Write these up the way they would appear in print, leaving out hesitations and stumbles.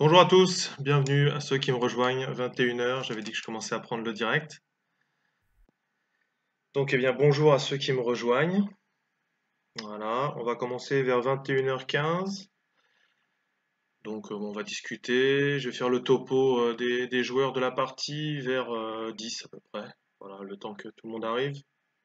Bonjour à tous, bienvenue à ceux qui me rejoignent, 21 h, j'avais dit que je commençais à prendre le direct. Donc bonjour à ceux qui me rejoignent. Voilà, on va commencer vers 21 h 15. Donc on va discuter, je vais faire le topo des joueurs de la partie vers 10 à peu près. Voilà, le temps que tout le monde arrive.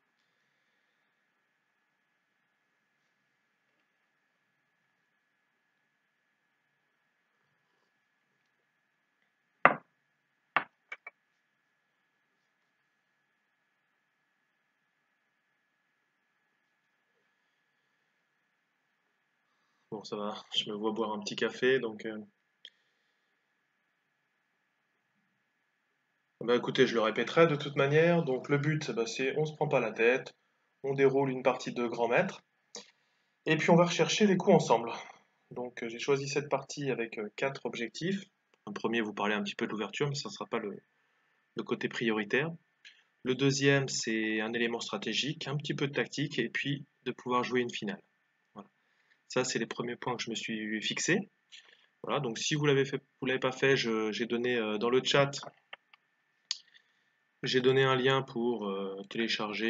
Bon, ça va, je me vois boire un petit café, donc... Bah écoutez, je le répéterai de toute manière. Donc le but, c'est on se prend pas la tête, on déroule une partie de grand maître, et puis on va rechercher les coups ensemble. Donc j'ai choisi cette partie avec quatre objectifs. Un premier, vous parlez un petit peu de l'ouverture, mais ça ne sera pas le côté prioritaire. Le deuxième, c'est un élément stratégique, un petit peu de tactique, et puis de pouvoir jouer une finale. Voilà. Ça, c'est les premiers points que je me suis fixé. Voilà, donc si vous l'avez pas fait, j'ai donné dans le chat, j'ai donné un lien pour télécharger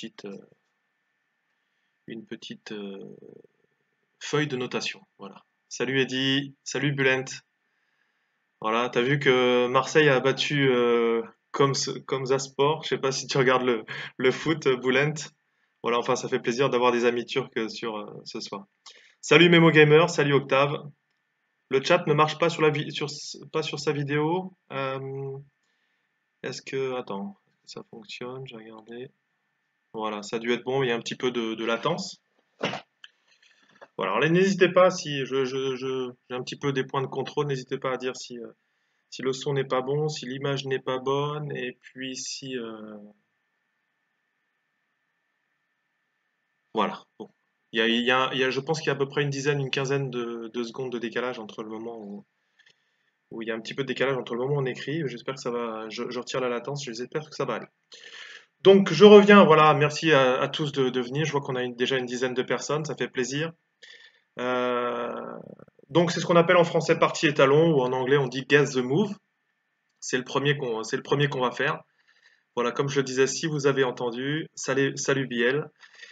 une petite feuille de notation. Voilà. Salut Eddy, salut Bulent. Voilà, t'as vu que Marseille a battu comme Zasport. Je sais pas si tu regardes le foot, Bulent. Voilà, enfin, ça fait plaisir d'avoir des amis turcs sur ce soir. Salut Memo Gamer, salut Octave. Le chat ne marche pas pas sur sa vidéo. Est-ce que... Attends, est-ce que ça fonctionne? J'ai regardé. Voilà, ça a dû être bon, il y a un petit peu de latence. Voilà, alors n'hésitez pas si j'ai un petit peu des points de contrôle, n'hésitez pas à dire si le son n'est pas bon, si l'image n'est pas bonne, et puis si... voilà, bon. Je pense qu'il y a à peu près une dizaine, une quinzaine de secondes de décalage entre le moment où il y a un petit peu de décalage entre le moment où on écrit. J'espère que ça va, je retire la latence, j'espère que ça va aller. Donc je reviens, voilà, merci à tous de venir. Je vois qu'on a déjà une dizaine de personnes, ça fait plaisir. Euh, donc c'est ce qu'on appelle en français partie étalon, ou en anglais on dit guess the move. C'est le premier qu'on va faire. Voilà, comme je le disais, si vous avez entendu, salut Biel.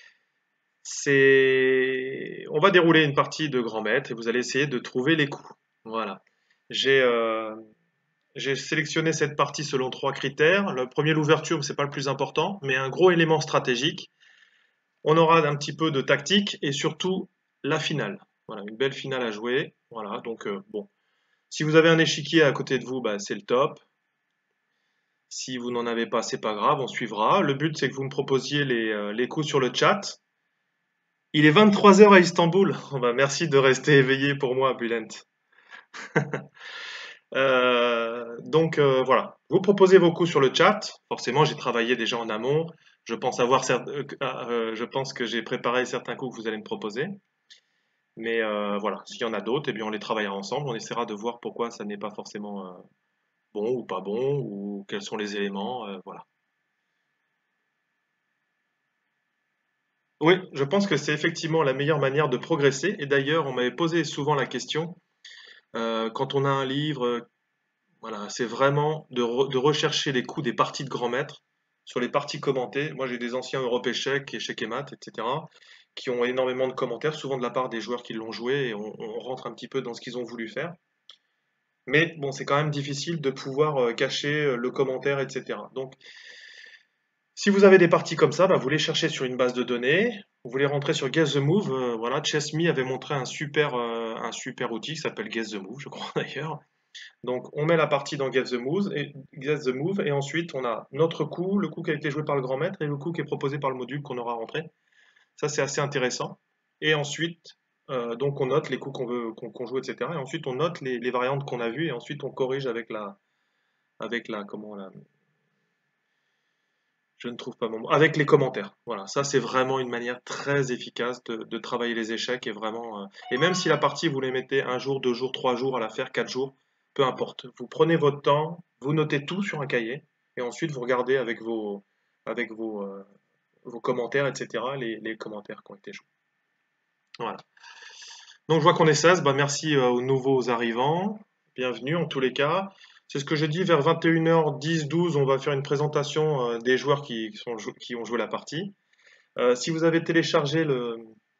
On va dérouler une partie de grand maître et vous allez essayer de trouver les coups. Voilà. J'ai euh, j'ai sélectionné cette partie selon trois critères. Le premier, l'ouverture, c'est pas le plus important, mais un gros élément stratégique. On aura un petit peu de tactique et surtout la finale. Voilà, une belle finale à jouer. Voilà, donc bon. Si vous avez un échiquier à côté de vous, bah, c'est le top. Si vous n'en avez pas, c'est pas grave, on suivra. Le but, c'est que vous me proposiez les coups sur le chat. Il est 23 heures à Istanbul. Oh bah, merci de rester éveillé pour moi, Bulent. Voilà, vous proposez vos coups sur le chat. Forcément, j'ai travaillé déjà en amont. Je pense que j'ai préparé certains coups que vous allez me proposer. Mais voilà, s'il y en a d'autres, eh bien, on les travaillera ensemble. On essaiera de voir pourquoi ça n'est pas forcément bon ou pas bon, ou quels sont les éléments. Voilà. Oui, je pense que c'est effectivement la meilleure manière de progresser. Et d'ailleurs, on m'avait posé souvent la question, quand on a un livre, voilà, c'est vraiment de rechercher les coups des parties de grand maître sur les parties commentées. Moi, j'ai des anciens Europe Échecs, Échecs et Maths, etc., qui ont énormément de commentaires, souvent de la part des joueurs qui l'ont joué, et on rentre un petit peu dans ce qu'ils ont voulu faire. Mais bon, c'est quand même difficile de pouvoir cacher le commentaire, etc. Donc, si vous avez des parties comme ça, bah, vous les cherchez sur une base de données, vous les rentrez sur Guess the Move. Voilà, ChessMe avait montré un super outil qui s'appelle Guess the Move, je crois d'ailleurs. Donc on met la partie dans Guess the Move et ensuite on a notre coup, le coup qui a été joué par le grand maître et le coup qui est proposé par le module qu'on aura rentré. Ça c'est assez intéressant. Et ensuite, donc on note les coups qu'on joue, etc. Et ensuite on note les variantes qu'on a vues et ensuite on corrige je ne trouve pas mon mot, avec les commentaires. Voilà, ça c'est vraiment une manière très efficace de travailler les échecs et vraiment. Et même si la partie vous les mettez un jour, 2 jours, 3 jours à la faire, 4 jours, peu importe. Vous prenez votre temps, vous notez tout sur un cahier et ensuite vous regardez avec vos commentaires, etc. Les commentaires qui ont été joués. Voilà. Donc je vois qu'on est 16. Bah, merci aux nouveaux arrivants. bienvenue en tous les cas. C'est ce que j'ai dit, vers 21h10-12, on va faire une présentation des joueurs qui ont joué la partie. Si vous avez téléchargé le...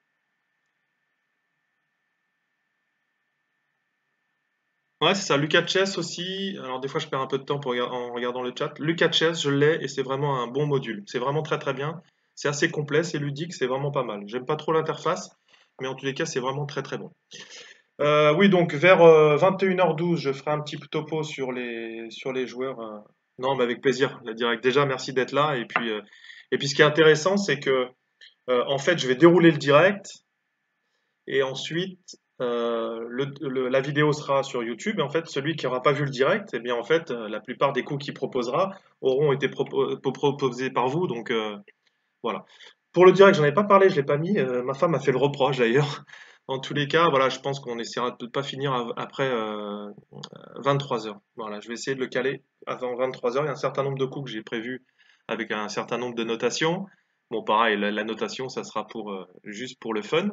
Ouais, c'est ça, Lucas Chess aussi. Alors des fois, je perds un peu de temps en regardant le chat. Lucas Chess, je l'ai et c'est vraiment un bon module. C'est vraiment très très bien. C'est assez complet, c'est ludique, c'est vraiment pas mal. J'aime pas trop l'interface, mais en tous les cas, c'est vraiment très très bon. Oui, donc vers 21h12, je ferai un petit topo sur les joueurs. Non, mais avec plaisir, la direct. Déjà, merci d'être là. Et puis ce qui est intéressant, c'est que en fait, je vais dérouler le direct et ensuite la vidéo sera sur YouTube. Et en fait, celui qui n'aura pas vu le direct, eh bien en fait, la plupart des coups qu'il proposera auront été proposés par vous. Donc voilà. Pour le direct, j'en ai pas parlé, je l'ai pas mis. Ma femme a fait le reproche d'ailleurs. En tous les cas, voilà, je pense qu'on essaiera de ne pas finir après 23 heures. Voilà, je vais essayer de le caler avant 23 heures. Il y a un certain nombre de coups que j'ai prévus avec un certain nombre de notations. Bon, pareil, la notation, ça sera pour juste pour le fun.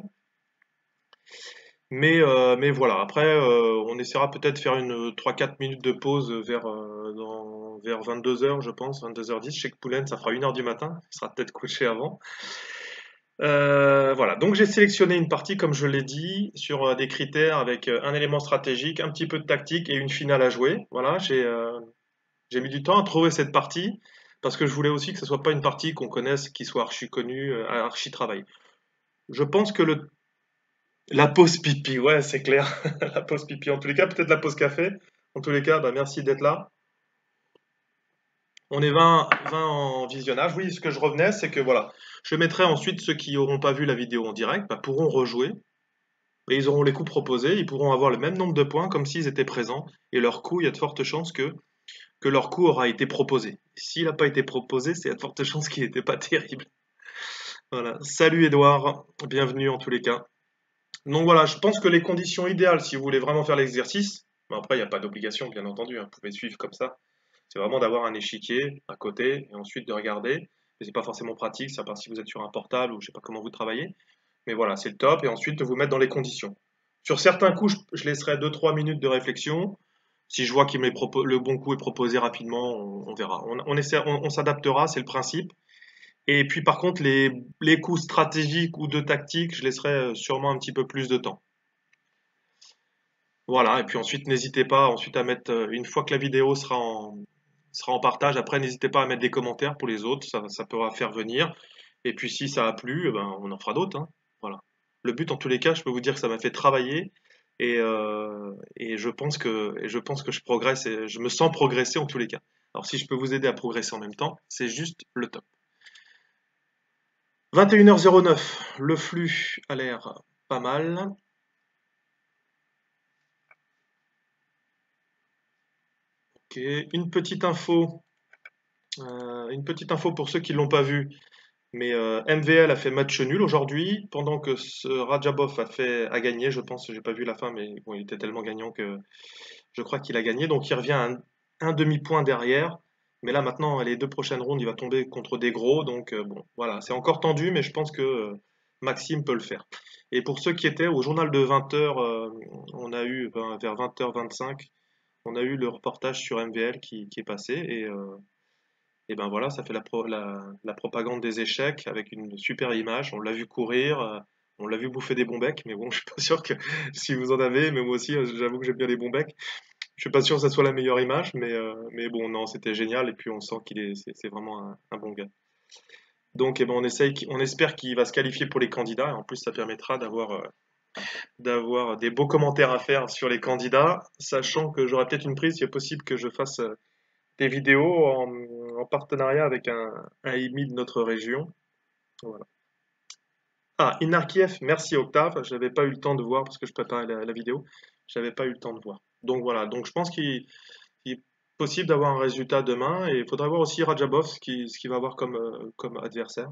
Mais voilà, après, on essaiera peut-être de faire une 3-4 minutes de pause vers 22 heures, je pense, 22h10. Je sais que Poulen, ça fera 1 heure du matin. Il sera peut-être couché avant. Voilà, donc j'ai sélectionné une partie, comme je l'ai dit, sur des critères avec un élément stratégique, un petit peu de tactique et une finale à jouer. Voilà, j'ai mis du temps à trouver cette partie parce que je voulais aussi que ce soit pas une partie qu'on connaisse, qui soit archi connue, archi travail. Je pense que la pause pipi, ouais, c'est clair, la pause pipi. En tous les cas, peut-être la pause café. En tous les cas, bah, merci d'être là. On est 20 en visionnage. Oui, ce que je revenais, c'est que voilà, je mettrai ensuite ceux qui n'auront pas vu la vidéo en direct, bah, pourront rejouer. Et ils auront les coups proposés, ils pourront avoir le même nombre de points comme s'ils étaient présents, et leur coup, il y a de fortes chances que leur coup aura été proposé. S'il n'a pas été proposé, c'est il y a de fortes chances qu'il n'était pas terrible. Voilà. Salut Edouard, bienvenue en tous les cas. Donc voilà, je pense que les conditions idéales, si vous voulez vraiment faire l'exercice, mais après il n'y a pas d'obligation bien entendu, hein, vous pouvez suivre comme ça, c'est vraiment d'avoir un échiquier à côté et ensuite de regarder. Mais c'est pas forcément pratique, c'est à part si vous êtes sur un portable ou je sais pas comment vous travaillez. Mais voilà, c'est le top. Et ensuite, de vous mettre dans les conditions. Sur certains coups, je laisserai 2-3 minutes de réflexion. Si je vois que le bon coup est proposé rapidement, on verra. On s'adaptera, c'est le principe. Et puis par contre, les coups stratégiques ou de tactique, je laisserai sûrement un petit peu plus de temps. Voilà, et puis ensuite, n'hésitez pas ensuite à mettre, une fois que la vidéo sera en partage, après, n'hésitez pas à mettre des commentaires pour les autres, ça pourra faire venir. Et puis si ça a plu, eh ben, on en fera d'autres, hein. Voilà. Le but, en tous les cas, je peux vous dire que ça m'a fait travailler et je pense que je progresse et je me sens progresser en tous les cas. Alors si je peux vous aider à progresser en même temps, c'est juste le top. 21h09, le flux a l'air pas mal. Ok, une petite info pour ceux qui ne l'ont pas vu. Mais MVL a fait match nul aujourd'hui, pendant que Rajabov a gagné, je pense, j'ai pas vu la fin, mais bon, il était tellement gagnant que je crois qu'il a gagné. Donc il revient à un demi-point derrière. Mais là maintenant, les 2 prochaines rondes, il va tomber contre des gros. Donc bon, voilà, c'est encore tendu, mais je pense que Maxime peut le faire. Et pour ceux qui étaient au journal de 20h, on a eu vers 20h25, on a eu le reportage sur MVL qui est passé. Et ben voilà, ça fait la propagande des échecs avec une super image. On l'a vu courir, on l'a vu bouffer des bons becs, mais bon, je suis pas sûr que si vous en avez, mais moi aussi, j'avoue que j'aime bien les bons becs. Je suis pas sûr que ça soit la meilleure image, mais bon, non, c'était génial et puis on sent c'est vraiment un bon gars. Donc, eh ben, on espère qu'il va se qualifier pour les candidats et en plus, ça permettra d'avoir des beaux commentaires à faire sur les candidats, sachant que j'aurai peut-être une prise, il est possible que je fasse des vidéos en partenariat avec un IMI de notre région. Voilà. Ah, Inarkiev, merci Octave. Je n'avais pas eu le temps de voir parce que je préparais la vidéo. J'avais pas eu le temps de voir. Donc voilà, donc je pense qu'il est possible d'avoir un résultat demain et il faudra voir aussi Rajabov ce qu'il va avoir comme adversaire.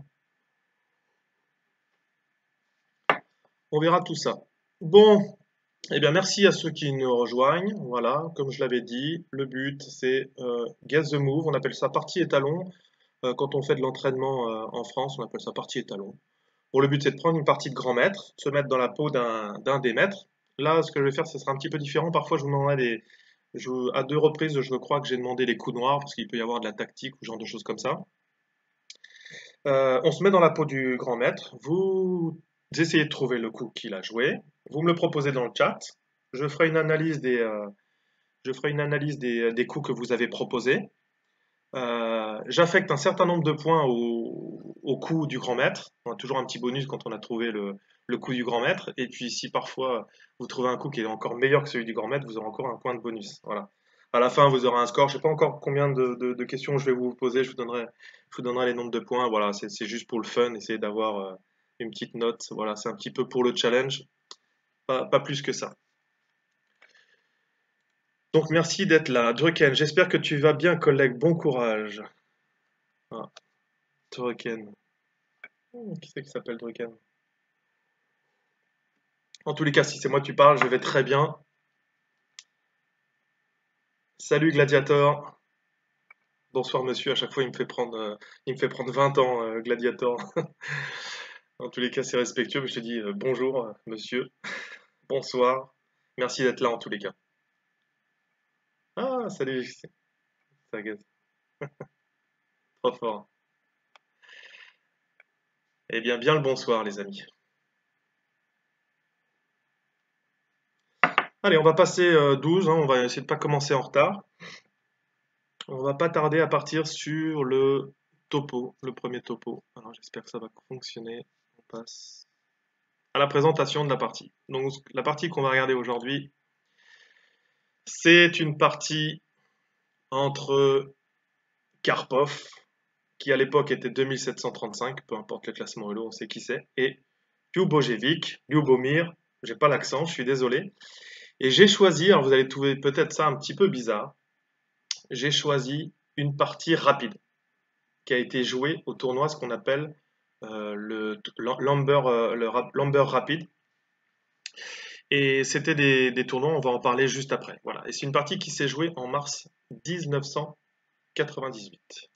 On verra tout ça. Bon, eh bien merci à ceux qui nous rejoignent. Voilà, comme je l'avais dit, le but c'est Guess the Move. On appelle ça partie étalon. Quand on fait de l'entraînement en France, on appelle ça partie étalon. Bon, le but, c'est de prendre une partie de grand maître, de se mettre dans la peau d'un des maîtres. Là, ce que je vais faire, ce sera un petit peu différent. Parfois, je vous demanderai À 2 reprises, je crois que j'ai demandé les coups noirs parce qu'il peut y avoir de la tactique ou ce genre de choses comme ça. On se met dans la peau du grand maître. Vous essayez de trouver le coup qu'il a joué. Vous me le proposez dans le chat. Je ferai une analyse des coups que vous avez proposés. J'affecte un certain nombre de points au coup du grand maître. On a toujours un petit bonus quand on a trouvé le coup du grand maître. Et puis si parfois vous trouvez un coup qui est encore meilleur que celui du grand maître, vous aurez encore un point de bonus. Voilà. À la fin, vous aurez un score. Je ne sais pas encore combien de questions je vais vous poser. Je vous donnerai les nombres de points. Voilà, c'est juste pour le fun, essayer d'avoir une petite note. Voilà, c'est un petit peu pour le challenge. Pas plus que ça. Donc merci d'être là. Drucken, j'espère que tu vas bien, collègue. Bon courage. Ah, Drucken. Qui c'est qui s'appelle Drucken? En tous les cas, si c'est moi que tu parles, je vais très bien. Salut Gladiator. Bonsoir monsieur, à chaque fois il me fait prendre 20 ans, Gladiator. En tous les cas, c'est respectueux, mais je te dis bonjour monsieur, bonsoir. Merci d'être là en tous les cas. Ah, salut, ça agace. Trop fort. Eh bien, bien le bonsoir les amis. Allez, on va passer 12, hein, on va essayer de pas commencer en retard. On va pas tarder à partir sur le topo, le premier topo. Alors j'espère que ça va fonctionner. On passe à la présentation de la partie. Donc la partie qu'on va regarder aujourd'hui, c'est une partie entre Karpov, qui à l'époque était 2735, peu importe le classement Elo, on sait qui c'est, et Ljubomir, j'ai pas l'accent, je suis désolé. Et j'ai choisi, alors vous allez trouver peut-être ça un petit peu bizarre, j'ai choisi une partie rapide qui a été jouée au tournoi, ce qu'on appelle l'Amber Rapid. Et c'était des tournois, on va en parler juste après. Voilà. Et c'est une partie qui s'est jouée en mars 1998.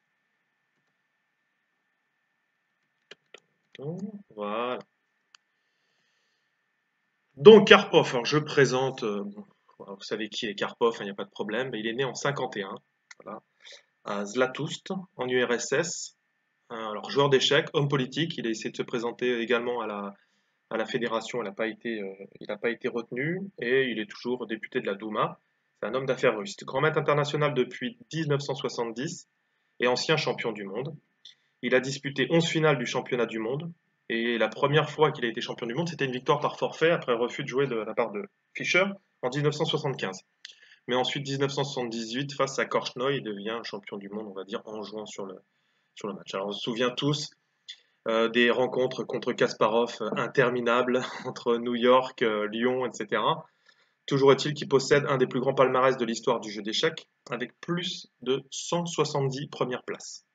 Voilà. Donc Karpov, alors je présente, bon, voilà, vous savez qui est Karpov, il n'y a pas de problème. Il est né en 51, voilà, à Zlatoust, en URSS. Alors joueur d'échecs, homme politique, il a essayé de se présenter également à la fédération, il n'a pas été retenu, et il est toujours député de la Douma. C'est un homme d'affaires russe. Grand maître international depuis 1970 et ancien champion du monde. Il a disputé 11 finales du championnat du monde. Et la première fois qu'il a été champion du monde, c'était une victoire par forfait après refus de jouer de la part de Fischer en 1975. Mais ensuite, 1978, face à Korchnoi, il devient champion du monde, on va dire, en jouant sur le match. Alors on se souvient tous des rencontres contre Kasparov interminables entre New York, Lyon, etc. Toujours est-il qu'il possède un des plus grands palmarès de l'histoire du jeu d'échecs, avec plus de 170 premières places.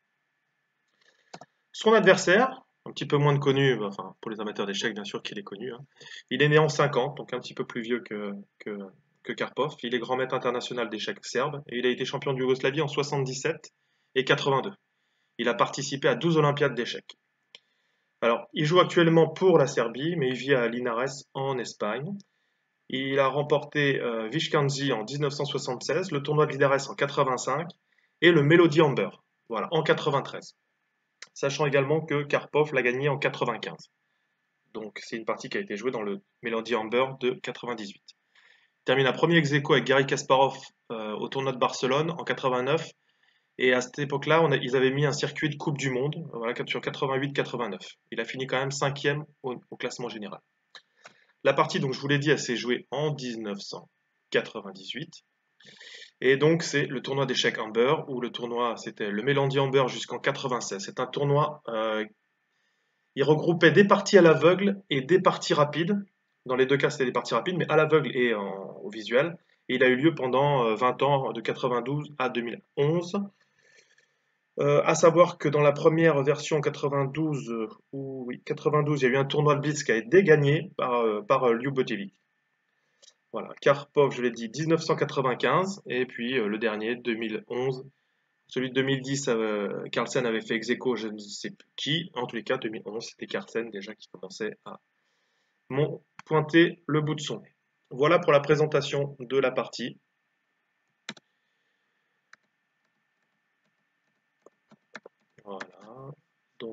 Son adversaire, un petit peu moins connu, enfin pour les amateurs d'échecs bien sûr qu'il est connu, hein. Il est né en 50, donc un petit peu plus vieux que Karpov. Il est grand maître international d'échecs serbe et il a été champion de Yougoslavie en 77 et 82. Il a participé à 12 Olympiades d'échecs. Alors, il joue actuellement pour la Serbie, mais il vit à Linares en Espagne. Il a remporté Viskanzi en 1976, le tournoi de Linares en 85 et le Melody Amber, voilà, en 93. Sachant également que Karpov l'a gagné en 95. Donc c'est une partie qui a été jouée dans le Melody Amber de 98. Il termine à premier ex-aequo avec Garry Kasparov au tournoi de Barcelone en 89. Et à cette époque-là, ils avaient mis un circuit de Coupe du Monde, voilà, sur 88-89. Il a fini quand même 5e au classement général. La partie, donc je vous l'ai dit, elle s'est jouée en 1998. Et donc c'est le tournoi d'échecs Amber, où le tournoi, c'était le Melody Amber jusqu'en 96. C'est un tournoi, il regroupait des parties à l'aveugle et des parties rapides. Dans les deux cas, c'était des parties rapides, mais à l'aveugle et au visuel. Et il a eu lieu pendant 20 ans, de 92 à 2011. À savoir que dans la première version 92, oui, 92, il y a eu un tournoi de Blitz qui a été gagné par Liu Botevic. Voilà, Karpov, je l'ai dit, 1995, et puis le dernier, 2011. Celui de 2010, Carlsen avait fait ex-aequo, je ne sais plus qui. En tous les cas, 2011, c'était Carlsen déjà qui commençait à pointer le bout de son nez. Voilà pour la présentation de la partie. Voilà. Donc,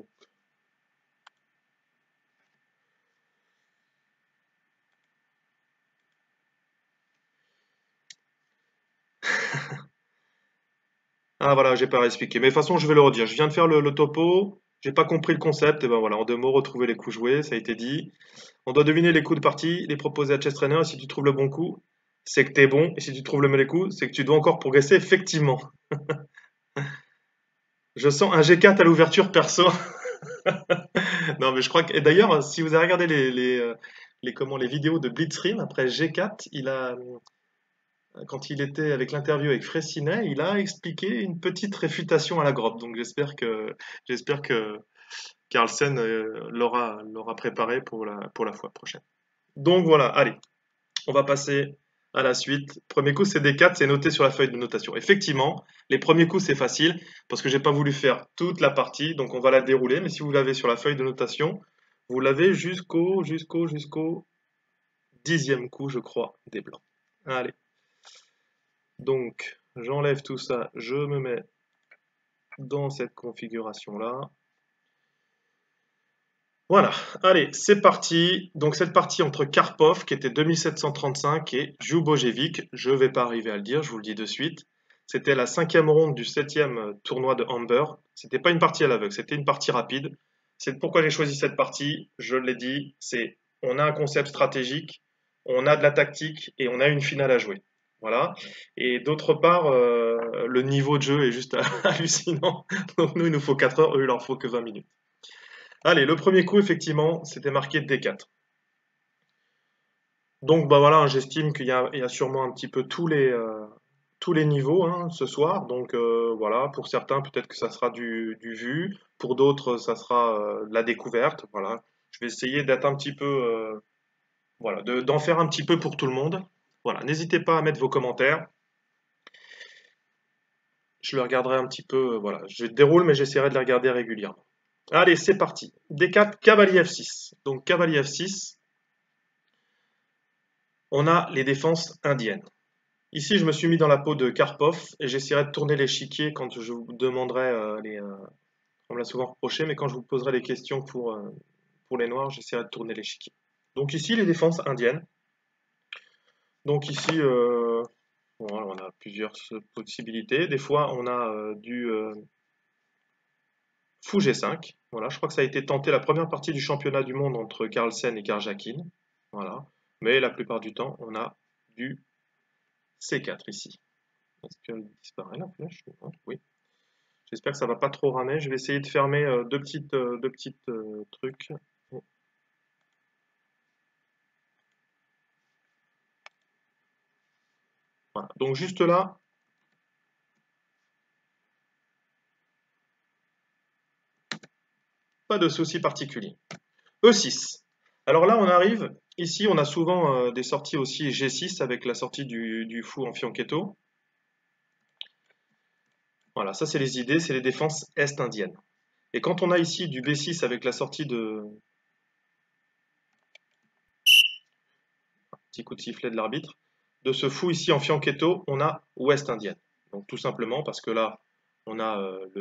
ah voilà, j'ai pas expliqué. Mais de toute façon, je vais le redire. Je viens de faire le topo. J'ai pas compris le concept. Et ben voilà, en 2 mots, retrouver les coups joués, ça a été dit. On doit deviner les coups de partie, les proposer à Chess Trainer. Et si tu trouves le bon coup, c'est que t'es bon. Et si tu trouves le mauvais coup, c'est que tu dois encore progresser, effectivement. Je sens un G4 à l'ouverture perso. Non, mais je crois que. Et d'ailleurs, si vous avez regardé les vidéos de Blitzstream, après G4, quand il était avec l'interview avec Fraissinet, il a expliqué une petite réfutation à la grotte. Donc j'espère que Carlsen l'aura préparé pour la fois prochaine. Donc voilà, allez, on va passer à la suite. Premier coup, c'est D4, c'est noté sur la feuille de notation. Effectivement, les premiers coups, c'est facile parce que j'ai pas voulu faire toute la partie, donc on va la dérouler. Mais si vous l'avez sur la feuille de notation, vous l'avez jusqu'au 10e coup, je crois, des blancs. Allez, donc j'enlève tout ça, je me mets dans cette configuration-là. Voilà, allez, c'est parti. Donc cette partie entre Karpov, qui était 2735, et Djubojevic, je ne vais pas arriver à le dire, je vous le dis de suite. C'était la 5e ronde du 7e tournoi de Amber. C'était pas une partie à l'aveugle, c'était une partie rapide. C'est pourquoi j'ai choisi cette partie, je l'ai dit, c'est on a un concept stratégique, on a de la tactique et on a une finale à jouer. Voilà. Et d'autre part, le niveau de jeu est juste hallucinant. Donc nous, il nous faut 4 heures, eux, il leur faut que 20 minutes. Allez, le premier coup, effectivement, c'était marqué D4. Donc, bah voilà, j'estime qu'il y a sûrement un petit peu tous les niveaux hein, ce soir. Donc, voilà, pour certains, peut-être que ça sera du vu. Pour d'autres, ça sera de la découverte. Voilà. Je vais essayer d'être un petit peu, voilà, d'en faire un petit peu pour tout le monde. Voilà, n'hésitez pas à mettre vos commentaires. Je le regarderai un petit peu, voilà. Je déroule, mais j'essaierai de les regarder régulièrement. Allez, c'est parti. D4, cavalier F6. Donc, cavalier F6. On a les défenses indiennes. Ici, je me suis mis dans la peau de Karpov et j'essaierai de tourner l'échiquier quand je vous demanderai on me l'a souvent reproché, mais quand je vous poserai les questions pour les noirs, j'essaierai de tourner l'échiquier. Donc ici, les défenses indiennes. Donc ici, voilà, on a plusieurs possibilités. Des fois, on a du fou G5. Voilà, je crois que ça a été tenté la première partie du championnat du monde entre Carlsen et Karjakin. Voilà. Mais la plupart du temps, on a du C4 ici. Est-ce qu'elle disparaît la flèche? Oui. J'espère que ça va pas trop ramer. Je vais essayer de fermer deux petites trucs. Voilà. Donc juste là, pas de souci particulier. E6. Alors là, on arrive. Ici, on a souvent des sorties aussi G6 avec la sortie du fou en fianchetto. Voilà, ça c'est les idées, c'est les défenses est-indiennes. Et quand on a ici du B6 avec la sortie de... Petit coup de sifflet de l'arbitre. De ce fou ici en fianchetto, on a ouest indienne. Donc tout simplement parce que là, on a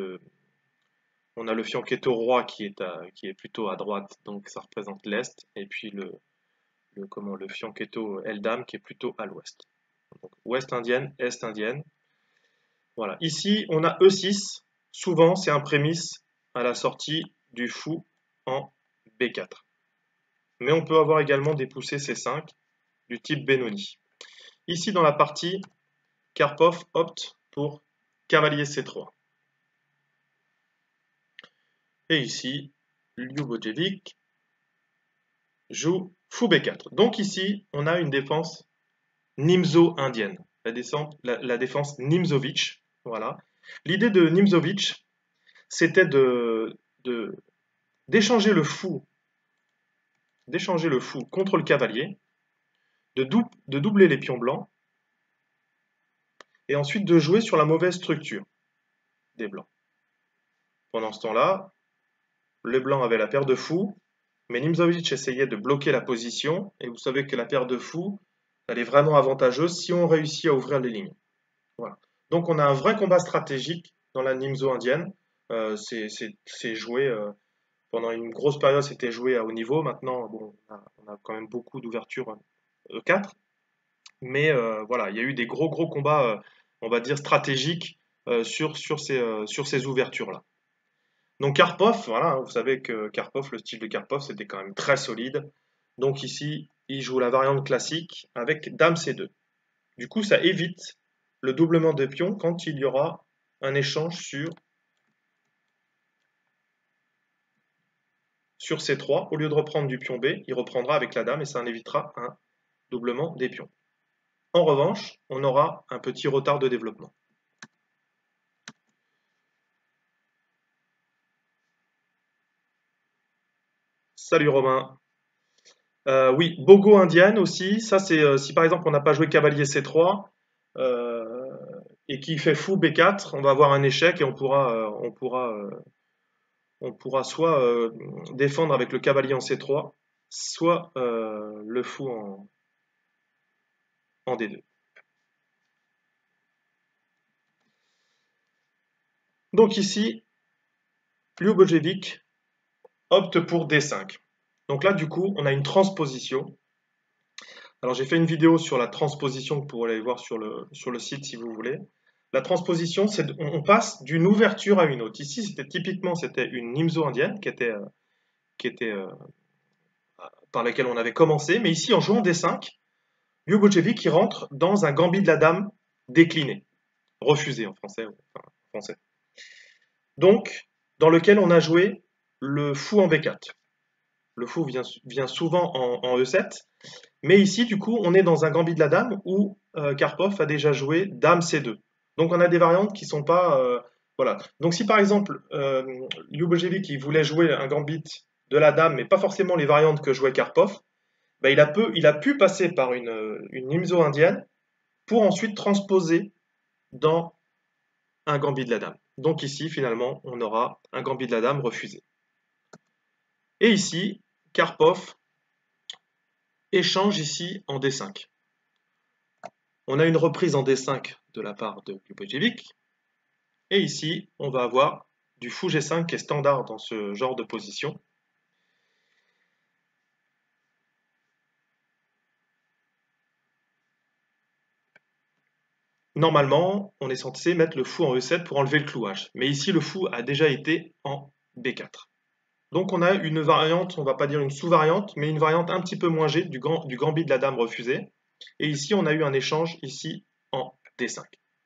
le fianchetto roi qui est plutôt à droite, donc ça représente l'est, et puis le fianchetto Eldam qui est plutôt à l'ouest. Donc ouest indienne, est indienne. Voilà. Ici, on a E6. Souvent, c'est un prémisse à la sortie du fou en B4. Mais on peut avoir également des poussées C5 du type Benoni. Ici, dans la partie, Karpov opte pour cavalier C3. Et ici, Ljubojevic joue fou B4. Donc ici, on a une défense Nimzo-indienne, la défense Nimzovich. Voilà. L'idée de Nimzovich, c'était d'échanger le fou contre le cavalier, de doubler les pions blancs, et ensuite de jouer sur la mauvaise structure des blancs. Pendant ce temps-là, les blancs avaient la paire de fous, mais Nimzovich essayait de bloquer la position, et vous savez que la paire de fous, elle est vraiment avantageuse si on réussit à ouvrir les lignes. Voilà. Donc on a un vrai combat stratégique dans la Nimzo indienne. c'est joué pendant une grosse période, c'était joué à haut niveau. Maintenant, bon, on a quand même beaucoup d'ouvertures E4. Mais voilà, il y a eu des gros combats, on va dire stratégiques sur ces ouvertures-là. Donc Karpov, voilà, hein, vous savez que Karpov, le style de Karpov, c'était quand même très solide. Donc ici, il joue la variante classique avec Dame C2. Du coup, ça évite le doublement de pions quand il y aura un échange sur C3. Au lieu de reprendre du pion B, il reprendra avec la Dame et ça en évitera un doublement des pions. En revanche, on aura un petit retard de développement. Salut Romain. Oui, Bogo indienne aussi. Ça, c'est si par exemple on n'a pas joué cavalier C3 euh, et qu'il fait fou B4, on va avoir un échec et on pourra soit défendre avec le cavalier en C3, soit le fou en D2. Donc ici, Ljubojevic opte pour D5. Donc là, du coup, on a une transposition. Alors j'ai fait une vidéo sur la transposition que vous pourrez aller voir sur le site si vous voulez. La transposition, c'est on passe d'une ouverture à une autre. Ici, c'était une Nimzo indienne qui était par laquelle on avait commencé, mais ici en jouant D5, Ljubojevic qui rentre dans un gambit de la dame décliné, refusé en français, français. Donc, dans lequel on a joué le fou en B4. Le fou vient souvent en E7, mais ici, du coup, on est dans un gambit de la dame où Karpov a déjà joué dame C2. Donc on a des variantes qui sont pas... voilà. Donc si par exemple, Ljubojevic qui voulait jouer un gambit de la dame, mais pas forcément les variantes que jouait Karpov, ben, il a pu passer par une Nimzo indienne pour ensuite transposer dans un gambit de la dame. Donc ici, finalement, on aura un gambit de la dame refusé. Et ici, Karpov échange ici en D5. On a une reprise en D5 de la part de Ljubojevic. Et ici, on va avoir du fou G5 qui est standard dans ce genre de position. Normalement, on est censé mettre le fou en E7 pour enlever le clouage. Mais ici, le fou a déjà été en B4. Donc on a une variante, on ne va pas dire une sous-variante, mais une variante un petit peu moins G du gambit de la dame refusé. Et ici, on a eu un échange ici en D5.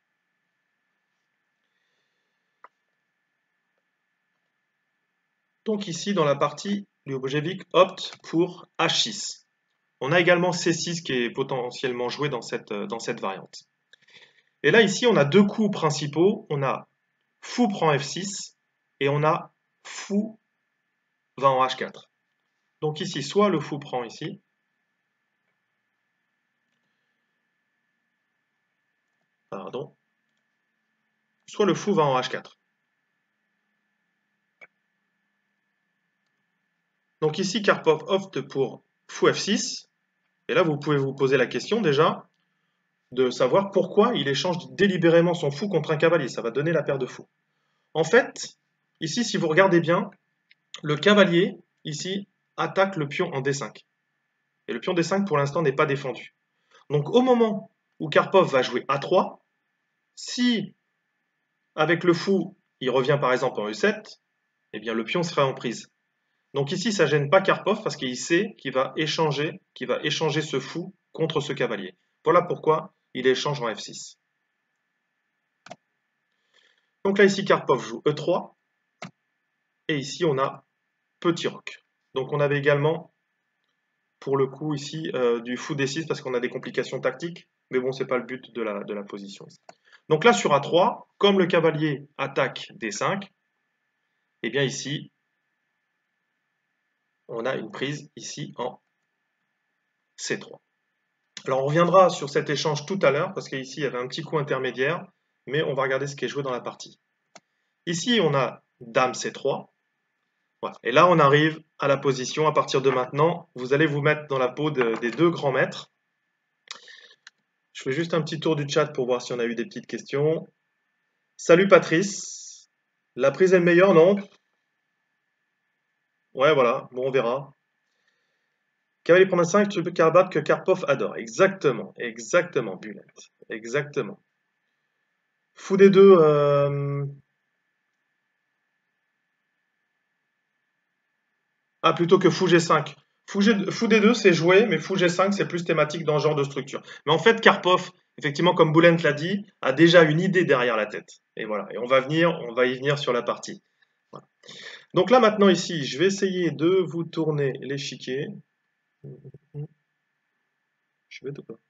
Donc ici, dans la partie, Ljubojevic opte pour H6. On a également C6 qui est potentiellement joué dans cette variante. Et là, ici, on a deux coups principaux. On a fou prend F6 et on a fou va en H4. Donc ici, soit le fou prend ici, pardon, soit le fou va en H4. Donc ici, Karpov opte pour fou F6. Et là, vous pouvez vous poser la question déjà de savoir pourquoi il échange délibérément son fou contre un cavalier. Ça va donner la paire de fous. En fait, ici, si vous regardez bien, le cavalier, ici, attaque le pion en D5. Et le pion D5, pour l'instant, n'est pas défendu. Donc au moment où Karpov va jouer A3, si avec le fou, il revient par exemple en E7, eh bien le pion sera en prise. Donc ici, ça ne gêne pas Karpov parce qu'il sait qu'il va échanger ce fou contre ce cavalier. Voilà pourquoi il échange en F6. Donc là, ici, Karpov joue E3. Et ici, on a petit roc. Donc on avait également, pour le coup, ici, du fou D6 parce qu'on a des complications tactiques. Mais bon, ce n'est pas le but de la position. Donc là, sur A3, comme le cavalier attaque D5, et bien ici, on a une prise ici en C3. Alors on reviendra sur cet échange tout à l'heure, parce qu'ici, il y avait un petit coup intermédiaire, mais on va regarder ce qui est joué dans la partie. Ici, on a Dame C3. Voilà. Et là, on arrive à la position. À partir de maintenant, vous allez vous mettre dans la peau des deux grands maîtres. Je fais juste un petit tour du chat pour voir si on a eu des petites questions. Salut Patrice. La prise est le meilleur, non? Ouais, voilà. Bon, on verra. Cavalier prend 5, tu peux Karabakh que Karpov adore. Exactement. Exactement, Bullet. Exactement. Fou des deux. Ah, plutôt que fou G5. Fou des deux, c'est joué, mais fou G5, c'est plus thématique dans ce genre de structure. Mais en fait, Karpov, effectivement, comme Boulent l'a dit, a déjà une idée derrière la tête. Et voilà. Et on va y venir sur la partie. Voilà. Donc là, maintenant, ici, je vais essayer de vous tourner l'échiquier. Je vais de quoi?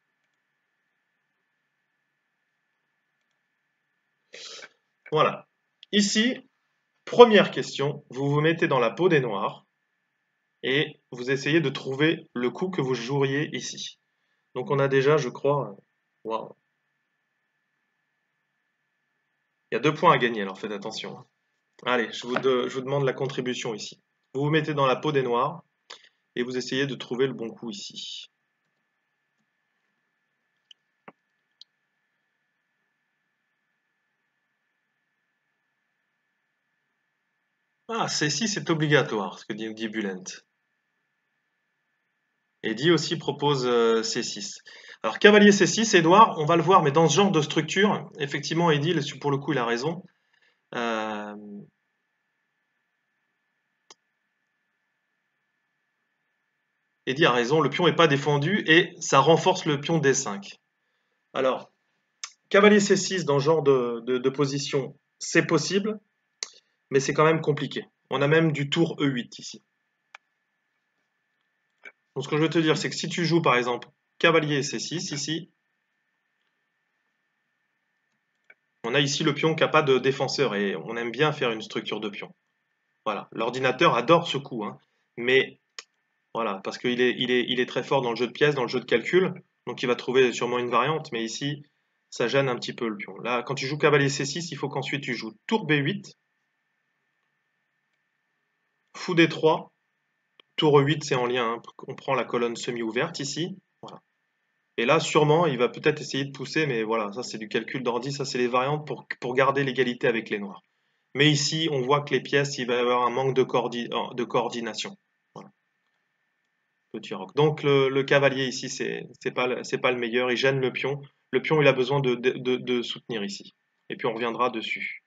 Voilà. Ici, première question, vous vous mettez dans la peau des noirs et vous essayez de trouver le coup que vous joueriez ici. Donc on a déjà, je crois, waouh, il y a 2 points à gagner, alors faites attention. Allez, je vous demande la contribution ici. Vous vous mettez dans la peau des noirs et vous essayez de trouver le bon coup ici. Ah, C6 c'est obligatoire, ce que dit Bulent. Eddy aussi propose C6. Alors cavalier C6, Edouard, on va le voir, mais dans ce genre de structure, effectivement, Eddy, pour le coup, il a raison. Euh, Eddy a raison, le pion n'est pas défendu et ça renforce le pion D5. Alors, cavalier C6 dans ce genre de position, c'est possible, mais c'est quand même compliqué. On a même du tour E8 ici. Donc ce que je veux te dire, c'est que si tu joues par exemple cavalier C6 ici, on a ici le pion qui n'a pas de défenseur et on aime bien faire une structure de pion. Voilà, l'ordinateur adore ce coup, hein. Mais voilà, parce qu'il est très fort dans le jeu de pièces, dans le jeu de calcul, donc il va trouver sûrement une variante, mais ici, ça gêne un petit peu le pion. Là, quand tu joues cavalier C6, il faut qu'ensuite tu joues tour B8, fou D3, tour E8, c'est en lien, hein. On prend la colonne semi-ouverte ici, voilà. Et là, sûrement, il va peut-être essayer de pousser, mais voilà, ça c'est du calcul d'ordi, ça c'est les variantes pour garder l'égalité avec les noirs. Mais ici, on voit que les pièces, il va y avoir un manque de coordination. Voilà. Petit roc. Donc le cavalier ici, c'est pas le meilleur, il gêne le pion. Le pion, il a besoin de soutenir ici. Et puis on reviendra dessus.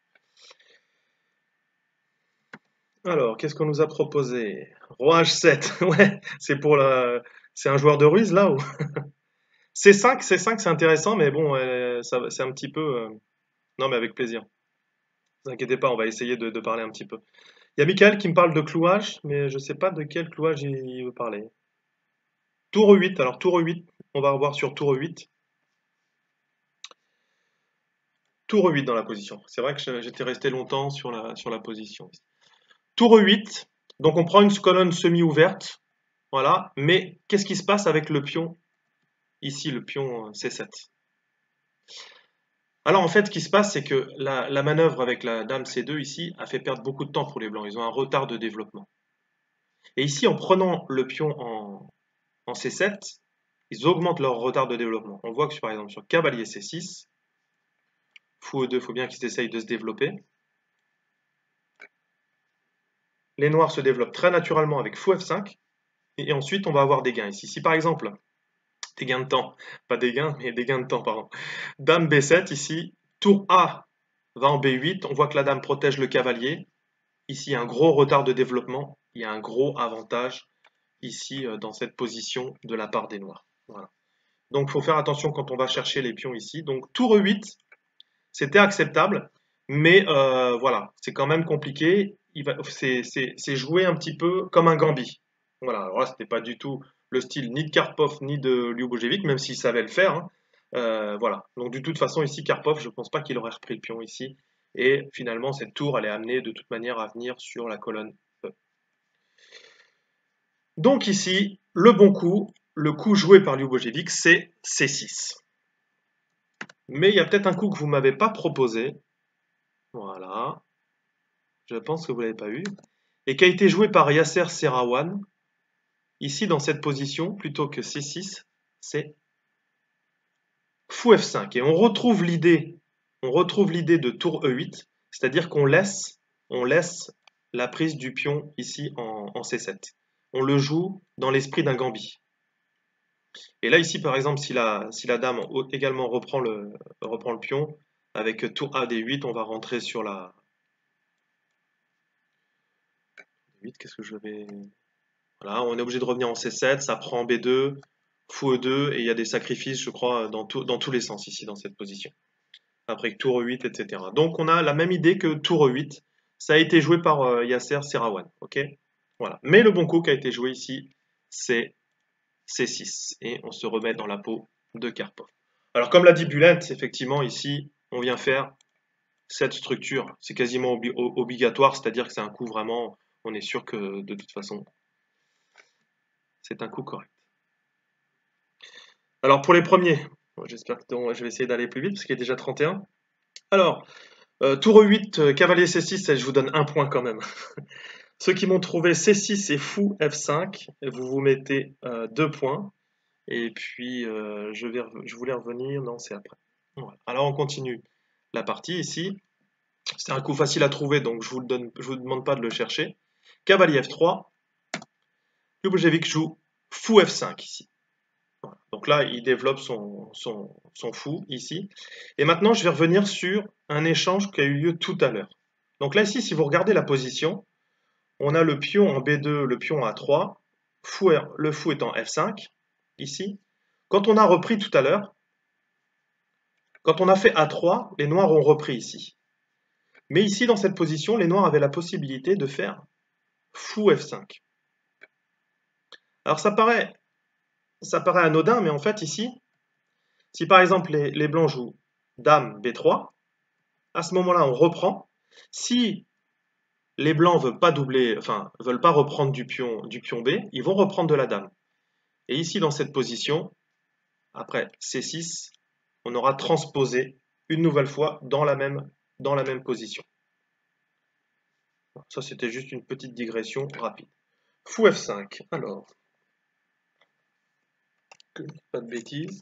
Alors, qu'est-ce qu'on nous a proposé? Roi H7, ouais, c'est un joueur de ruse là ou? C5, c'est intéressant, mais bon, c'est un petit peu. Non, mais avec plaisir. Ne vous inquiétez pas, on va essayer de parler un petit peu. Il y a Michael qui me parle de clouage, mais je ne sais pas de quel clouage il veut parler. Tour E8, alors tour E8, on va revoir sur tour E8. Tour E8 dans la position. C'est vrai que j'étais resté longtemps sur la position. Tour E8, donc on prend une colonne semi-ouverte, voilà, mais qu'est-ce qui se passe avec le pion ici, le pion C7? Alors en fait, ce qui se passe, c'est que la manœuvre avec la dame C2 ici a fait perdre beaucoup de temps pour les blancs. Ils ont un retard de développement. Et ici, en prenant le pion en C7, ils augmentent leur retard de développement. On voit que par exemple sur cavalier C6, fou E2, il faut bien qu'ils essayent de se développer. Les noirs se développent très naturellement avec fou F5, et ensuite on va avoir des gains ici. Si par exemple, des gains de temps, pas des gains, mais des gains de temps, pardon. Dame B7 ici, tour A va en B8, on voit que la dame protège le cavalier. Ici, un gros retard de développement, il y a un gros avantage ici dans cette position de la part des noirs. Voilà. Donc il faut faire attention quand on va chercher les pions ici. Donc tour E8, c'était acceptable, mais voilà, c'est quand même compliqué. C'est joué un petit peu comme un Gambit. Voilà, alors là, c'était pas du tout le style ni de Karpov ni de Lyubojevic, même s'il savait le faire, hein. Voilà, donc de toute façon, ici, Karpov, je ne pense pas qu'il aurait repris le pion ici. Et finalement, cette tour, elle est amenée de toute manière à venir sur la colonne E. Donc ici, le bon coup, le coup joué par Lyubojevic, c'est C6. Mais il y a peut-être un coup que vous ne m'avez pas proposé. Voilà. Je pense que vous ne l'avez pas eu. Et qui a été joué par Yasser Serrawan. Ici, dans cette position, plutôt que C6, c'est fou F5. Et on retrouve l'idée de tour E8, C'est-à-dire on laisse la prise du pion ici en C7. On le joue dans l'esprit d'un gambit. Et là, ici, par exemple, si la dame également reprend le pion, avec tour A D8, on va rentrer sur la... 8, qu'est-ce que je vais... Voilà, on est obligé de revenir en C7, ça prend B2, fou E2, et il y a des sacrifices, je crois, dans tous les sens ici, dans cette position. Après tour E8, etc. Donc on a la même idée que tour E8. Ça a été joué par Yasser Seirawan, ok? Voilà. Mais le bon coup qui a été joué ici, c'est C6. Et on se remet dans la peau de Karpov. Alors comme l'a dit Bulent, effectivement, ici, on vient faire cette structure. C'est quasiment obligatoire, c'est-à-dire que c'est un coup vraiment, on est sûr que de toute façon, c'est un coup correct. Alors pour les premiers, j'espère que je vais essayer d'aller plus vite parce qu'il est déjà 31. Alors, tour E8, cavalier C6, je vous donne un point quand même. Ceux qui m'ont trouvé C6 et fou F5, vous vous mettez 2 points. Et puis, je voulais revenir, non, c'est après. Voilà. Alors, on continue la partie ici. C'est un coup facile à trouver, donc je vous demande pas de le chercher. Cavalier F3. Ljubojevic joue fou F5 ici. Voilà. Donc là, il développe son fou ici. Et maintenant, je vais revenir sur un échange qui a eu lieu tout à l'heure. Donc là, ici, si vous regardez la position, on a le pion en B2, le pion en A3, le fou est en F5, ici. Quand on a repris tout à l'heure, quand on a fait A3, les noirs ont repris ici. Mais ici, dans cette position, les noirs avaient la possibilité de faire fou F5. Alors ça paraît anodin, mais en fait ici, si par exemple les blancs jouent dame B3, à ce moment-là, on reprend. Si les blancs veulent pas doubler, enfin veulent pas reprendre du pion B, ils vont reprendre de la dame. Et ici, dans cette position, après C6, on aura transposé une nouvelle fois dans la même position. Ça, c'était juste une petite digression rapide. Fou F5. Alors, que je ne dise pas de bêtises.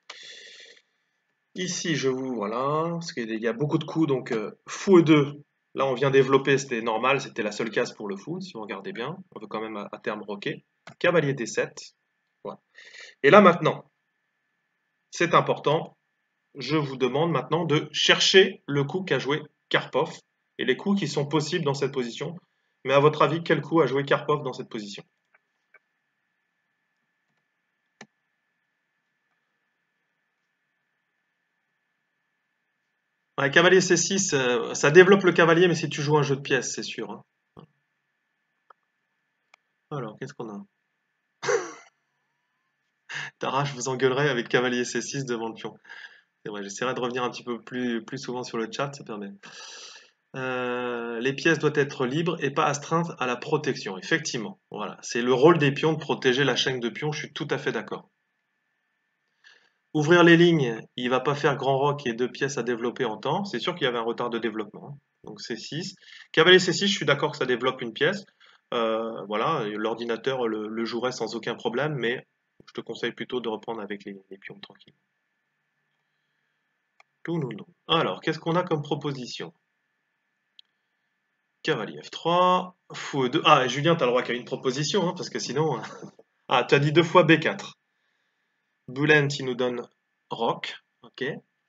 Ici, voilà, parce qu'il y a beaucoup de coups, donc fou E2. Là, on vient développer, c'était normal, c'était la seule case pour le fou, si vous regardez bien. On veut quand même à terme roquer. Cavalier D7. Voilà. Et là, maintenant, c'est important, je vous demande maintenant de chercher le coup qu'a joué Karpov et les coups qui sont possibles dans cette position. Mais à votre avis, quel coup a joué Karpov dans cette position? Ouais, cavalier C6, ça développe le cavalier, mais si tu joues un jeu de pièces, c'est sûr, hein. Alors, qu'est-ce qu'on a? Tara, je vous engueulerai avec cavalier C6 devant le pion. C'est vrai, j'essaierai de revenir un petit peu plus souvent sur le chat, ça permet. Les pièces doivent être libres et pas astreintes à la protection. Effectivement, voilà. C'est le rôle des pions de protéger la chaîne de pions, je suis tout à fait d'accord. Ouvrir les lignes, il va pas faire grand roc et 2 pièces à développer en temps. C'est sûr qu'il y avait un retard de développement, hein. Donc C6. Cavalier C6, je suis d'accord que ça développe une pièce. Voilà, l'ordinateur le jouerait sans aucun problème, mais je te conseille plutôt de reprendre avec les pions tranquilles. Tout non, non. Alors, qu'est-ce qu'on a comme proposition? Cavalier F3, fou E2. Ah, et Julien, t'as le droit qu'à une proposition, hein, parce que sinon... Ah, tu as dit 2 fois B4. Bulent, il nous donne Roc. Ok.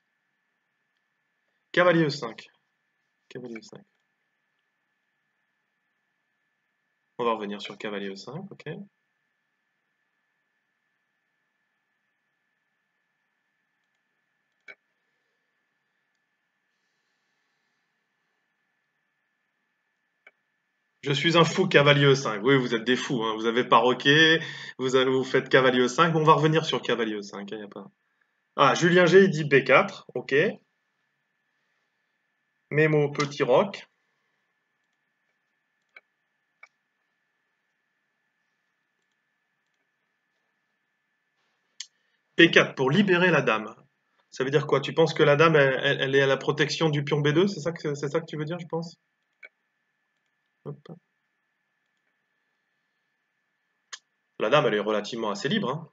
Cavalier E5. Cavalier E5. On va revenir sur cavalier E5, ok. Je suis un fou cavalier E5. Oui, vous êtes des fous, hein. Vous avez pas roqué, vous faites cavalier E5. Bon, on va revenir sur cavalier E5, hein, y a pas... Ah, Julien G, il dit B4, ok. Mémo, petit roc. P4 pour libérer la dame. Ça veut dire quoi? Tu penses que la dame, elle est à la protection du pion B2? C'est ça que tu veux dire, je pense? Hop. La dame, elle est relativement assez libre, hein.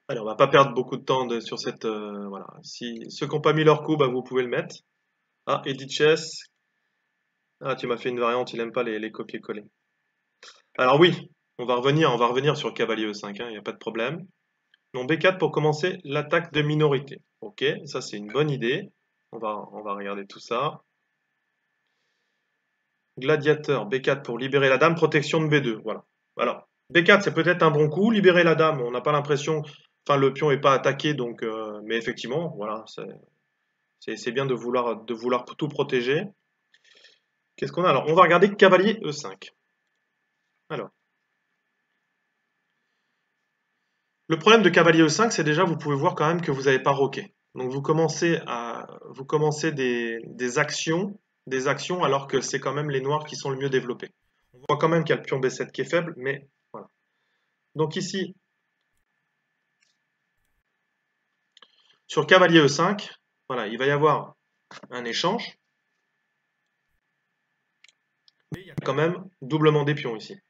Allez, on va pas perdre beaucoup de temps sur cette... voilà. Si ceux qui n'ont pas mis leur coup, bah, vous pouvez le mettre. Ah, Edith Chess. Ah, tu m'as fait une variante, il aime pas les copier-coller. Alors oui, on va revenir sur cavalier E5, il n'y a pas de problème. Non, B4 pour commencer l'attaque de minorité. Ok, ça c'est une bonne idée. On va regarder tout ça. Gladiateur, B4 pour libérer la dame, protection de B2. Voilà. Alors, B4 c'est peut-être un bon coup, libérer la dame, on n'a pas l'impression, enfin le pion n'est pas attaqué, donc, mais effectivement, voilà, c'est bien de vouloir tout protéger. Qu'est-ce qu'on a? Alors, on va regarder cavalier E5. Alors, le problème de cavalier E5, c'est déjà, vous pouvez voir quand même que vous n'avez pas roqué. Donc vous commencez des actions alors que c'est quand même les noirs qui sont le mieux développés. On voit quand même qu'il y a le pion B7 qui est faible, mais voilà. Donc ici, sur cavalier E5, voilà, il va y avoir un échange, mais il y a quand même doublement des pions ici.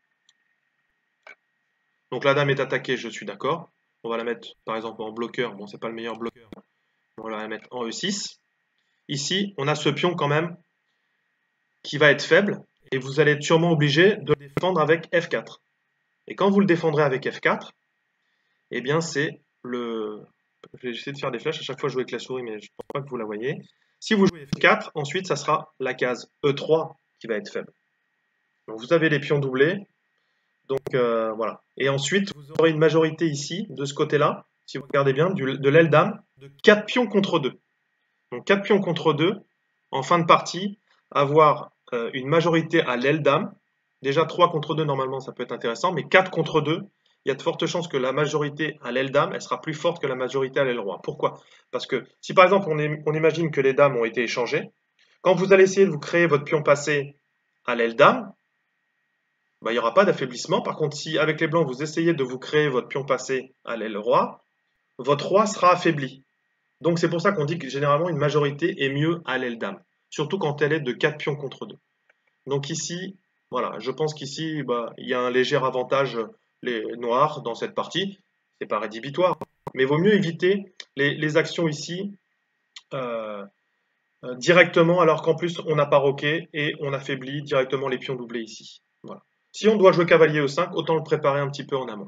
Donc la dame est attaquée, je suis d'accord. On va la mettre par exemple en bloqueur. Bon, c'est pas le meilleur bloqueur. On va la mettre en E6. Ici, on a ce pion quand même qui va être faible et vous allez être sûrement obligé de le défendre avec F4. Et quand vous le défendrez avec F4, eh bien c'est le... Je vais essayer de faire des flèches, à chaque fois je joue avec la souris mais je ne pense pas que vous la voyez. Si vous jouez F4, ensuite ça sera la case E3 qui va être faible. Donc vous avez les pions doublés, donc voilà. Et ensuite vous aurez une majorité ici, de ce côté-là, si vous regardez bien, de l'aile dame, de 4 pions contre 2. Donc 4 pions contre 2, en fin de partie, avoir une majorité à l'aile dame. Déjà 3 contre 2, normalement, ça peut être intéressant, mais 4 contre 2, il y a de fortes chances que la majorité à l'aile dame, elle sera plus forte que la majorité à l'aile roi. Pourquoi? Parce que si par exemple on imagine que les dames ont été échangées, quand vous allez essayer de vous créer votre pion passé à l'aile dame, bah, il n'y aura pas d'affaiblissement. Par contre, si avec les blancs vous essayez de vous créer votre pion passé à l'aile roi, votre roi sera affaibli. Donc c'est pour ça qu'on dit que généralement une majorité est mieux à l'aile dame, surtout quand elle est de 4 pions contre 2. Donc ici, voilà, je pense qu'ici, bah, il y a un léger avantage les noirs dans cette partie. C'est pas rédhibitoire, mais il vaut mieux éviter les actions ici euh, directement, alors qu'en plus on n'a pas roqué et on affaiblit directement les pions doublés ici. Voilà. Si on doit jouer cavalier E5, autant le préparer un petit peu en amont.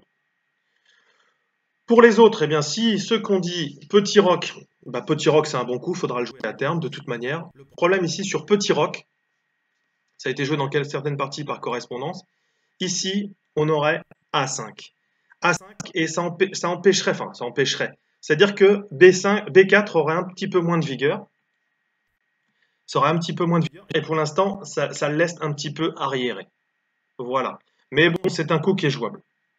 Pour les autres, eh bien, si ceux qu'on dit petit roc, bah, petit roc c'est un bon coup, il faudra le jouer à terme de toute manière. Le problème ici sur petit roc, ça a été joué dans certaines parties par correspondance. Ici, on aurait A5. A5 et ça empêcherait, enfin ça empêcherait. C'est-à-dire que B5, B4 aurait un petit peu moins de vigueur. Ça aurait un petit peu moins de vigueur. Et pour l'instant, ça le laisse un petit peu arriéré. Voilà. Mais bon, c'est un coup qui est jouable.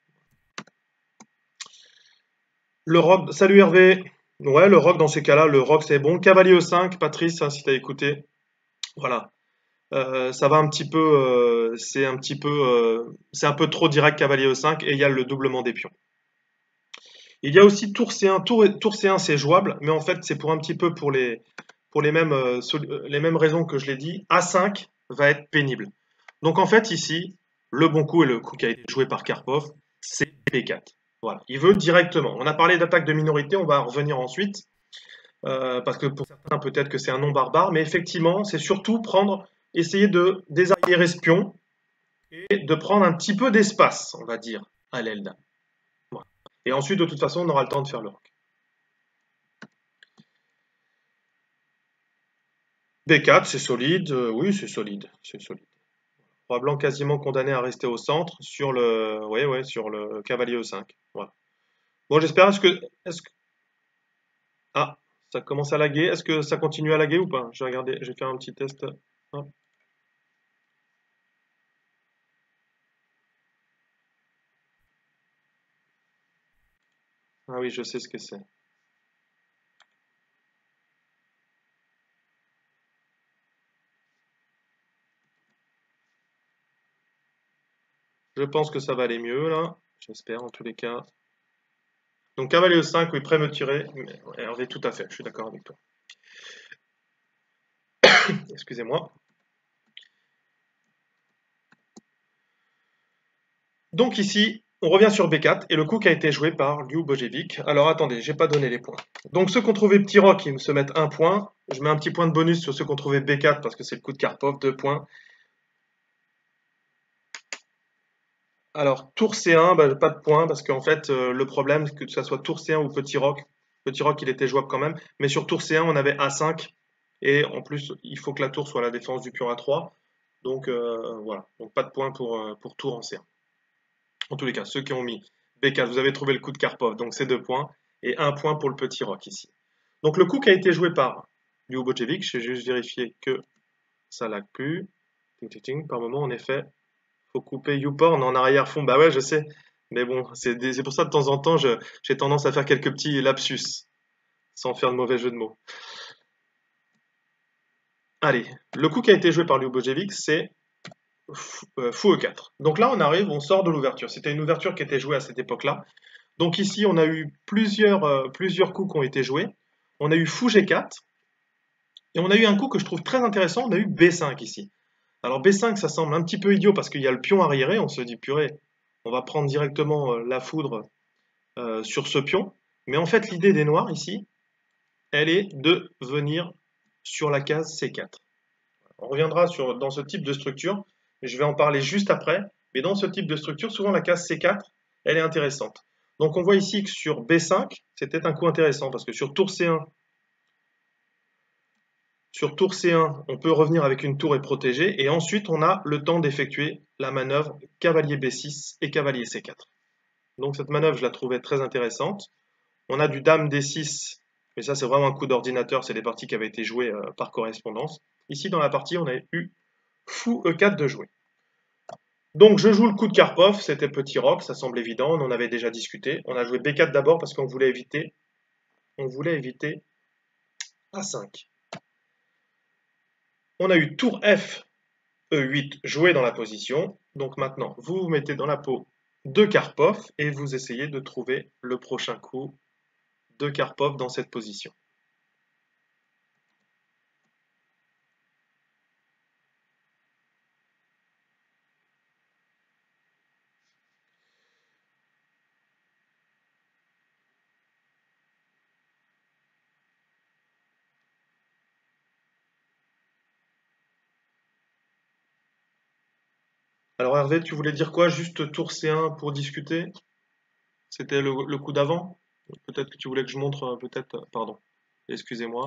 Le roc, salut Hervé. Ouais, le roc dans ces cas-là, le roc c'est bon. Cavalier E5, Patrice, hein, si t'as écouté. Voilà. Ça va un petit peu, c'est un peu trop direct cavalier E5 et il y a le doublement des pions. Il y a aussi tour C1. Tour C1 c'est jouable, mais en fait c'est pour un petit peu pour les mêmes raisons que je l'ai dit. A5 va être pénible. Donc en fait ici, le bon coup et le coup qui a été joué par Karpov, c'est B4. Voilà, il veut directement. On a parlé d'attaque de minorité, on va revenir ensuite, parce que pour certains peut-être que c'est un nom barbare, mais effectivement c'est surtout essayer de désarriérer ce pion et de prendre un petit peu d'espace, on va dire, à l'aile dame. Voilà. Et ensuite de toute façon on aura le temps de faire le roc. B4 c'est solide, oui c'est solide, c'est solide. Roi blanc quasiment condamné à rester au centre sur le cavalier E5. Voilà. Bon, j'espère. Ah, ça commence à laguer. Est-ce que ça continue à laguer ou pas? Je vais regarder, je vais faire un petit test. Hop. Ah oui, je sais ce que c'est. Je pense que ça va aller mieux là. J'espère en tous les cas. Donc cavalier E5, oui, prêt à me tirer. Hervé, tout à fait, je suis d'accord avec toi. Excusez-moi. Donc ici, On revient sur B4 et le coup qui a été joué par Liu Bojevic. Alors attendez, j'ai pas donné les points. Donc ceux qui ont trouvé petit roc, ils se mettent 1 point. Je mets un petit point de bonus sur ceux qui ont trouvé B4 parce que c'est le coup de Karpov, 2 points. Alors tour C1, bah, pas de points parce qu'en fait le problème c'est que ça soit tour C1 ou petit roc il était jouable quand même, mais sur tour C1 on avait A5 et en plus il faut que la tour soit à la défense du pion A3. Donc voilà, donc pas de points pour tour en C1. En tous les cas, ceux qui ont mis B4, vous avez trouvé le coup de Karpov, donc c'est 2 points, et 1 point pour le petit roc ici. Donc le coup qui a été joué par Liu Bojevic, j'ai juste vérifié que ça lag plus. Ting, ting, ting. Par moment, en effet, faut couper YouPorn en arrière-fond. Bah ouais, je sais, mais bon, c'est pour ça de temps en temps, j'ai tendance à faire quelques petits lapsus, sans faire de mauvais jeu de mots. Allez, le coup qui a été joué par Liu Bojevic, c'est fou E4. Donc là, on arrive, on sort de l'ouverture. C'était une ouverture qui était jouée à cette époque-là. Donc ici, on a eu plusieurs coups qui ont été joués. On a eu fou G4. Et on a eu un coup que je trouve très intéressant. On a eu B5 ici. Alors B5, ça semble un petit peu idiot parce qu'il y a le pion arriéré. On se dit, purée, on va prendre directement la foudre sur ce pion. Mais en fait, l'idée des noirs ici, elle est de venir sur la case C4. On reviendra dans ce type de structure. Je vais en parler juste après. Mais dans ce type de structure, souvent la case C4, elle est intéressante. Donc on voit ici que sur B5, c'était un coup intéressant parce que sur tour C1, on peut revenir avec une tour et protéger et ensuite on a le temps d'effectuer la manœuvre cavalier B6 et cavalier C4. Donc cette manœuvre, je la trouvais très intéressante. On a du dame D6, mais ça c'est vraiment un coup d'ordinateur, c'est des parties qui avaient été jouées par correspondance. Ici dans la partie, on a eu fou E4 de jouer. Donc je joue le coup de Karpov, c'était petit roc, ça semble évident, on en avait déjà discuté. On a joué B4 d'abord parce qu'on voulait éviter A5. On a eu tour F, E8 joué dans la position. Donc maintenant, vous vous mettez dans la peau de Karpov et vous essayez de trouver le prochain coup de Karpov dans cette position. Alors Hervé, tu voulais dire quoi? Juste tour C1 pour discuter? C'était le coup d'avant? Peut-être que tu voulais que je montre, peut-être, pardon, excusez-moi.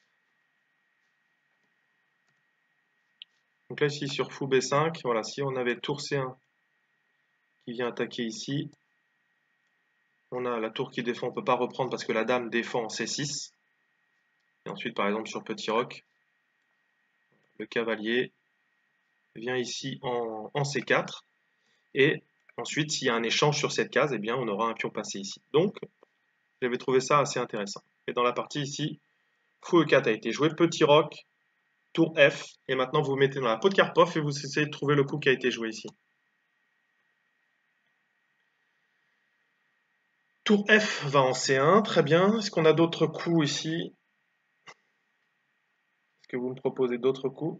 Donc là ici sur fou B5, voilà, si on avait tour C1 qui vient attaquer ici, on a la tour qui défend, on ne peut pas reprendre parce que la dame défend en C6. Et ensuite par exemple sur petit roc, le cavalier vient ici en C4. Et ensuite s'il y a un échange sur cette case, eh bien on aura un pion passé ici. Donc j'avais trouvé ça assez intéressant. Et dans la partie ici, fou E4 a été joué, petit roc, tour F, et maintenant vous vous mettez dans la peau de Karpov et vous essayez de trouver le coup qui a été joué ici. Tour F va en C1, très bien. Est-ce qu'on a d'autres coups ici? Est-ce que vous me proposez d'autres coups?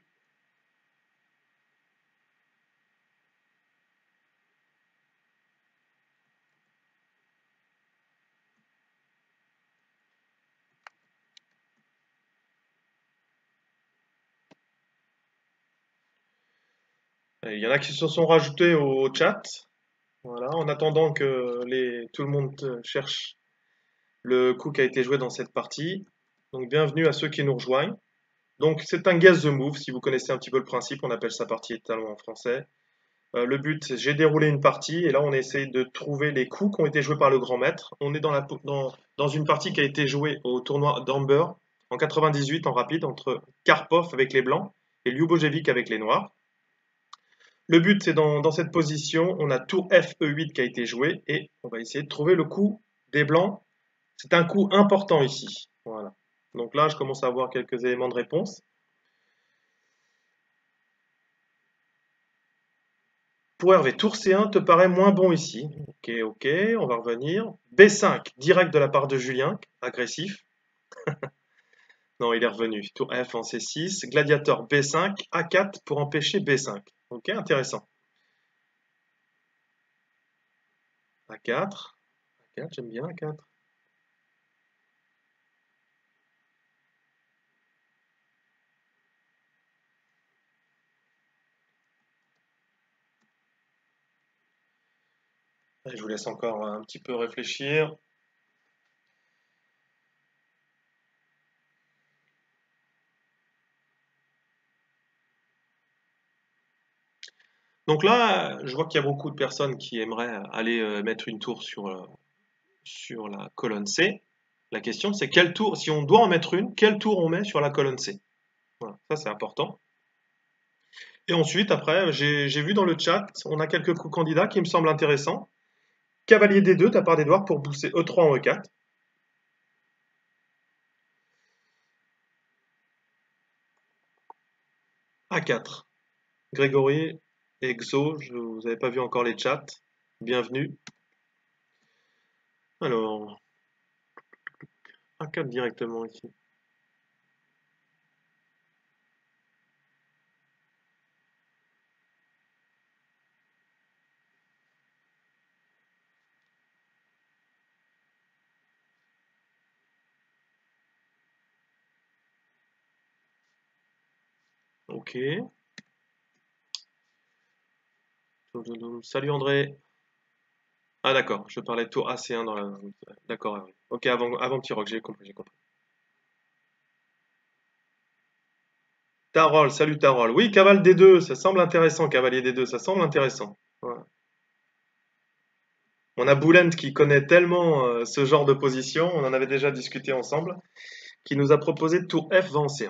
Il y en a qui se sont rajoutés au chat. Voilà, en attendant que tout le monde cherche le coup qui a été joué dans cette partie. Donc bienvenue à ceux qui nous rejoignent. Donc c'est un guess the move, si vous connaissez un petit peu le principe, on appelle ça partie étalon en français. Le but, c'est j'ai déroulé une partie et là on essaie de trouver les coups qui ont été joués par le grand maître. On est dans une partie qui a été jouée au tournoi d'Amber en 98 en rapide entre Karpov avec les blancs et Ljubojevic avec les noirs. Le but, c'est dans cette position, on a tour F, E8 qui a été joué et on va essayer de trouver le coup des blancs. C'est un coup important ici. Voilà. Donc là, je commence à avoir quelques éléments de réponse. Pour Hervé, tour C1 te paraît moins bon ici. Ok, ok, on va revenir. B5, direct de la part de Julien, agressif. Non, il est revenu. Tour F en C6, gladiateur B5, A4 pour empêcher B5. Ok, intéressant. A4. A4, j'aime bien A4. Je vous laisse encore un petit peu réfléchir. Donc là, je vois qu'il y a beaucoup de personnes qui aimeraient aller mettre une tour sur la colonne C. La question, c'est quelle tour, si on doit en mettre une, quelle tour on met sur la colonne C? Voilà, ça c'est important. Et ensuite, après, j'ai vu dans le chat, on a quelques candidats qui me semblent intéressants. Cavalier D2, tapard d'Edouard pour pousser E3 en E4. A4. Grégory, Exo, vous n'avez pas vu encore les chats. Bienvenue. Alors, A4 directement ici. Ok. Salut André. Ah d'accord, je parlais de tour AC1 dans la... D'accord, Hervé. Ok, avant petit rock, j'ai compris, j'ai compris. Tarol, salut Tarol. Oui, cavale D2, ça semble intéressant, cavalier D2, ça semble intéressant. Voilà. On a Boulent qui connaît tellement ce genre de position, on en avait déjà discuté ensemble, qui nous a proposé tour F va en C1.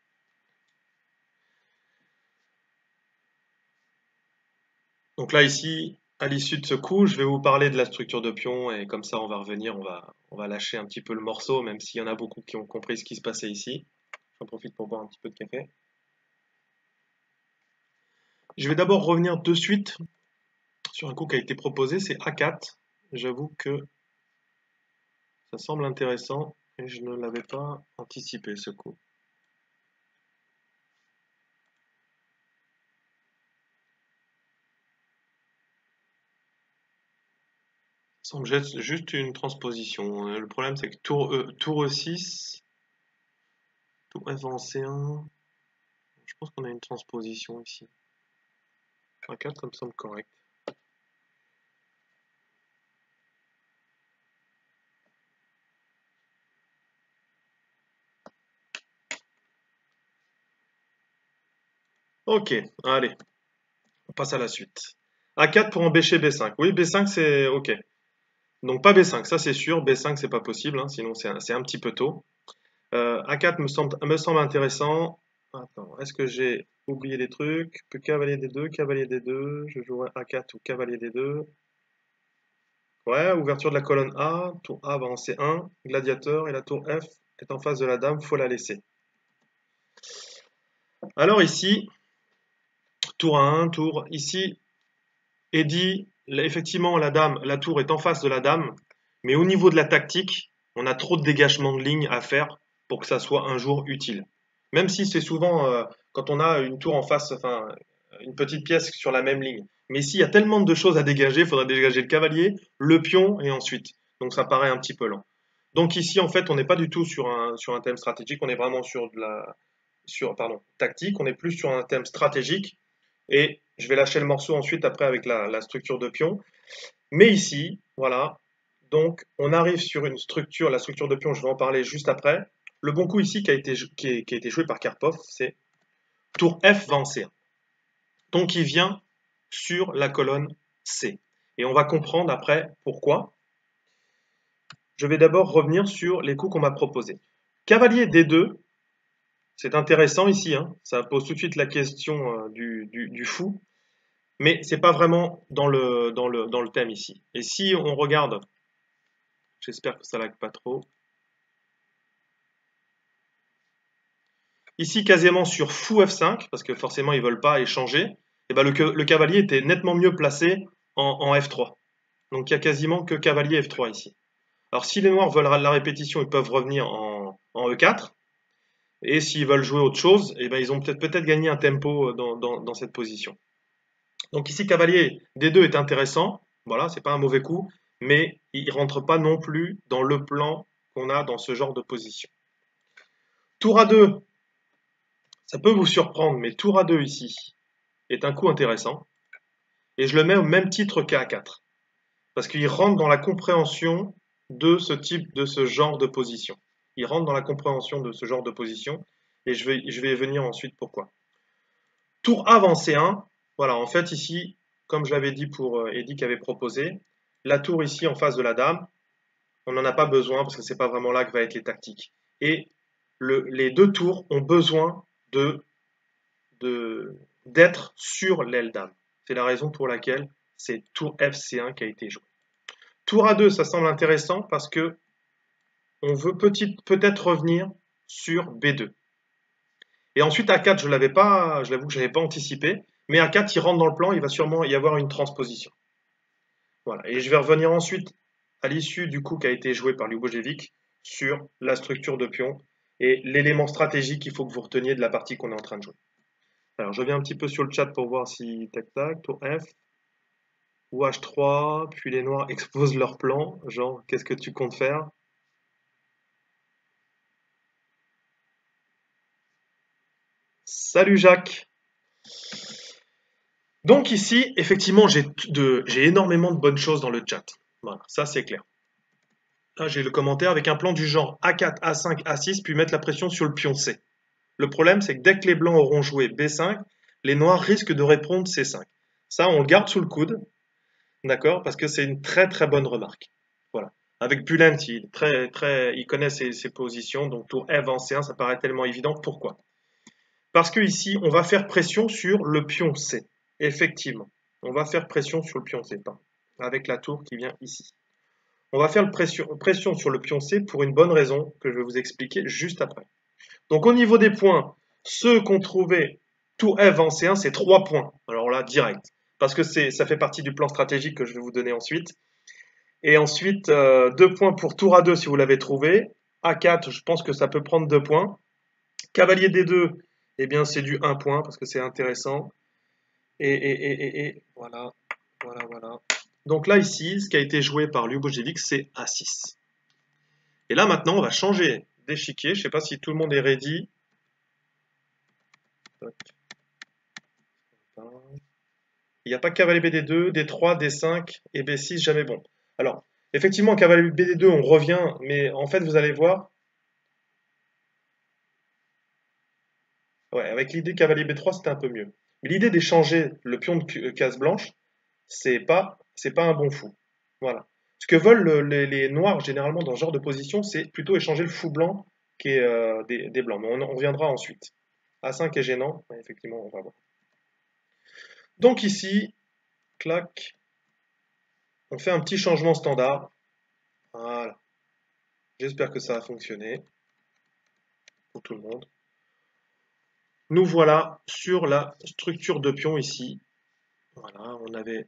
Donc là, ici, à l'issue de ce coup, je vais vous parler de la structure de pion et comme ça, on va revenir, on va lâcher un petit peu le morceau, même s'il y en a beaucoup qui ont compris ce qui se passait ici. J'en profite pour boire un petit peu de café. Je vais d'abord revenir de suite sur un coup qui a été proposé, c'est A4. J'avoue que ça semble intéressant et je ne l'avais pas anticipé ce coup. Ça semble juste une transposition. Le problème c'est que tour E6, tour F en C1, je pense qu'on a une transposition ici. A4, ça me semble correct. Ok, allez, on passe à la suite. A4 pour empêcher B5. Oui, B5 c'est ok. Donc pas B5, ça c'est sûr. B5 c'est pas possible, hein, sinon c'est un petit peu tôt. A4 me semble intéressant. Attends, est-ce que j'ai oublié des trucs? Cavalier D2, cavalier D2, je jouerai A4 ou cavalier D2. Ouais, ouverture de la colonne A, tour A va en C1, gladiateur, et la tour F est en face de la dame, faut la laisser. Alors ici, tour A1, tour ici, est dit, effectivement la tour est en face de la dame, mais au niveau de la tactique, on a trop de dégagement de lignes à faire pour que ça soit un jour utile. Même si c'est souvent quand on a une tour en face, enfin une petite pièce sur la même ligne. Mais ici, il y a tellement de choses à dégager, il faudrait dégager le cavalier, le pion et ensuite. Donc ça paraît un petit peu lent. Donc ici, en fait, on n'est pas du tout sur un thème stratégique, on est vraiment tactique, on est plus sur un thème stratégique. Et je vais lâcher le morceau ensuite après avec la structure de pion. Mais ici, voilà, donc on arrive sur une structure, la structure de pion, je vais en parler juste après. Le bon coup ici qui a été joué par Karpov, c'est tour F va en C1. Donc il vient sur la colonne C. Et on va comprendre après pourquoi. Je vais d'abord revenir sur les coups qu'on m'a proposés. Cavalier D2, c'est intéressant ici, hein, ça pose tout de suite la question du fou, mais c'est pas vraiment dans le thème ici. Et si on regarde, j'espère que ça lag pas trop, ici quasiment sur fou F5, parce que forcément ils veulent pas échanger, et ben le cavalier était nettement mieux placé en F3. Donc il y a quasiment que cavalier F3 ici. Alors si les noirs veulent la répétition, ils peuvent revenir en E4. Et s'ils veulent jouer autre chose, eh ben, ils ont peut-être gagné un tempo dans cette position. Donc ici, cavalier D2 est intéressant. Voilà, c'est pas un mauvais coup. mais il ne rentre pas non plus dans le plan qu'on a dans ce genre de position. Tour A2, ça peut vous surprendre, mais tour A2 ici est un coup intéressant, et je le mets au même titre qu'A4, parce qu'il rentre dans la compréhension de ce genre de position. Il rentre dans la compréhension de ce genre de position, et je vais y venir ensuite pourquoi. Tour avancé 1, voilà, en fait ici, comme je l'avais dit pour Eddy qui avait proposé, la tour ici en face de la dame, on n'en a pas besoin parce que c'est pas vraiment là que va être les tactiques. Et les deux tours ont besoin d'être sur l'aile dame. C'est la raison pour laquelle c'est tour FC1 qui a été joué. Tour A2, ça semble intéressant parce que on veut peut-être revenir sur B2. Et ensuite A4, je l'avoue que je n'avais pas anticipé, mais A4, il rentre dans le plan, il va sûrement y avoir une transposition. Voilà. Et je vais revenir ensuite à l'issue du coup qui a été joué par Ljubojevic sur la structure de pion et l'élément stratégique qu'il faut que vous reteniez de la partie qu'on est en train de jouer. Alors je viens un petit peu sur le chat pour voir si tac tac, tour F, ou H3, puis les noirs exposent leur plan, genre qu'est-ce que tu comptes faire? Salut Jacques! Donc ici, effectivement, j'ai énormément de bonnes choses dans le chat. Voilà, ça c'est clair. Là, j'ai le commentaire avec un plan du genre A4, A5, A6, puis mettre la pression sur le pion C. Le problème, c'est que dès que les blancs auront joué B5, les noirs risquent de répondre C5. Ça, on le garde sous le coude, d'accord, parce que c'est une très très bonne remarque. Voilà. Avec Bulent, il connaît ses positions, donc tour F en C1, ça paraît tellement évident. Pourquoi? Parce que ici, on va faire pression sur le pion C. Effectivement, on va faire pression sur le pion C, avec la tour qui vient ici. On va faire pression sur le pion C pour une bonne raison que je vais vous expliquer juste après. Donc au niveau des points, ceux qu'on trouvait tour F en C1, c'est 3 points. Alors là, direct. Parce que ça fait partie du plan stratégique que je vais vous donner ensuite. Et ensuite, 2 points pour tour A2 si vous l'avez trouvé. A4, je pense que ça peut prendre 2 points. Cavalier D2, eh bien c'est du 1 point parce que c'est intéressant. Et voilà, voilà, voilà. Donc là, ici, ce qui a été joué par Ljubojevic, c'est A6. Et là, maintenant, on va changer d'échiquier. Je ne sais pas si tout le monde est ready. Il n'y a pas cavalier BD2, D3, D5 et B6, jamais bon. Alors, effectivement, cavalier BD2, on revient, mais en fait, vous allez voir, ouais, avec l'idée cavalier B3, c'était un peu mieux. Mais l'idée d'échanger le pion de case blanche, c'est pas un bon fou. Voilà. Ce que veulent les noirs généralement dans ce genre de position, c'est plutôt échanger le fou blanc qui est des blancs. Mais on reviendra ensuite. A5 est gênant, ouais, effectivement, on va voir. Donc ici, clac, on fait un petit changement standard. Voilà. J'espère que ça a fonctionné pour tout le monde. Nous voilà sur la structure de pion ici. Voilà, on avait,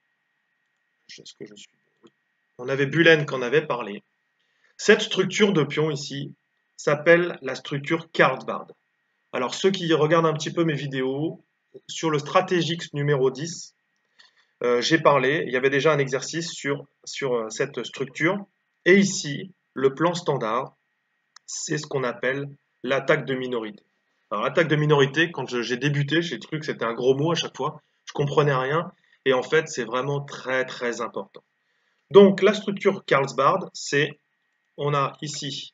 on avait Bullen qui en avait parlé. Cette structure de pion ici s'appelle la structure Karlsbad. Alors ceux qui regardent un petit peu mes vidéos, sur le Strategix numéro 10, j'ai parlé, il y avait déjà un exercice sur cette structure. Et ici, le plan standard, c'est ce qu'on appelle l'attaque de minorité. Alors l'attaque de minorité, quand j'ai débuté, j'ai cru que c'était un gros mot à chaque fois, je comprenais rien, et en fait c'est vraiment très très important. Donc la structure Karlsbad, c'est, on a ici,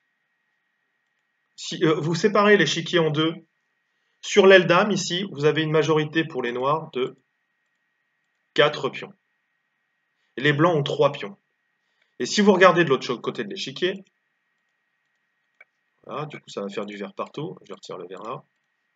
vous séparez l'échiquier en deux, sur l'aile dame ici, vous avez une majorité pour les noirs de 4 pions. Et les blancs ont 3 pions. Et si vous regardez de l'autre côté de l'échiquier, voilà, du coup ça va faire du vert partout, je retire le vert là.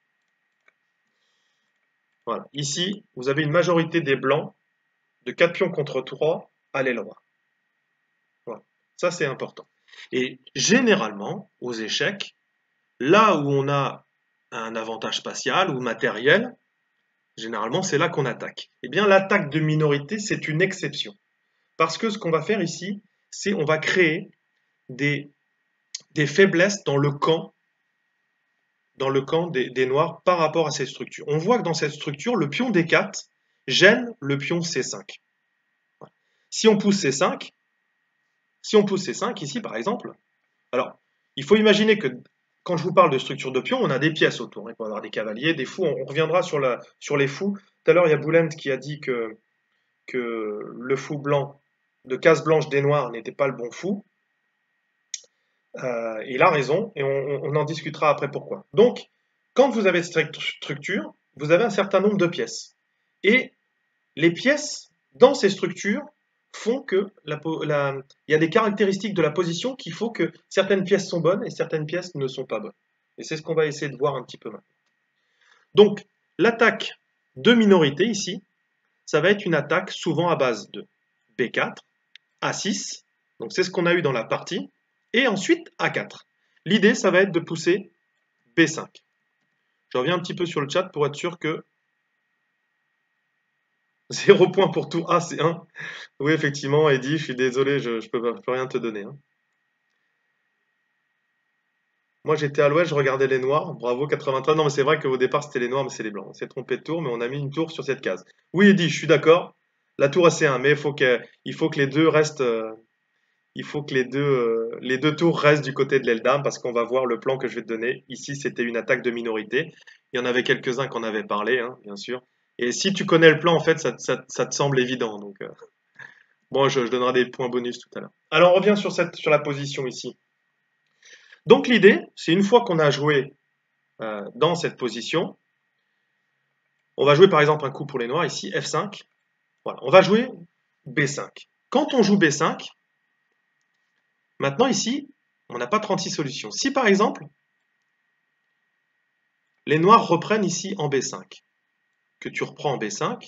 Voilà. Ici, vous avez une majorité des blancs de 4 pions contre 3 à l'aile droite. Voilà. Ça, c'est important. Et généralement, aux échecs, là où on a un avantage spatial ou matériel, généralement, c'est là qu'on attaque. Eh bien, l'attaque de minorité, c'est une exception. Parce que ce qu'on va faire ici, c'est on va créer des faiblesses dans le camp des noirs par rapport à cette structure. On voit que dans cette structure, le pion D4 gêne le pion C5. Si on pousse C5, Si on pousse C5 ici, par exemple, alors, il faut imaginer que quand je vous parle de structure de pion, on a des pièces autour. Il peut y avoir des cavaliers, des fous. On reviendra sur les fous. Tout à l'heure, il y a Boulent qui a dit que le fou blanc de case blanche des noirs n'était pas le bon fou. Il a raison, et on en discutera après pourquoi. Donc, quand vous avez cette structure, vous avez un certain nombre de pièces. Et les pièces dans ces structures font que il y a des caractéristiques de la position qui font que certaines pièces sont bonnes et certaines pièces ne sont pas bonnes. Et c'est ce qu'on va essayer de voir un petit peu maintenant. Donc, l'attaque de minorité ici, ça va être une attaque souvent à base de B4, A6, donc c'est ce qu'on a eu dans la partie, et ensuite A4. L'idée, ça va être de pousser B5. Je reviens un petit peu sur le chat pour être sûr que 0 point pour tout A, c'est 1. Oui, effectivement, Eddy, je suis désolé, je ne peux rien te donner. Hein. Moi, j'étais à l'ouest, je regardais les noirs. Bravo, 93. Non, mais c'est vrai qu'au départ, c'était les noirs, mais c'est les blancs. On s'est trompé de tour, mais on a mis une tour sur cette case. Oui, Eddy, je suis d'accord. La tour AC1, mais il faut que les deux restent. Il faut que les deux tours restent du côté de l'Eldam parce qu'on va voir le plan que je vais te donner. Ici, c'était une attaque de minorité. Il y en avait quelques-uns qu'on avait parlé, hein, bien sûr. Et si tu connais le plan, en fait, ça te semble évident. Donc, bon, je donnerai des points bonus tout à l'heure. Alors, on revient sur la position ici. Donc, l'idée, c'est une fois qu'on a joué dans cette position, on va jouer par exemple un coup pour les noirs ici, F5. Voilà, on va jouer B5. Quand on joue B5, maintenant ici, on n'a pas 36 solutions. Si par exemple, les noirs reprennent ici en B5, que tu reprends en B5,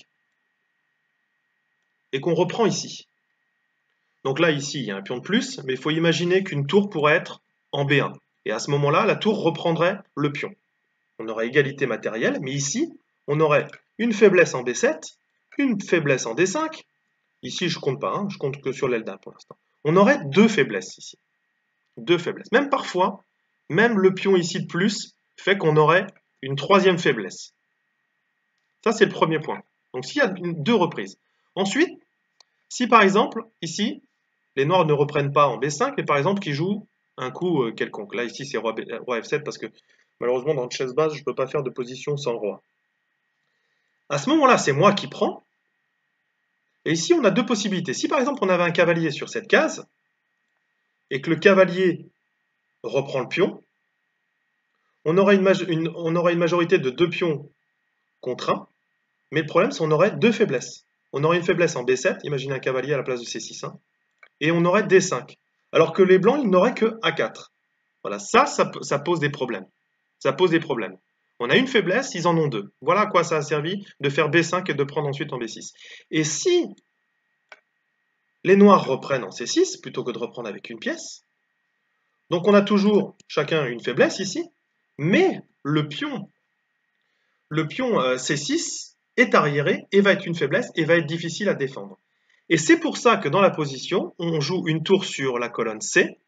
et qu'on reprend ici. Donc là, ici, il y a un pion de plus, mais il faut imaginer qu'une tour pourrait être en B1. Et à ce moment-là, la tour reprendrait le pion. On aurait égalité matérielle, mais ici, on aurait une faiblesse en B7, une faiblesse en D5. Ici, je compte pas, hein, je compte que sur l'Eldam pour l'instant. On aurait deux faiblesses ici. Deux faiblesses. Même parfois, même le pion ici de plus fait qu'on aurait une troisième faiblesse. Ça, c'est le premier point. Donc, s'il y a deux reprises. Ensuite, si par exemple, ici, les noirs ne reprennent pas en B5, mais par exemple, qu'ils jouent un coup quelconque. Là, ici, c'est roi F7 parce que malheureusement, dans le chaise basse, je ne peux pas faire de position sans roi. À ce moment-là, c'est moi qui prends. Et ici, on a deux possibilités. Si par exemple, on avait un cavalier sur cette case, et que le cavalier reprend le pion, on aurait une majorité de deux pions contre 1, mais le problème, c'est qu'on aurait deux faiblesses. On aurait une faiblesse en B7, imaginez un cavalier à la place de C6, hein, et on aurait D5. Alors que les blancs, ils n'auraient que A4. Voilà, ça pose des problèmes. Ça pose des problèmes. On a une faiblesse, ils en ont deux. Voilà à quoi ça a servi de faire B5 et de prendre ensuite en B6. Et si les noirs reprennent en C6, plutôt que de reprendre avec une pièce, donc on a toujours chacun une faiblesse ici, mais le pion C6 est arriéré et va être une faiblesse et va être difficile à défendre. Et c'est pour ça que dans la position, on joue une tour sur la colonne C,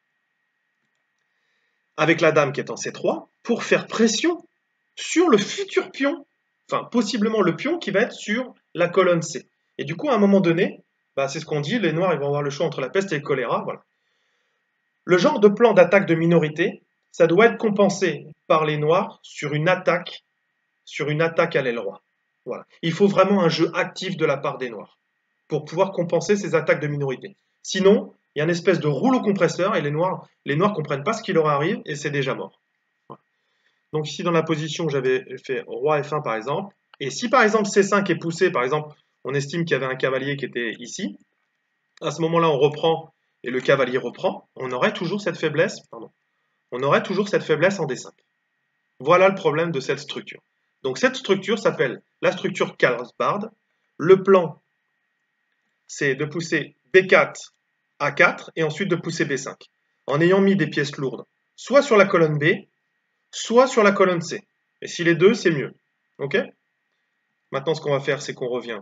avec la dame qui est en C3, pour faire pression sur le futur pion, enfin possiblement le pion qui va être sur la colonne C. Et du coup, à un moment donné, bah, c'est ce qu'on dit, les noirs ils vont avoir le choix entre la peste et le choléra. Voilà. Le genre de plan d'attaque de minorité, ça doit être compensé par les noirs sur une attaque à l'aile roi. Voilà. Il faut vraiment un jeu actif de la part des noirs pour pouvoir compenser ces attaques de minorité. Sinon, il y a une espèce de rouleau compresseur et les noirs comprennent pas ce qui leur arrive et c'est déjà mort. Voilà. Donc ici dans la position, j'avais fait roi F1 par exemple. Et si par exemple C5 est poussé, par exemple, on estime qu'il y avait un cavalier qui était ici, à ce moment-là, on reprend et le cavalier reprend, on aurait toujours cette faiblesse, on aurait toujours cette faiblesse en D5. Voilà le problème de cette structure. Donc cette structure s'appelle la structure Karlsbad. Le plan, c'est de pousser B4 à 4 et ensuite de pousser B5, en ayant mis des pièces lourdes, soit sur la colonne B, soit sur la colonne C. Et si les deux, c'est mieux. Ok? Maintenant, ce qu'on va faire, c'est qu'on revient.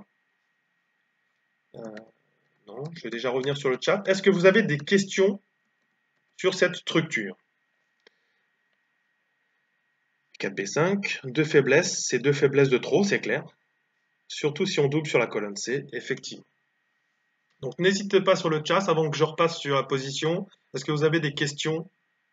Non, je vais déjà revenir sur le chat. Est-ce que vous avez des questions sur cette structure? 4B5, deux faiblesses, c'est deux faiblesses de trop, c'est clair. Surtout si on double sur la colonne C, effectivement. Donc n'hésitez pas sur le chat avant que je repasse sur la position. Est-ce que vous avez des questions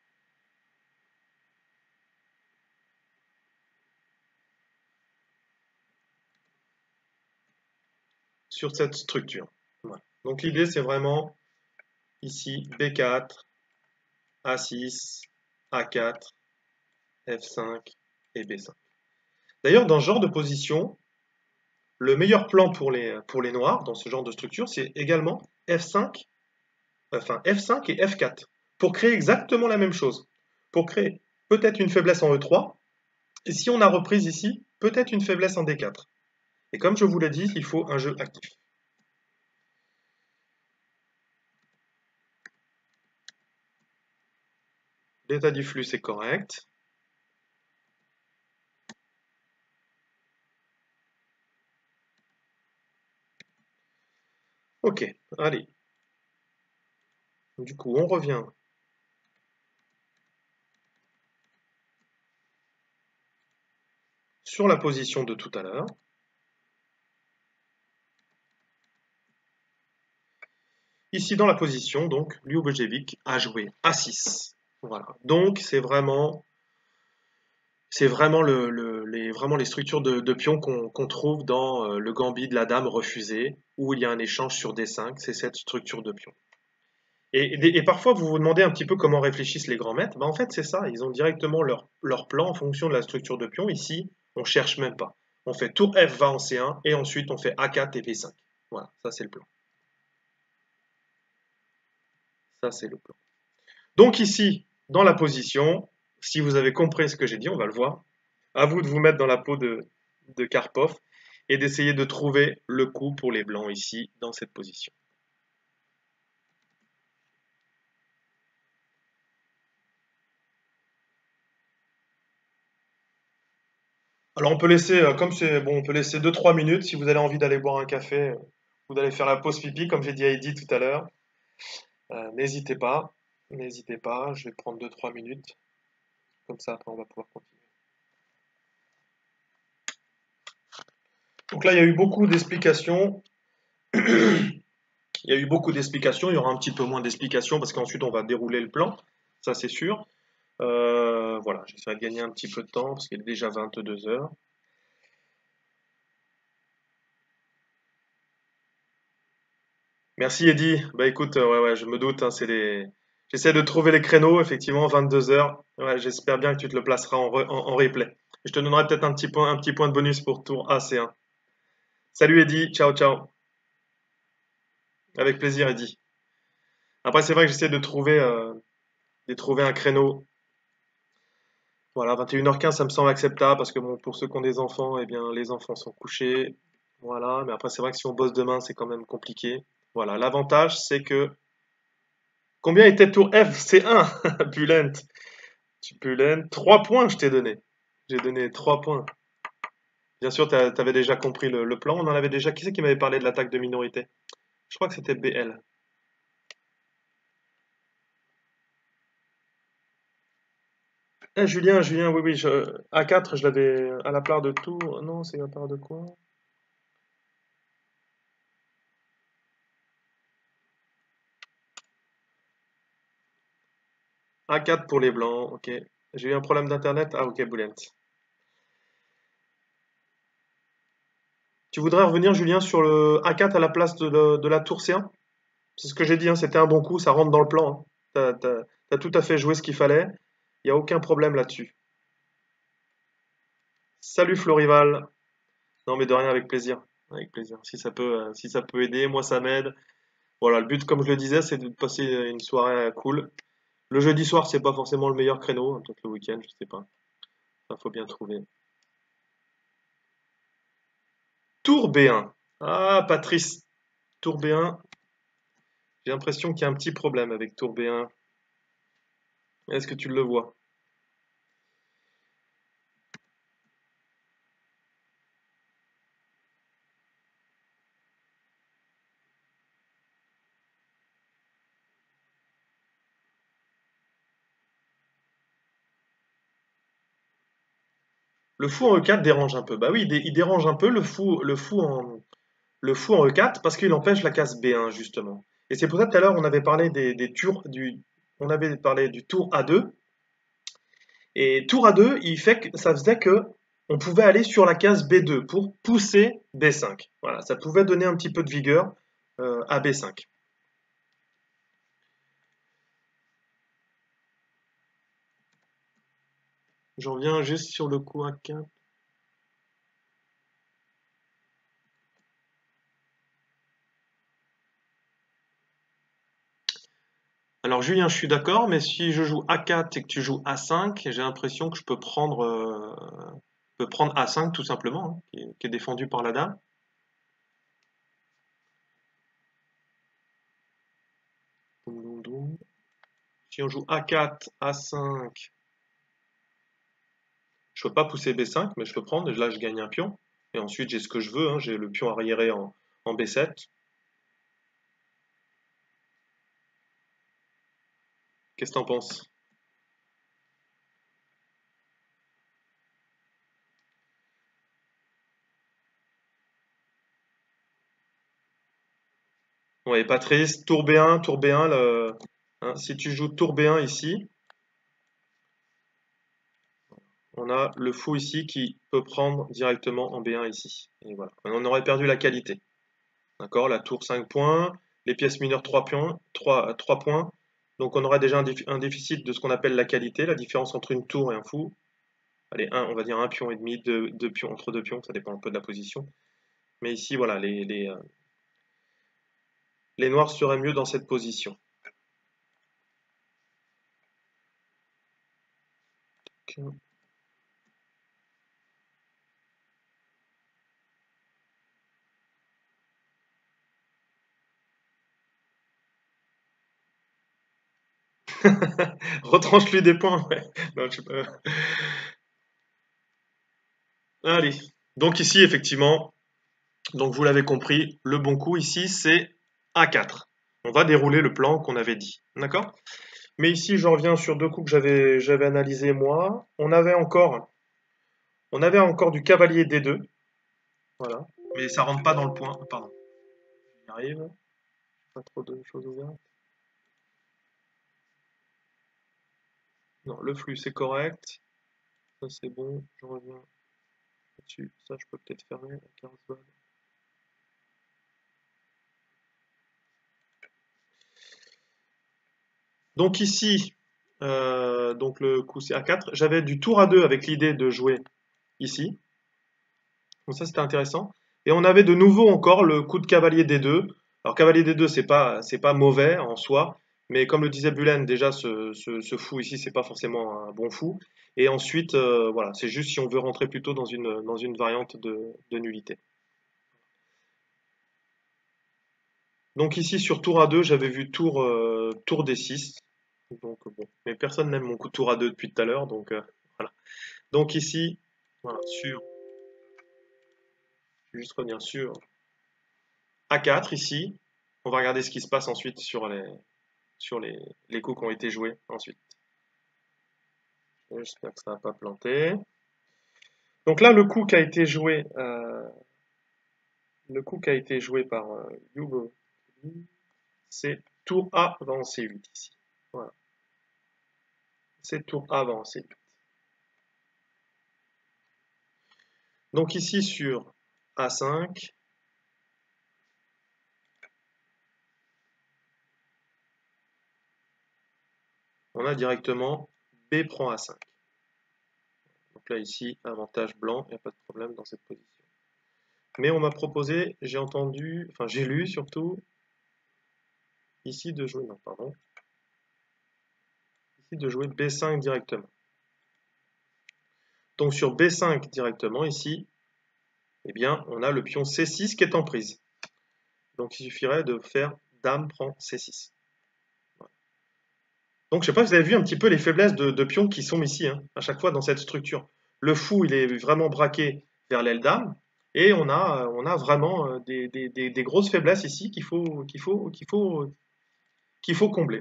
sur cette structure? Voilà. Donc l'idée c'est vraiment ici B4, A6, A4, F5 et B5. D'ailleurs, dans ce genre de position, le meilleur plan pour les noirs, dans ce genre de structure, c'est également F5, enfin F5 et F4, pour créer exactement la même chose. Pour créer peut-être une faiblesse en E3, et si on a reprise ici, peut-être une faiblesse en D4. Et comme je vous l'ai dit, il faut un jeu actif. L'état du flux, c'est correct. Ok, allez. Du coup, on revient sur la position de tout à l'heure. Ici, dans la position, donc, Ljubojevic a joué A6. Voilà. Donc, c'est vraiment vraiment les structures de pions qu'on trouve dans le gambit de la dame refusée, où il y a un échange sur D5, c'est cette structure de pions. Et parfois, vous vous demandez un petit peu comment réfléchissent les grands maîtres. Ben, en fait, c'est ça, ils ont directement leur plan en fonction de la structure de pions. Ici, on cherche même pas. On fait tour F va en C1, et ensuite on fait A4 et B5. Voilà, ça c'est le plan. Ça c'est le plan. Donc ici, dans la position, si vous avez compris ce que j'ai dit, on va le voir. À vous de vous mettre dans la peau de Karpov et d'essayer de trouver le coup pour les blancs ici, dans cette position. Alors on peut laisser, comme c'est bon, on peut laisser 2-3 minutes. Si vous avez envie d'aller boire un café, ou d'aller faire la pause pipi, comme j'ai dit à Eddy tout à l'heure, n'hésitez pas. N'hésitez pas, je vais prendre 2-3 minutes. Comme ça, après, on va pouvoir continuer. Donc là, il y a eu beaucoup d'explications. Il y a eu beaucoup d'explications. Il y aura un petit peu moins d'explications parce qu'ensuite, on va dérouler le plan. Ça, c'est sûr. Voilà, j'essaierai de gagner un petit peu de temps parce qu'il est déjà 22 heures. Merci Eddy. Bah écoute, ouais, je me doute, hein, j'essaie de trouver les créneaux, effectivement, 22 heures. Ouais, j'espère bien que tu te le placeras en replay. Je te donnerai peut-être un petit point de bonus pour tour A, C1. Salut Eddy, ciao ciao. Avec plaisir Eddy. Après, c'est vrai que j'essaie de trouver un créneau. Voilà, 21h15, ça me semble acceptable parce que bon, pour ceux qui ont des enfants, eh bien, les enfants sont couchés. Voilà, mais après, c'est vrai que si on bosse demain, c'est quand même compliqué. Voilà, l'avantage, c'est que combien était tour F? C'est 1, Bulent. Bulent, 3 points je t'ai donné. J'ai donné 3 points. Bien sûr, t'avais déjà compris le plan. On en avait déjà. Qui c'est qui m'avait parlé de l'attaque de minorité? Je crois que c'était BL. Eh, Julien, oui, oui. A4, je l'avais à la part de tout. Non, c'est à la part de quoi? A4 pour les blancs, ok. J'ai eu un problème d'internet. Ah, ok, Bulent. Tu voudrais revenir, Julien, sur le A4 à la place de la tour C1? C'est ce que j'ai dit, hein, c'était un bon coup, ça rentre dans le plan, hein. T'as tout à fait joué ce qu'il fallait. Il n'y a aucun problème là-dessus. Salut Florival. Non, mais de rien, avec plaisir. Avec plaisir. Si ça peut aider, moi ça m'aide. Voilà, le but, comme je le disais, c'est de passer une soirée cool. Le jeudi soir, c'est pas forcément le meilleur créneau, hein, peut-être le week-end, je sais pas. Il faut bien trouver. Tour B1. Ah, Patrice, Tour B1. J'ai l'impression qu'il y a un petit problème avec Tour B1. Est-ce que tu le vois? Le fou en E4 dérange un peu. Bah oui, il dérange un peu. Le fou le fou en E4 parce qu'il empêche la case B1 justement. Et c'est pour ça que tout à l'heure on avait parlé des tours on avait parlé du tour A2. Et tour A2, ça faisait que on pouvait aller sur la case B2 pour pousser B5. Voilà, ça pouvait donner un petit peu de vigueur à B5. Je reviens juste sur le coup A4. Alors Julien, je suis d'accord, mais si je joue A4 et que tu joues A5, j'ai l'impression que je peux prendre A5 tout simplement, hein, qui est défendu par la dame. Doum, doum, doum. Si on joue A4, A5, je peux pas pousser B5, mais je peux prendre, et là je gagne un pion. Et ensuite j'ai ce que je veux, hein, j'ai le pion arriéré en B7. Qu'est-ce que t'en penses? Ouais, pas triste. Tour B1, hein, si tu joues tour B1 ici, on a le fou ici qui peut prendre directement en B1 ici. Et voilà. On aurait perdu la qualité. D'accord? La tour 5 points, les pièces mineures 3 points, 3 points. Donc on aurait déjà un déficit de ce qu'on appelle la qualité, la différence entre une tour et un fou. Allez, on va dire un pion et demi, deux pions, entre deux pions, ça dépend un peu de la position. Mais ici, voilà, les noirs seraient mieux dans cette position. Ok. Retranche-lui des points, ouais. Non, allez. Donc ici, effectivement, donc vous l'avez compris, le bon coup ici, c'est A4. On va dérouler le plan qu'on avait dit. D'accord? Mais ici, je reviens sur deux coups que j'avais analysés moi. On avait encore du cavalier D2. Voilà. Mais ça rentre pas dans le point. Pardon. J'y arrive. Pas trop de choses ouvertes. Non, le flux c'est correct. Ça c'est bon. Je reviens là-dessus. Ça, je peux peut-être fermer la carte zone. Donc ici, donc le coup c'est A4. J'avais du tour A2 avec l'idée de jouer ici. Donc ça c'était intéressant. Et on avait de nouveau encore le coup de cavalier D2. Alors cavalier D2 c'est pas mauvais en soi, mais comme le disait Bulen, déjà ce fou ici c'est pas forcément un bon fou. Et ensuite voilà, c'est juste si on veut rentrer plutôt dans une variante de nullité. Donc ici sur tour A2 j'avais vu tour D6. Donc bon, mais personne n'aime mon coup de tour A2 depuis tout à l'heure, donc voilà. Donc ici, voilà, je vais juste revenir sur A4 ici. On va regarder ce qui se passe ensuite sur les coups qui ont été joués ensuite. J'espère que ça n'a pas planté. Donc là, le coup qui a été joué par Hugo, c'est tour A va en C8 ici. Voilà, c'est tour A va en C8. Donc ici sur A5, on a directement B prend A5. Donc là ici, avantage blanc, il n'y a pas de problème dans cette position. Mais on m'a proposé, j'ai entendu, enfin j'ai lu surtout, ici de jouer, non pardon, ici de jouer B5 directement. Donc sur B5 directement ici, eh bien on a le pion C6 qui est en prise. Donc il suffirait de faire Dame prend C6. Voilà. Donc je ne sais pas si vous avez vu un petit peu les faiblesses de pions qui sont ici, hein, à chaque fois dans cette structure. Le fou, il est vraiment braqué vers l'aile Dame, et on a vraiment des grosses faiblesses ici qu'il faut combler.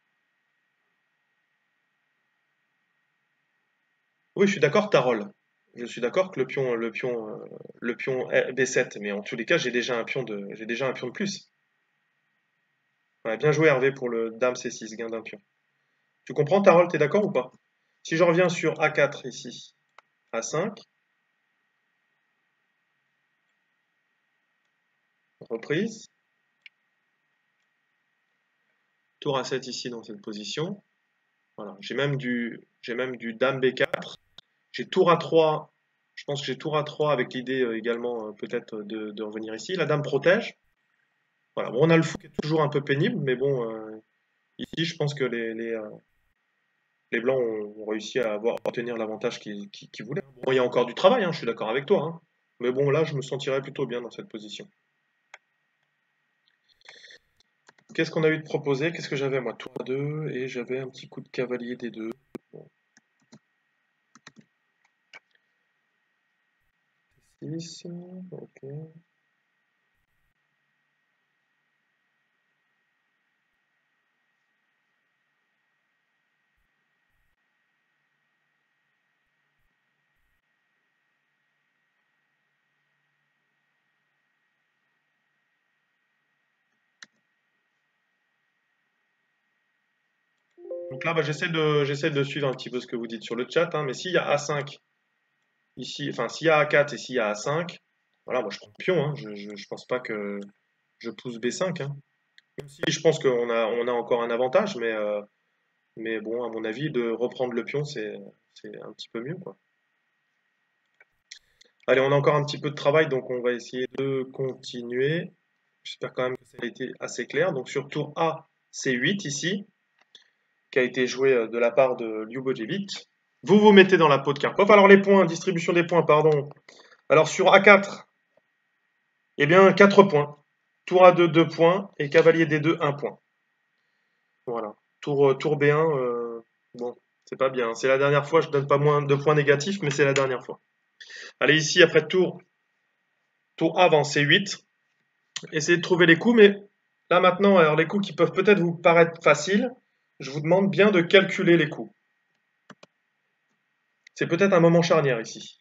Oui, je suis d'accord, Tarol. Je suis d'accord que le pion B7, mais en tous les cas, j'ai déjà un pion de plus. Ouais, bien joué Hervé pour le dame C6, gain d'un pion. Tu comprends, Tarol, t'es d'accord ou pas? Si je reviens sur A4 ici, A5, reprise, tour A7 ici dans cette position. Voilà, j'ai même du dame B4. J'ai tour A3, je pense que j'ai tour A3 avec l'idée également peut-être de revenir ici. La dame protège. Voilà, bon, on a le fou qui est toujours un peu pénible, mais bon, ici je pense que les blancs ont réussi à obtenir l'avantage qu'ils voulaient. Bon, il y a encore du travail, hein, je suis d'accord avec toi, hein. Mais bon, là, je me sentirais plutôt bien dans cette position. Qu'est-ce qu'on a eu de proposé? Qu'est-ce que j'avais moi? Tour A2 et j'avais un petit coup de cavalier D2. Bon. 6, ok. Donc là, bah, j'essaie de suivre un petit peu ce que vous dites sur le chat, hein, mais s'il y a A5 ici, enfin s'il y a A4 et s'il y a A5, voilà, moi je prends le pion, hein, je pense pas que je pousse B5, hein. Même si je pense on a encore un avantage, mais bon, à mon avis, de reprendre le pion, c'est un petit peu mieux, quoi. Allez, on a encore un petit peu de travail, donc on va essayer de continuer. J'espère quand même que ça a été assez clair. Donc sur tour A, c'est 8 ici, qui a été joué de la part de Ljubojevic. Vous vous mettez dans la peau de Karpov. Alors les points, distribution des points, pardon. Alors sur A4, eh bien 4 points. Tour A2, 2 points. Et cavalier D2, 1 point. Voilà. Tour B1, bon, c'est pas bien. C'est la dernière fois, je donne pas moins de points négatifs, mais c'est la dernière fois. Allez, ici, après tour A avant C8. Essayez de trouver les coups, mais là maintenant, alors les coups qui peuvent peut-être vous paraître faciles, je vous demande bien de calculer les coups. C'est peut-être un moment charnière ici.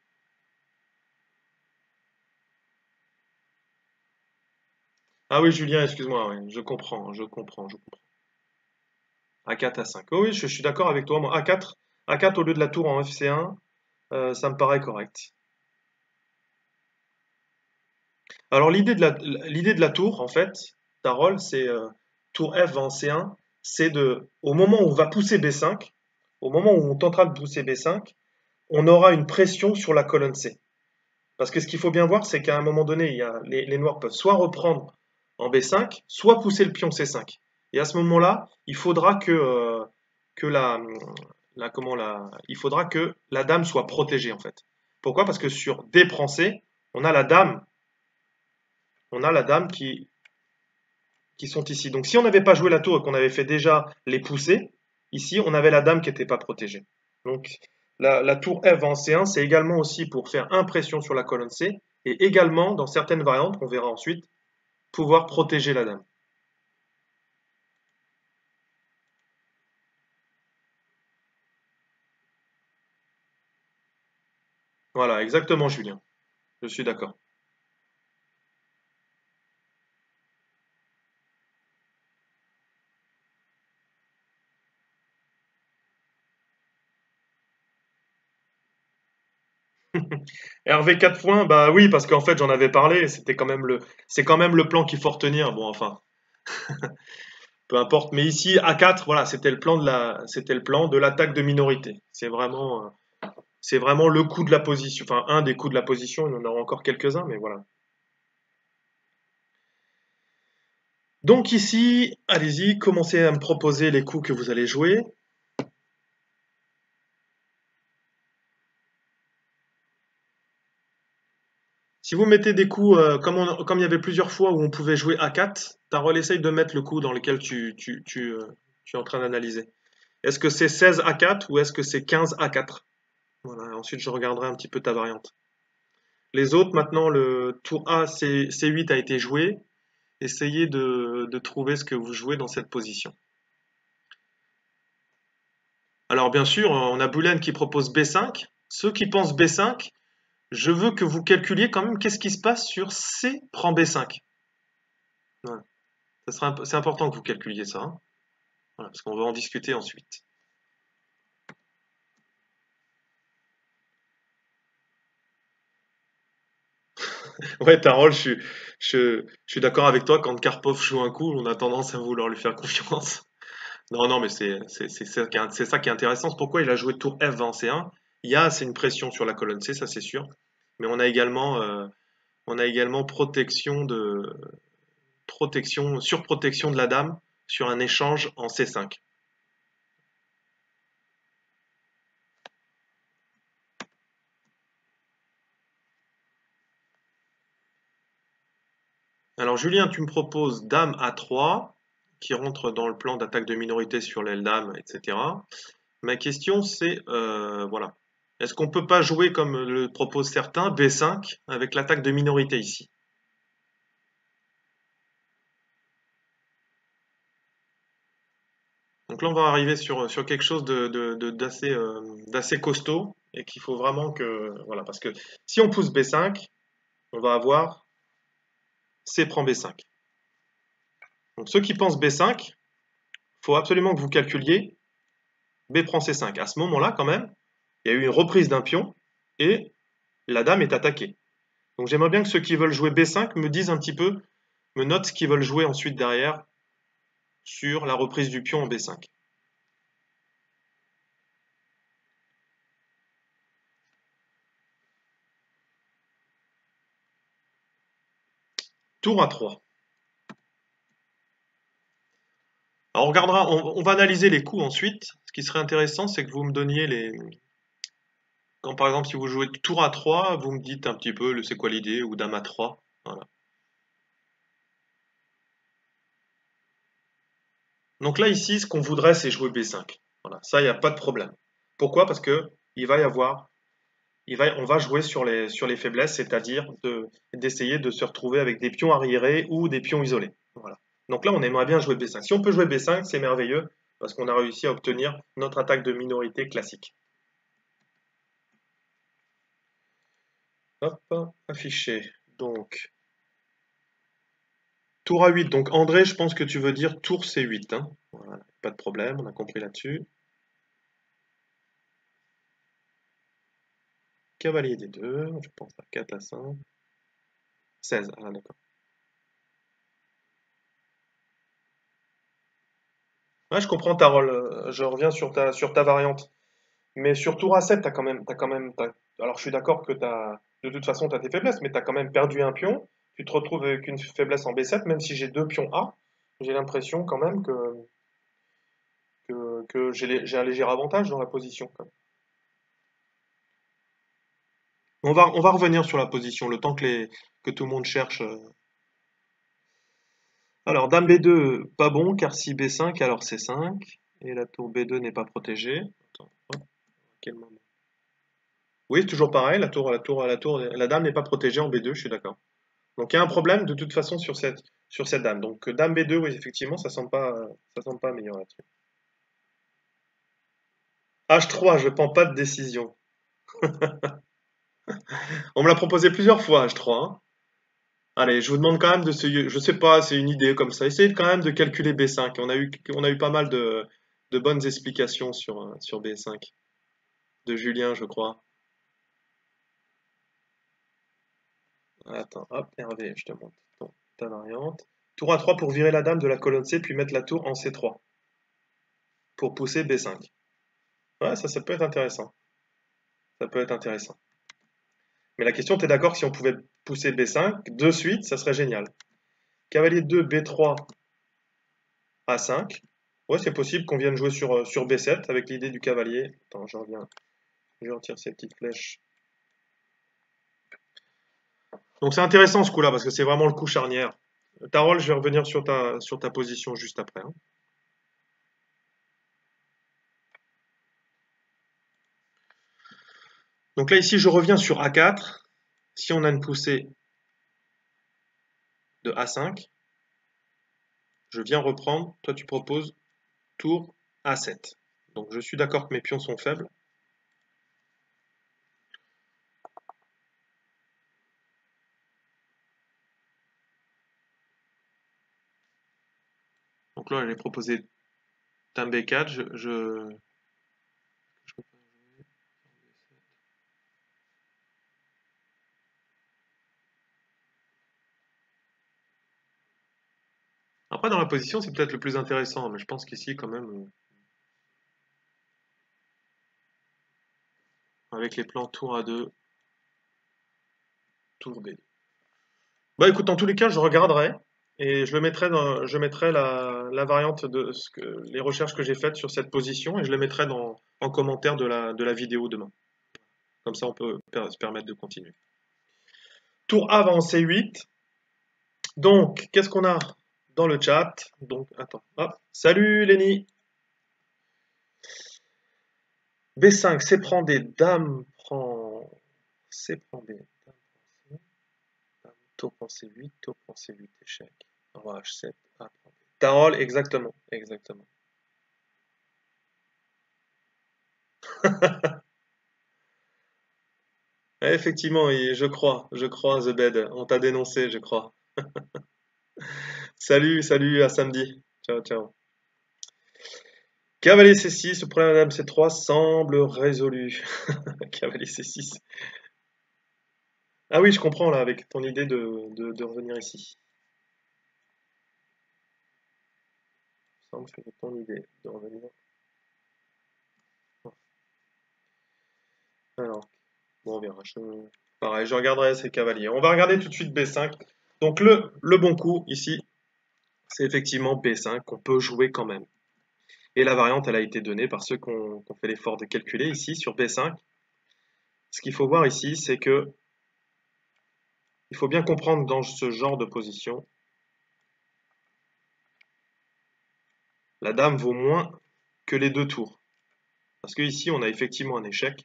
Ah oui, Julien, excuse-moi, oui, je comprends. A4, A5. Oh oui, je suis d'accord avec toi. Moi, A4 au lieu de la tour en FC1, ça me paraît correct. Alors l'idée de la tour, en fait, ta rôle, c'est tour F en C1, c'est au moment où on va pousser B5, au moment où on tentera de pousser B5, on aura une pression sur la colonne C. Parce que ce qu'il faut bien voir, c'est qu'à un moment donné, les noirs peuvent soit reprendre en B5, soit pousser le pion C5. Et à ce moment-là, il faudra que il faudra que la dame soit protégée en fait. Pourquoi? Parce que sur D prend C, on a la dame, on a la dame qui sont ici. Donc si on n'avait pas joué la tour et qu'on avait fait déjà les pousser, ici on avait la dame qui n'était pas protégée. Donc la tour F en C1, c'est également aussi pour faire impression sur la colonne C, et également, dans certaines variantes, qu'on verra ensuite, pouvoir protéger la dame. Voilà, exactement Julien, je suis d'accord. Hervé 4 points, bah oui, parce qu'en fait j'en avais parlé, c'est quand même le plan qu'il faut retenir. Bon, enfin, peu importe. Mais ici, A4, voilà, c'était le plan de l'attaque de minorité. C'est vraiment le coup de la position, enfin un des coups de la position, il y en aura encore quelques-uns, mais voilà. Donc ici, allez-y, commencez à me proposer les coups que vous allez jouer. Si vous mettez des coups, comme il y avait plusieurs fois où on pouvait jouer A4, Tarol essaye de mettre le coup dans lequel tu es en train d'analyser. Est-ce que c'est 16 A4 ou est-ce que c'est 15 A4? Voilà, ensuite je regarderai un petit peu ta variante. Les autres, maintenant, le tour A, C8 a été joué. Essayez de trouver ce que vous jouez dans cette position. Alors bien sûr, on a Boulen qui propose B5. Ceux qui pensent B5, je veux que vous calculiez quand même qu'est-ce qui se passe sur C prend B5. Voilà. C'est important que vous calculiez ça, hein. Voilà, parce qu'on va en discuter ensuite. Ouais, Tarol, je suis d'accord avec toi. Quand Karpov joue un coup, on a tendance à vouloir lui faire confiance. Non, non, mais c'est ça qui est intéressant. C'est pourquoi il a joué tour F20 en C1. C'est une pression sur la colonne C, ça c'est sûr. Mais on a également surprotection de la dame sur un échange en C5. Alors Julien, tu me proposes dame A3, qui rentre dans le plan d'attaque de minorité sur l'aile dame, etc. Ma question c'est, voilà, est-ce qu'on peut pas jouer comme le proposent certains, B5, avec l'attaque de minorité ici? Donc là, on va arriver sur quelque chose d'assez costaud et qu'il faut vraiment que, voilà, parce que si on pousse B5, on va avoir C prend B5. Donc ceux qui pensent B5, il faut absolument que vous calculiez B prend C5. À ce moment-là, quand même, il y a eu une reprise d'un pion et la dame est attaquée. Donc j'aimerais bien que ceux qui veulent jouer B5 me disent un petit peu, me notent ce qu'ils veulent jouer ensuite derrière sur la reprise du pion en B5. Tour à 3. Alors on va analyser les coups ensuite. Ce qui serait intéressant, c'est que vous me donniez les. Quand par exemple, si vous jouez tour à 3, vous me dites un petit peu c'est quoi l'idée, ou dame à 3. Voilà. Donc là, ici, ce qu'on voudrait, c'est jouer B5. Voilà. Ça, il n'y a pas de problème. Pourquoi? Parce que il va y avoir. On va jouer sur les faiblesses, c'est-à-dire d'essayer de se retrouver avec des pions arriérés ou des pions isolés. Voilà. Donc là, on aimerait bien jouer B5. Si on peut jouer B5, c'est merveilleux, parce qu'on a réussi à obtenir notre attaque de minorité classique. Hop, affiché. Donc, tour A8. Donc, André, je pense que tu veux dire tour C8, hein. Voilà, pas de problème, on a compris là-dessus. Cavalier D2, je pense à 4 à 5. 16, ah d'accord. Ouais, je comprends ta rôle. Je reviens sur ta variante. Mais sur tour A7, alors je suis d'accord que de toute façon, tu as tes faiblesses, mais tu as quand même perdu un pion. Tu te retrouves avec une faiblesse en B7, même si j'ai deux pions A. J'ai l'impression quand même que j'ai un léger avantage dans la position, quand même. On va revenir sur la position, le temps que tout le monde cherche. Alors, dame B2, pas bon, car si B5, alors C5. Et la tour B2 n'est pas protégée. Attends, hop, quel moment? Oui, toujours pareil, la dame n'est pas protégée en B2, je suis d'accord. Donc il y a un problème de toute façon sur cette dame. Donc dame B2, oui, effectivement, ça semble pas amélioré là-dessus. H3, je prends pas de décision. On me l'a proposé plusieurs fois, H3, hein. Allez, je vous demande quand même je sais pas, c'est une idée comme ça. Essayez quand même de calculer B5. On a eu pas mal de bonnes explications sur B5 de Julien, je crois. Attends, hop, Hervé, je te montre ta variante. Tour A3 pour virer la dame de la colonne C, puis mettre la tour en C3 pour pousser B5. Ouais, ça peut être intéressant. Ça peut être intéressant. Mais la question, tu es d'accord que si on pouvait pousser B5 de suite, ça serait génial. Cavalier 2, B3, A5. Ouais, c'est possible qu'on vienne jouer sur B7 avec l'idée du cavalier. Attends, je reviens. Je retire ces petites flèches. Donc c'est intéressant ce coup-là parce que c'est vraiment le coup charnière. Tarol, je vais revenir sur ta position juste après, hein. Donc là, ici, je reviens sur A4. Si on a une poussée de A5, je viens reprendre. Toi, tu proposes tour A7. Donc je suis d'accord que mes pions sont faibles. Donc là, elle est proposée dame B4. Après, dans la position, c'est peut-être le plus intéressant, mais je pense qu'ici, quand même, avec les plans tour A2, tour B2. Bah écoute, en tous les cas, je regarderai et je mettrai la variante de les recherches que j'ai faites sur cette position et je les mettrai en commentaire de la vidéo demain. Comme ça, on peut se permettre de continuer. Tour A va en C8. Donc, qu'est-ce qu'on a dans le chat? Donc, attends, hop. Salut Lenny. B5, C prend des, dame prend, C prend des, dame prend C, dame, tour prend C8, tour prend C8, échec. Roi H7, A prend B. Tarol, exactement, exactement. Effectivement, je crois, The Bed, on t'a dénoncé, je crois. Salut, salut, à samedi. Ciao, ciao. Cavalier C6, le problème de dame C3 semble résolu. Cavalier C6. Ah oui, je comprends là, avec ton idée de revenir ici. Ça me fait ton idée de revenir. Alors, bon, on verra. Pareil, je regarderai ces cavaliers. On va regarder tout de suite B5. Donc le bon coup ici, c'est effectivement B5 qu'on peut jouer quand même. Et la variante, elle a été donnée par ceux qui ont fait l'effort de calculer ici sur B5. Ce qu'il faut voir ici, c'est que il faut bien comprendre dans ce genre de position, la dame vaut moins que les deux tours. Parce que ici, on a effectivement un échec.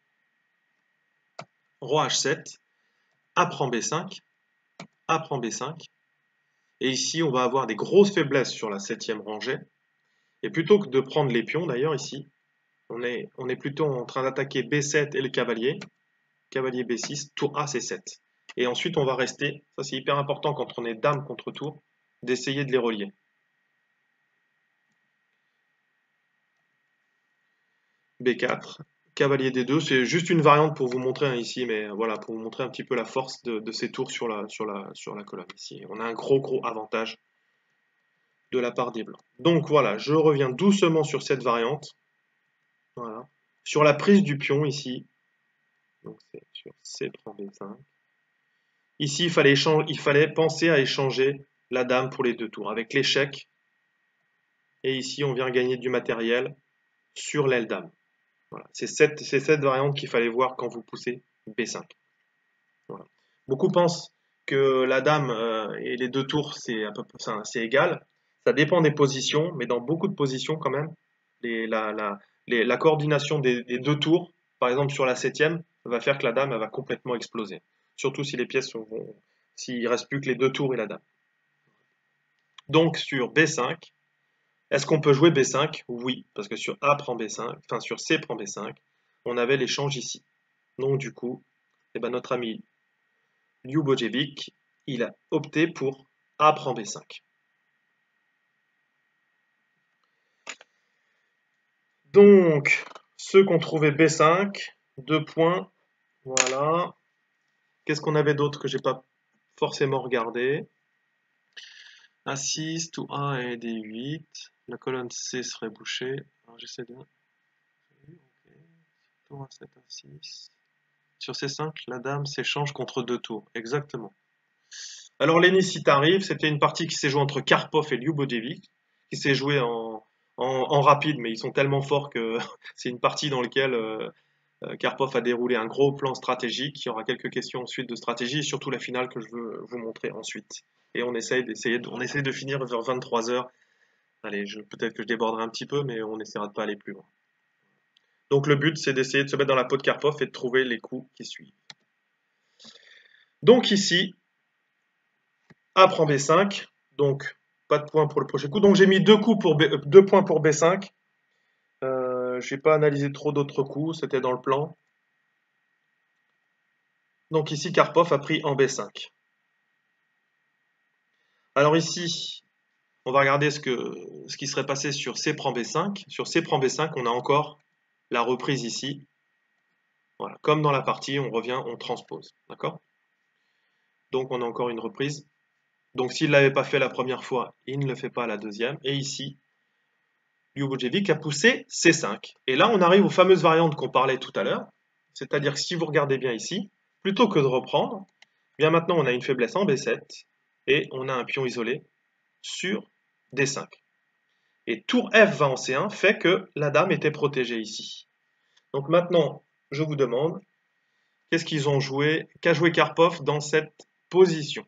Roi H7, A prend B5, A prend B5. Et ici, on va avoir des grosses faiblesses sur la 7e rangée. Et plutôt que de prendre les pions, d'ailleurs, ici, on est plutôt en train d'attaquer B7 et le cavalier. Cavalier B6, tour A, C7. Et ensuite, on va rester, ça c'est hyper important quand on est dame contre tour, d'essayer de les relier. B4, cavalier D2, c'est juste une variante pour vous montrer hein, ici, mais voilà, pour vous montrer un petit peu la force de ces tours sur la colonne ici. On a un gros avantage de la part des blancs. Donc voilà, je reviens doucement sur cette variante. Voilà. Sur la prise du pion ici, donc c'est sur C prend B5. Ici, il fallait penser à échanger la dame pour les deux tours avec l'échec. Et ici, on vient gagner du matériel sur l'aile dame. Voilà. C'est cette variante qu'il fallait voir quand vous poussez B5. Voilà. Beaucoup pensent que la dame et les deux tours, c'est égal. Ça dépend des positions, mais dans beaucoup de positions quand même, la coordination des deux tours, par exemple sur la 7e, va faire que la dame elle va complètement exploser. Surtout si les pièces vont, s'il ne reste plus que les deux tours et la dame. Donc sur B5, est-ce qu'on peut jouer B5? Oui, parce que sur A prend B5, enfin sur C prend B5, on avait l'échange ici. Donc du coup, eh ben, notre ami Ljubojevic, il a opté pour A prend B5. Donc, ceux qui ont trouvé B5, 2 points, voilà. Qu'est-ce qu'on avait d'autre que j'ai pas forcément regardé? A6, tout A et D8. La colonne C serait bouchée. Alors j'essaie de... Tour A7, A6. Sur C5, la dame s'échange contre deux tours. Exactement. Alors Lenny, si t'arrives, c'était une partie qui s'est jouée entre Karpov et Ljubojevic, qui s'est jouée en rapide, mais ils sont tellement forts que c'est une partie dans laquelle Karpov a déroulé un gros plan stratégique. Il y aura quelques questions ensuite de stratégie et surtout la finale que je veux vous montrer ensuite. Et on essaie de finir vers 23 heures. Allez, peut-être que je déborderai un petit peu, mais on essaiera de pas aller plus loin. Donc le but, c'est d'essayer de se mettre dans la peau de Karpov et de trouver les coups qui suivent. Donc ici, A prend B5, donc pas de point pour le prochain coup. Donc j'ai mis deux points pour B5. Je n'ai pas analysé trop d'autres coups, c'était dans le plan. Donc ici, Karpov a pris en B5. Alors ici, On va regarder ce qui serait passé sur C prend B5. Sur C prend B5, on a encore la reprise ici. Voilà, comme dans la partie, on revient, on transpose. D'accord? Donc on a encore une reprise. Donc s'il ne l'avait pas fait la première fois, il ne le fait pas la deuxième. Et ici, Ljubojevic a poussé C5. Et là, on arrive aux fameuses variantes qu'on parlait tout à l'heure. C'est-à-dire que si vous regardez bien ici, plutôt que de reprendre, bien maintenant on a une faiblesse en B7 et on a un pion isolé sur D5. Et tour F va en C1 fait que la dame était protégée ici. Donc maintenant, je vous demande, qu'est-ce qu'ils ont joué, qu'a joué Karpov dans cette position?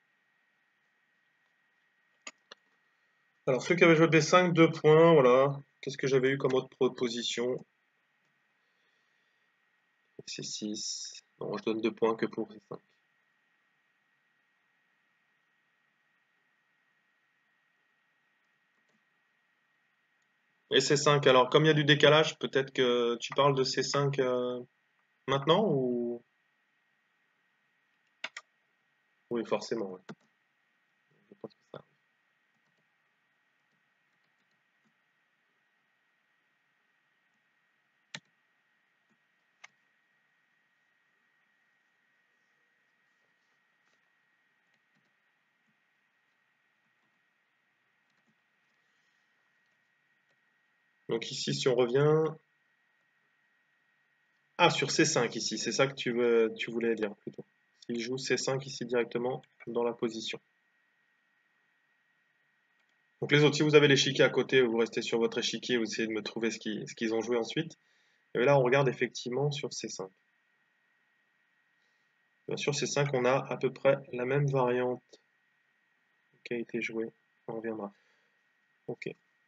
Alors ceux qui avaient joué B5, 2 points, voilà. Qu'est-ce que j'avais eu comme autre proposition? C6. Non, je donne 2 points que pour C5. Et C5, alors comme il y a du décalage, peut-être que tu parles de C5 maintenant ou... Oui, forcément, ouais. Je pense que ça. Donc ici, si on revient... Ah, sur C5 ici, c'est ça que tu voulais dire plutôt. S'il joue C5 ici directement dans la position. Donc les autres, si vous avez l'échiquier à côté, vous restez sur votre échiquier, vous essayez de me trouver ce qu'ils ont joué ensuite. Et là, on regarde effectivement sur C5. Bien sûr, C5, on a à peu près la même variante qui a été jouée. On reviendra. Ok.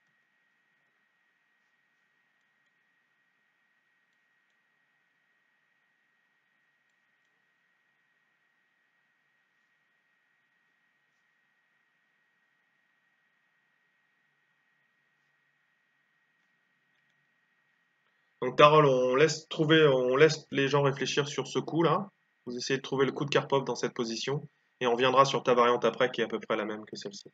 Donc Carole, on laisse les gens réfléchir sur ce coup-là. Vous essayez de trouver le coup de Karpov dans cette position. Et on viendra sur ta variante après qui est à peu près la même que celle-ci.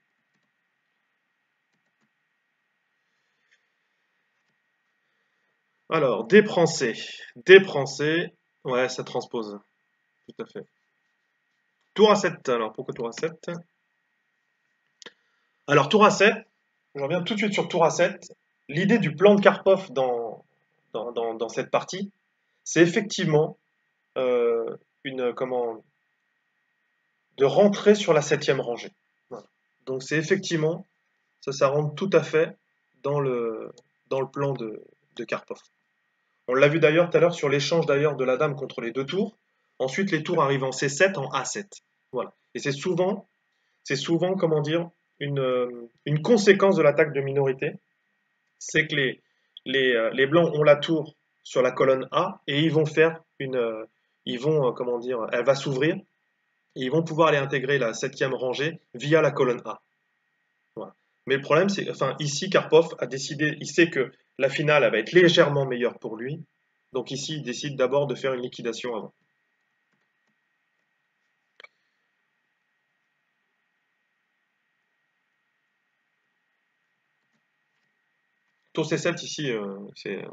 Alors, D prend C. D prend C. Ouais, ça transpose. Tout à fait. Tour à 7. Alors, pourquoi tour à 7? Alors, tour à 7. Je reviens tout de suite sur tour à 7. L'idée du plan de Karpov dans cette partie, c'est effectivement comment, de rentrer sur la septième rangée. Voilà. Donc c'est effectivement, ça rentre tout à fait dans le plan de Karpov. On l'a vu d'ailleurs tout à l'heure sur l'échange d'ailleurs de la dame contre les deux tours. Ensuite, les tours arrivent en C7, en A7. Voilà. Et c'est souvent, comment dire, une conséquence de l'attaque de minorité. C'est que les blancs ont la tour sur la colonne A et ils vont faire ils vont, comment dire, elle va s'ouvrir et ils vont pouvoir aller intégrer la septième rangée via la colonne A. Voilà. Mais le problème, c'est, enfin, ici, Karpov a décidé, il sait que la finale, elle va être légèrement meilleure pour lui. Donc ici, il décide d'abord de faire une liquidation avant. Tour C7 ici, c'est...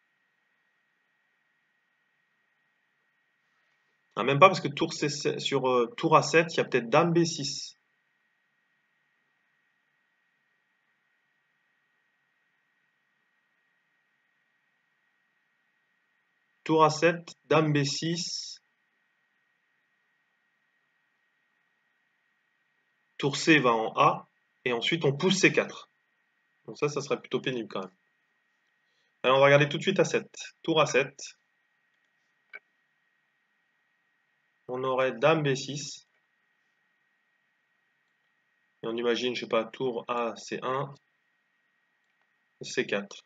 Ah, même pas parce que tour C7, sur tour A7, il y a peut-être dame B6. Tour A7, dame B6, tour C va en A, et ensuite on pousse C4. Donc ça serait plutôt pénible quand même. Alors on va regarder tout de suite A7. Tour A7. On aurait dame B6. Et on imagine, je sais pas, tour A, C1, C4.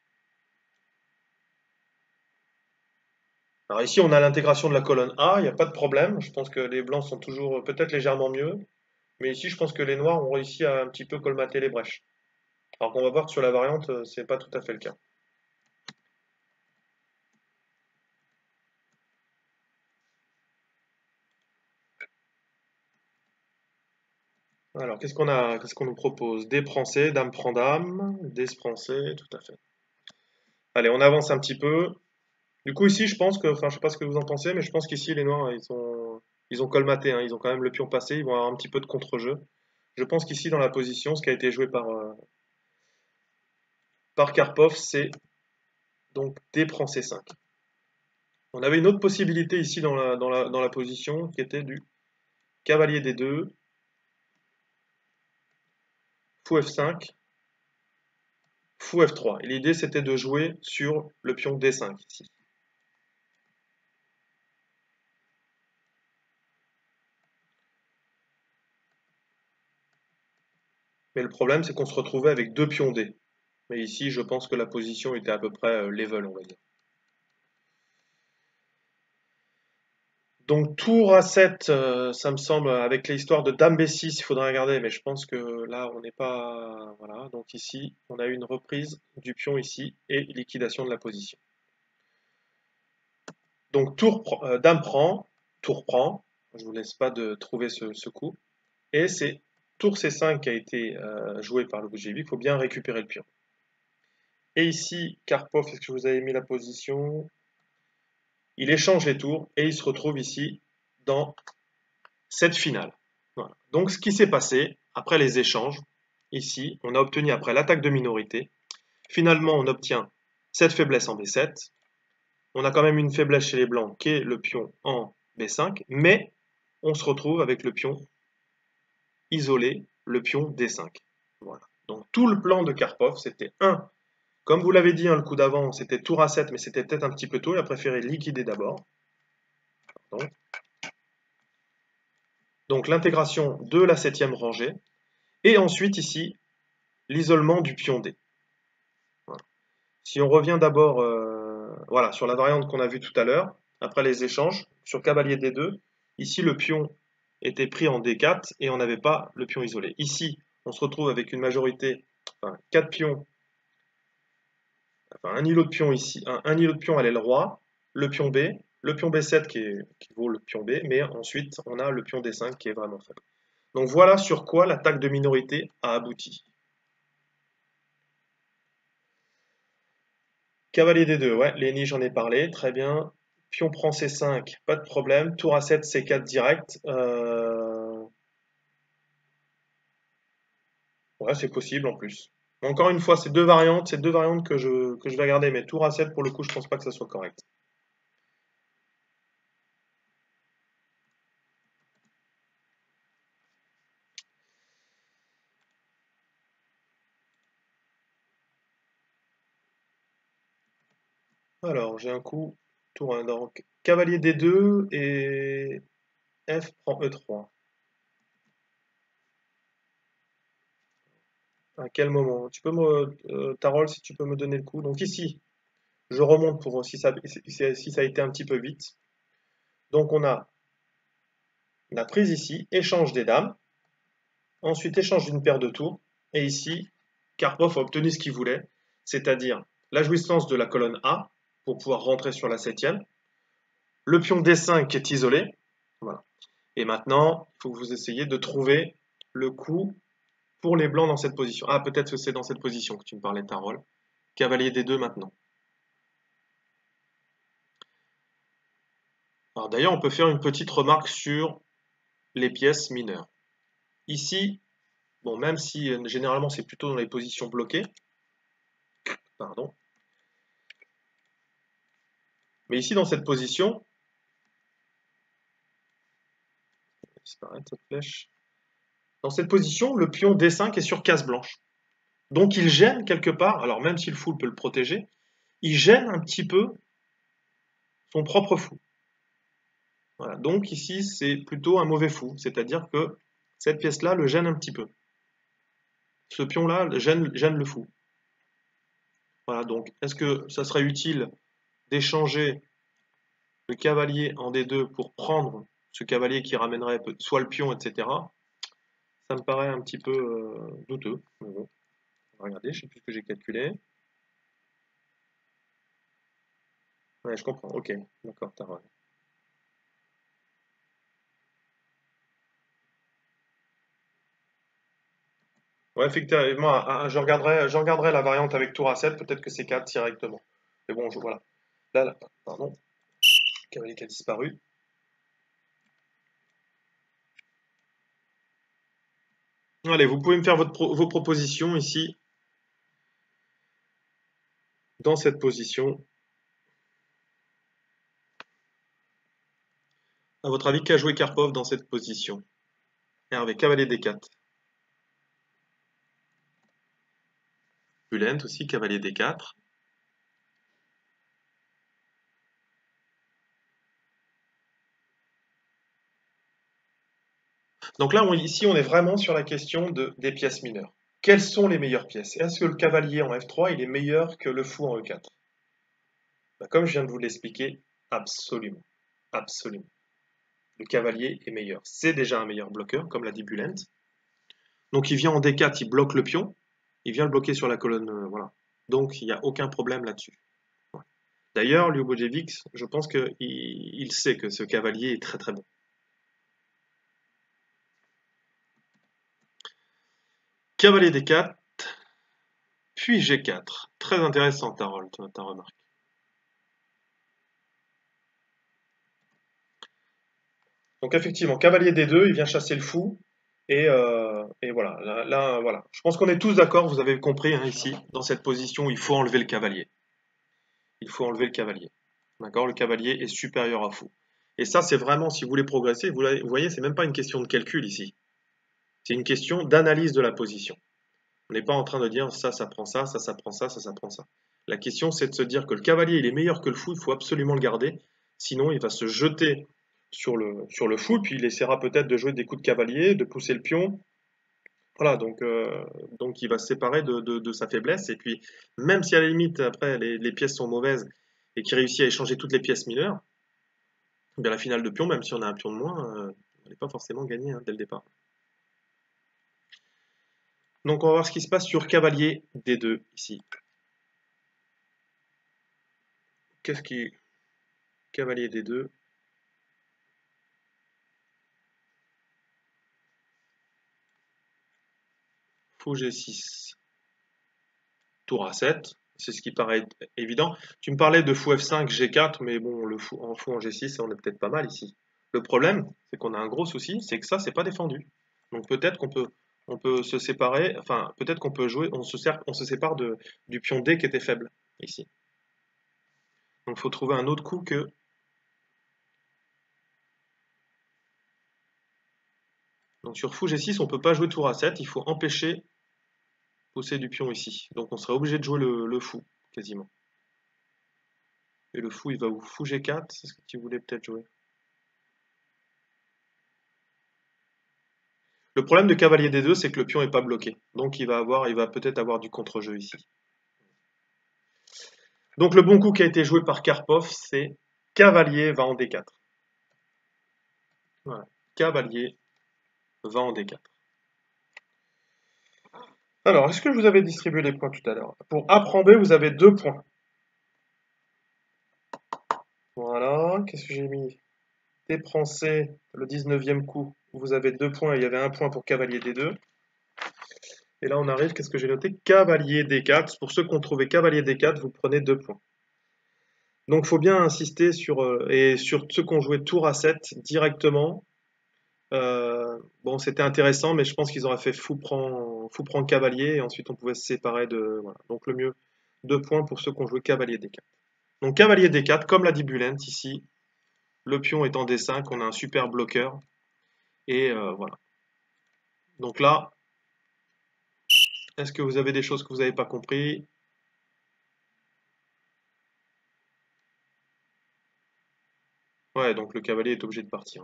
Alors ici, on a l'intégration de la colonne A, il n'y a pas de problème. Je pense que les blancs sont toujours peut-être légèrement mieux. Mais ici, je pense que les noirs ont réussi à un petit peu colmater les brèches. Alors qu'on va voir que sur la variante, c'est pas tout à fait le cas. Alors, qu'est-ce qu'on nous propose? Dé prend C, dame prend dame, dé prend C, tout à fait. Allez, on avance un petit peu. Du coup, ici, je pense que, enfin, je sais pas ce que vous en pensez, mais je pense qu'ici, les noirs, ils ont colmaté, hein, ils ont quand même le pion passé, ils vont avoir un petit peu de contre-jeu. Je pense qu'ici, dans la position, ce qui a été joué par Karpov, c'est donc D prend C5. On avait une autre possibilité ici dans la position, qui était du cavalier D2, fou F5, fou F3. Et l'idée, c'était de jouer sur le pion D5 ici. Mais le problème, c'est qu'on se retrouvait avec deux pions D. Mais ici, je pense que la position était à peu près level, on va dire. Donc tour A7, ça me semble, avec l'histoire de dame B6, il faudrait regarder, mais je pense que là, on n'est pas... Voilà, donc ici, on a eu une reprise du pion ici et liquidation de la position. Donc dame prend, tour prend, je vous laisse pas de trouver ce coup, et c'est tour C5 qui a été joué par le Boujévic, il faut bien récupérer le pion. Et ici, Karpov, est-ce que je vous avais mis la position? Il échange les tours et il se retrouve ici dans cette finale. Voilà. Donc ce qui s'est passé après les échanges, ici, on a obtenu après l'attaque de minorité, finalement on obtient cette faiblesse en B7, on a quand même une faiblesse chez les blancs qui est le pion en B5, mais on se retrouve avec le pion isolé, le pion D5. Voilà. Donc tout le plan de Karpov, c'était comme vous l'avez dit, le coup d'avant, c'était tour A7, mais c'était peut-être un petit peu tôt, il a préféré liquider d'abord. Donc l'intégration de la septième rangée, et ensuite ici, l'isolement du pion D. Voilà. Si on revient d'abord voilà, sur la variante qu'on a vue tout à l'heure, après les échanges, sur cavalier D2, ici le pion était pris en D4 et on n'avait pas le pion isolé. Ici, on se retrouve avec une majorité, enfin 4 pions, enfin un îlot de pion ici, un îlot de pion à l'aile roi, le pion B, le pion B7 qui vaut le pion B, mais ensuite on a le pion D5 qui est vraiment faible. Donc voilà sur quoi l'attaque de minorité a abouti. Cavalier D2, ouais, Lenny, j'en ai parlé, très bien. Pion prend C5, pas de problème. Tour A7, C4 direct. Ouais, c'est possible en plus. Encore une fois, c'est deux variantes que je vais regarder, mais tour A7, pour le coup, je pense pas que ça soit correct. Alors, j'ai un coup, tour 1, donc cavalier D2 et F prend E3. À quel moment? Tarol, si tu peux me donner le coup. Donc ici, je remonte pour si ça a été un petit peu vite. Donc on a la prise ici, échange des dames, ensuite échange d'une paire de tours, et ici, Karpov a obtenu ce qu'il voulait, c'est-à-dire la jouissance de la colonne A pour pouvoir rentrer sur la septième, le pion D5 qui est isolé, voilà. Et maintenant, il faut que vous essayiez de trouver le coup pour les blancs dans cette position. Ah, peut-être que c'est dans cette position que tu me parlais, Tarol. Cavalier D2 maintenant. Alors d'ailleurs, on peut faire une petite remarque sur les pièces mineures. Ici, bon, même si généralement c'est plutôt dans les positions bloquées, pardon, mais ici dans cette position, disparaître cette flèche, dans cette position, le pion D5 est sur case blanche. Donc il gêne quelque part, alors même si le fou peut le protéger, il gêne un petit peu son propre fou. Voilà. Donc ici, c'est plutôt un mauvais fou, c'est-à-dire que cette pièce-là le gêne un petit peu. Ce pion-là gêne le fou. Voilà, donc est-ce que ça serait utile d'échanger le cavalier en D2 pour prendre ce cavalier qui ramènerait soit le pion, etc. Ça me paraît un petit peu douteux. Mais bon, regardez, je ne sais plus ce que j'ai calculé. Ouais, je comprends, ok, d'accord, t'as raison. Ouais, effectivement, je regarderai la variante avec tour A7, peut-être que c'est 4 directement. Mais bon, voilà. Là, pardon, cavalier qui a disparu. Allez, vous pouvez me faire vos propositions ici, dans cette position. À votre avis, qu'a joué Karpov dans cette position? Hervé, cavalier D4. Bulent aussi, cavalier D4. Donc là, ici, on est vraiment sur la question des pièces mineures. Quelles sont les meilleures pièces? Est-ce que le cavalier en F3, il est meilleur que le fou en E4? Bah, comme je viens de vous l'expliquer, absolument. Absolument. Le cavalier est meilleur. C'est déjà un meilleur bloqueur, comme l'a dit Bulent. Donc il vient en D4, il bloque le pion. Il vient le bloquer sur la colonne, voilà. Donc il n'y a aucun problème là-dessus. Ouais. D'ailleurs, Ljubojevic, je pense qu'il sait que ce cavalier est très très bon. Cavalier D4, puis G4. Très intéressant ta remarque. Donc effectivement, cavalier D2, il vient chasser le fou. Et voilà, voilà. Je pense qu'on est tous d'accord, vous avez compris hein, ici, dans cette position, il faut enlever le cavalier. Il faut enlever le cavalier. D'accord? Le cavalier est supérieur à fou. Et ça, c'est vraiment, si vous voulez progresser, vous voyez, c'est même pas une question de calcul ici. C'est une question d'analyse de la position. On n'est pas en train de dire ça, ça prend ça, ça prend ça, ça prend ça. La question, c'est de se dire que le cavalier, il est meilleur que le fou, il faut absolument le garder. Sinon, il va se jeter sur le fou, puis il essaiera peut-être de jouer des coups de cavalier, de pousser le pion. Voilà, donc il va se séparer de sa faiblesse. Et puis, même si à la limite, après, les pièces sont mauvaises et qu'il réussit à échanger toutes les pièces mineures, eh bien la finale de pion, même si on a un pion de moins, on n'est pas forcément gagné hein, dès le départ. Donc on va voir ce qui se passe sur cavalier D2 ici. Qu'est-ce qui... Cavalier D2. Fou G6. Tour A7. C'est ce qui paraît évident. Tu me parlais de fou F5, G4, mais bon, le fou en G6, on est peut-être pas mal ici. Le problème, c'est qu'on a un gros souci, c'est que ça, c'est pas défendu. Donc peut-être on peut se séparer, enfin peut-être qu'on peut jouer, on se sépare du pion D qui était faible ici. Donc il faut trouver un autre coup que... Donc sur fou G6, on peut pas jouer tour A7, il faut empêcher pousser du pion ici. Donc on serait obligé de jouer le fou, quasiment. Et le fou, il va où? Fou G4, c'est ce que tu voulais peut-être jouer. Le problème de cavalier D2, c'est que le pion n'est pas bloqué. Donc il va peut-être avoir du contre-jeu ici. Donc le bon coup qui a été joué par Karpov, c'est cavalier va en D4. Voilà. Cavalier va en D4. Alors, est-ce que je vous avais distribué les points tout à l'heure? Pour A prend B, vous avez 2 points. Voilà, qu'est-ce que j'ai mis? D prend C, le 19e coup, vous avez 2 points, il y avait 1 point pour cavalier D2. Et là, on arrive, qu'est-ce que j'ai noté? Cavalier D4. Pour ceux qui ont trouvé cavalier D4, vous prenez 2 points. Donc, il faut bien insister sur ceux qui ont joué tour A7 directement. Bon, c'était intéressant, mais je pense qu'ils auraient fait fou prend cavalier, et ensuite on pouvait se séparer de. Voilà. Donc, le mieux, 2 points pour ceux qui ont joué cavalier D4. Donc, cavalier D4, comme l'a dit Bulent ici, le pion est en D5, on a un super bloqueur. Et voilà. Donc là, est-ce que vous avez des choses que vous n'avez pas compris? Ouais, donc le cavalier est obligé de partir.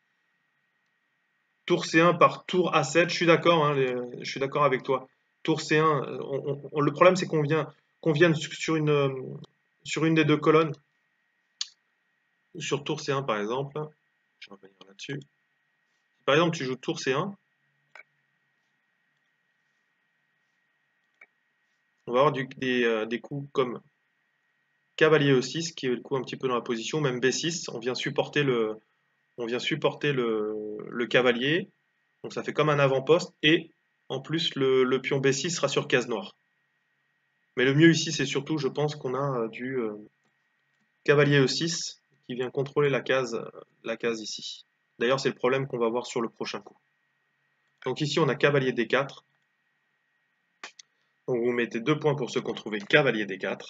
Tour C1 par tour A7, je suis d'accord, hein, je suis d'accord avec toi. Tour C1, le problème c'est qu'on vienne sur une des deux colonnes. Sur tour C1 par exemple, je vais revenir là-dessus. Par exemple, tu joues tour C1, on va avoir des coups comme cavalier E6, qui est le coup un petit peu dans la position, même B6, on vient supporter le cavalier, donc ça fait comme un avant-poste, et En plus, le pion B6 sera sur case noire. Mais le mieux ici, c'est surtout, je pense, qu'on a du cavalier E6 qui vient contrôler la case ici. D'ailleurs, c'est le problème qu'on va voir sur le prochain coup. Donc ici, on a cavalier D4. Donc vous mettez 2 points pour ceux qui ont trouvé cavalier D4.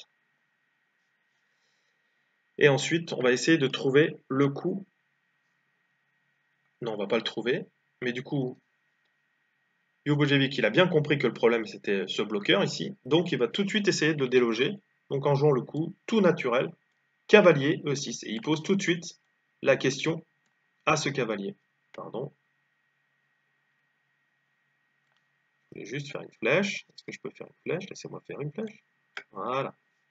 Et ensuite, on va essayer de trouver le coup. Non, on va pas le trouver. Mais du coup, Ljubojevic, il a bien compris que le problème, c'était ce bloqueur ici. Donc, il va tout de suite essayer de le déloger. Donc, en jouant le coup tout naturel, cavalier E6. Et il pose tout de suite la question à ce cavalier. Pardon. Je vais juste faire une flèche. Est-ce que je peux faire une flèche? Laissez-moi faire une flèche. Voilà.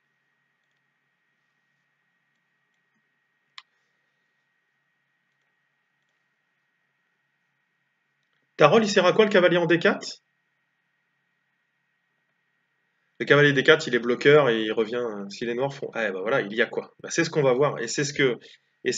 Tarol, il sert à quoi le cavalier en D4? Le cavalier D4, il est bloqueur et il revient. Si les noirs font. Ah, bah voilà, il y a quoi? Bah, c'est ce qu'on va voir. Et c'est ce que. Et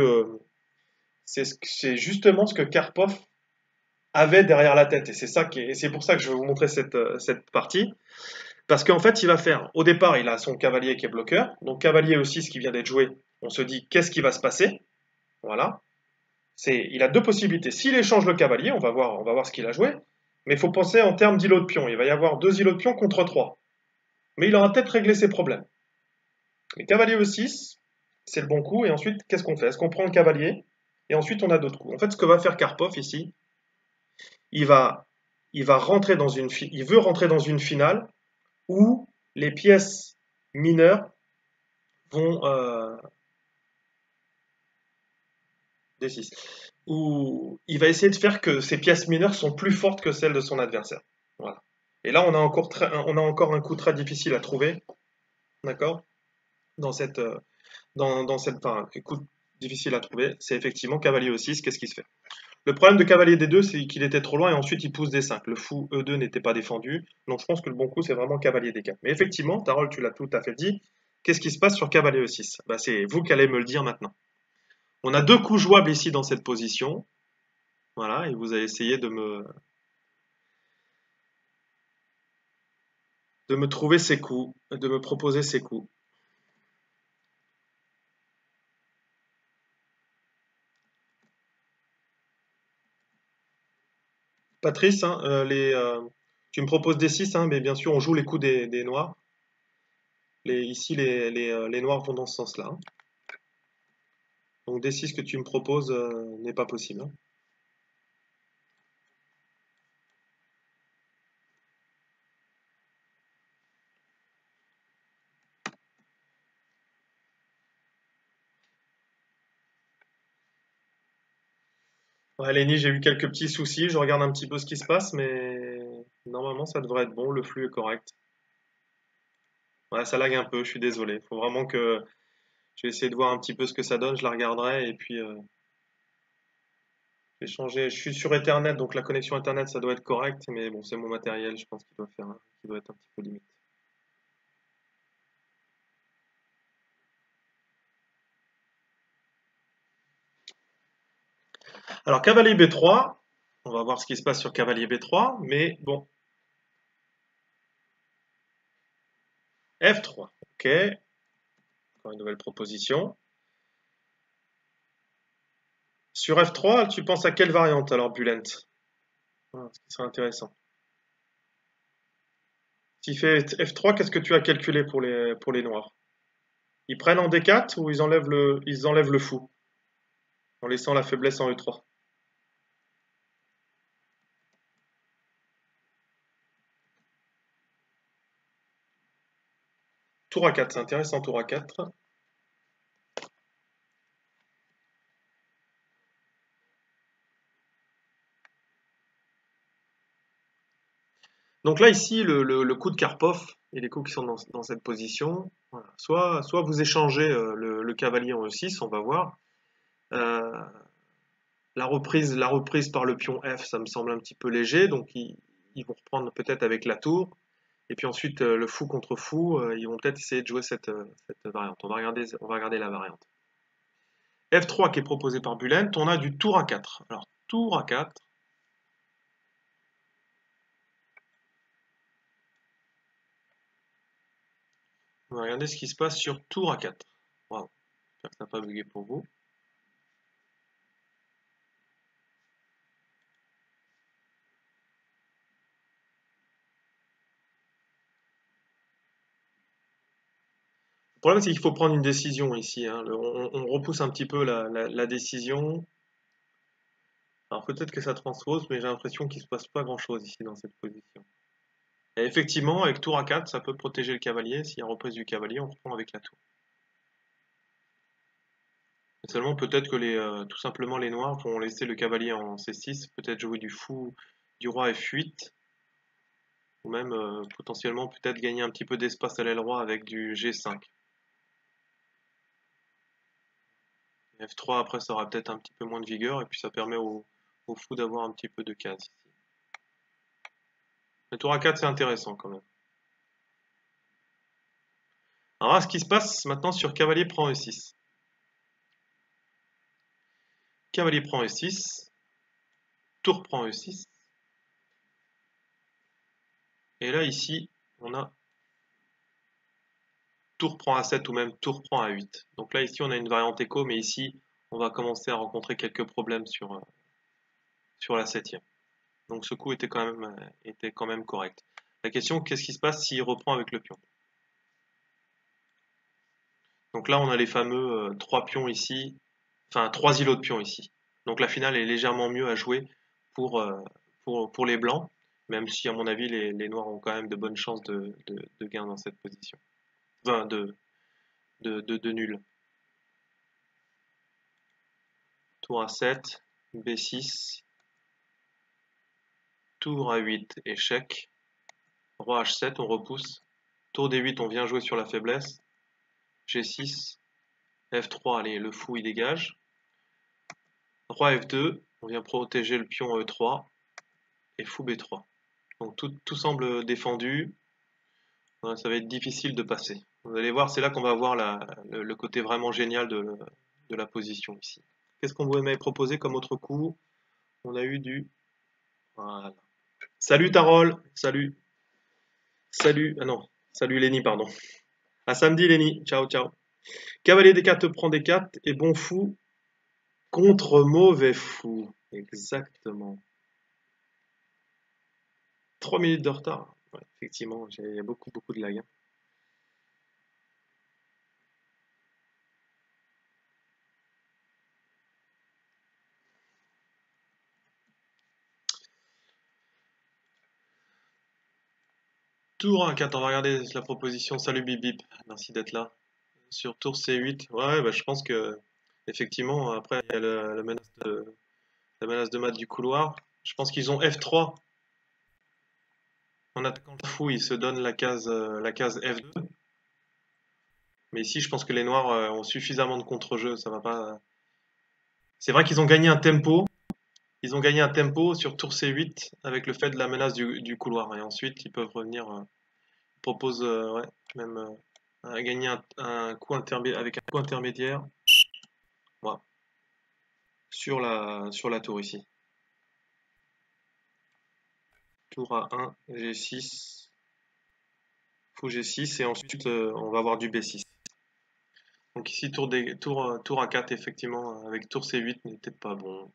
c'est justement ce que Karpov avait derrière la tête. Et c'est pour ça que je vais vous montrer cette partie. Parce qu'en fait, il va faire. Au départ, il a son cavalier qui est bloqueur. Donc, cavalier aussi, ce qui vient d'être joué. On se dit, qu'est-ce qui va se passer? Voilà. Il a deux possibilités. S'il échange le cavalier, on va voir ce qu'il a joué. Mais il faut penser en termes d'îlots de pion. Il va y avoir 2 îlots de pion contre 3. Mais il aura peut-être réglé ses problèmes. Mais cavalier E6, c'est le bon coup. Et ensuite, qu'est-ce qu'on fait? Est-ce qu'on prend le cavalier? Et ensuite, on a d'autres coups. En fait, ce que va faire Karpov ici, il va, il va rentrer dans il veut rentrer dans une finale où les pièces mineures vont D6, où il va essayer de faire que ces pièces mineures sont plus fortes que celles de son adversaire. Voilà. Et là, on a encore un coup très difficile à trouver, d'accord, dans cette, enfin, un coup difficile à trouver, c'est effectivement cavalier E6. Qu'est-ce qui se fait? Le problème de cavalier D2, c'est qu'il était trop loin et ensuite il pousse D5. Le fou E2 n'était pas défendu, donc je pense que le bon coup c'est vraiment cavalier D4. Mais effectivement, Tarol, tu l'as tout à fait dit. Qu'est-ce qui se passe sur cavalier E6? Bah, c'est vous qui allez me le dire maintenant. On a deux coups jouables ici dans cette position. Voilà, et vous allez essayer de me trouver ces coups, de me proposer ces coups. Patrice, hein, tu me proposes des 6, hein, mais bien sûr on joue les coups des noirs. Ici les noirs vont dans ce sens-là, hein. Donc D6 que tu me proposes n'est pas possible, hein. Ouais, Lenny, j'ai eu quelques petits soucis, je regarde un petit peu ce qui se passe, mais normalement ça devrait être bon, le flux est correct. Ouais, ça lag un peu, je suis désolé. Faut vraiment que je vais essayer de voir un petit peu ce que ça donne, je la regarderai et puis je vais changer. Je suis sur Ethernet, donc la connexion Internet ça doit être correct, mais bon, c'est mon matériel, je pense qu'il doit être un petit peu limite. Alors cavalier B3, on va voir ce qui se passe sur cavalier B3, mais bon, F3, ok, encore une nouvelle proposition. Sur F3, tu penses à quelle variante alors, Bulent? Voilà, ce qui serait intéressant. S'il fait F3, qu'est-ce que tu as calculé pour les noirs? Ils prennent en D4 ou ils enlèvent le fou en laissant la faiblesse en E3? Tour A4, c'est intéressant, tour A4. Donc là, ici, le coup de Karpov et les coups qui sont dans cette position, voilà. Soit vous échangez le cavalier en E6, on va voir. Euh, la reprise par le pion F, ça me semble un petit peu léger, donc ils vont reprendre peut-être avec la tour. Et puis ensuite, le fou contre fou, ils vont peut-être essayer de jouer cette variante. On va regarder la variante. F3 qui est proposé par Bulent, on a du tour A4. Alors, tour A4, On va regarder ce qui se passe sur tour A4. Wow. J'espère que ça n'a pas bugué pour vous. Le problème, c'est qu'il faut prendre une décision ici. Hein. On repousse un petit peu la décision. Alors peut-être que ça transpose, mais j'ai l'impression qu'il ne se passe pas grand-chose ici dans cette position. Et effectivement, avec tour A4, ça peut protéger le cavalier. S'il y a reprise du cavalier, on reprend avec la tour. Mais seulement peut-être que tout simplement les noirs vont laisser le cavalier en C6, peut-être jouer du fou, du roi F8, ou même potentiellement peut-être gagner un petit peu d'espace à l'aile roi avec du G5. F3 après ça aura peut-être un petit peu moins de vigueur et puis ça permet au fou d'avoir un petit peu de cases ici. Le tour A4 c'est intéressant quand même. Alors là ce qui se passe maintenant sur cavalier prend E6. Cavalier prend E6, tour prend E6. Et là ici on a tour prend A7 ou même tour prend A8. Donc là ici on a une variante écho mais ici on va commencer à rencontrer quelques problèmes sur la 7e. Donc ce coup était quand même correct. La question, qu'est-ce qui se passe s'il reprend avec le pion? Donc là, on a les fameux 3 pions ici, enfin 3 îlots de pions ici. Donc la finale est légèrement mieux à jouer pour, pour les blancs, même si à mon avis les noirs ont quand même de bonnes chances de gain dans cette position. Enfin, de nul. Tour A7, B6, tour A8, échec. Roi H7, on repousse. Tour D8, on vient jouer sur la faiblesse. G6, F3, allez, le fou il dégage. Roi F2, on vient protéger le pion E3 et fou B3. Donc tout semble défendu. Ça va être difficile de passer. Vous allez voir, c'est là qu'on va voir le côté vraiment génial de la position ici. Qu'est-ce qu'on m'avait proposé comme autre coup? On a eu du... Voilà. Salut Tarol, salut. Salut, ah non, salut Lenny, pardon. À samedi Lenny, ciao ciao. Cavalier D4 prend D4 et bon fou contre mauvais fou. Exactement. 3 minutes de retard. Ouais, effectivement, il y a beaucoup de lag. Hein. Tour 1-4, on va regarder la proposition. Salut Bip Bip, merci d'être là. Sur tour C8, ouais, bah, je pense que effectivement, après, il y a la menace de mat du couloir. Je pense qu'ils ont F3. En attaquant le fou, ils se donnent la case F2. Mais ici, je pense que les noirs ont suffisamment de contre-jeu. Ça va pas. C'est vrai qu'ils ont gagné un tempo. Ils ont gagné un tempo sur tour C8 avec le fait de la menace du couloir. Et ensuite, ils peuvent revenir. Ils proposent ouais, même gagner un coup avec un coup intermédiaire. Voilà. Sur la tour ici. Tour A1, G6, fou G6 et ensuite on va avoir du B6. Donc ici tour A4 effectivement avec tour C8 n'était pas bon.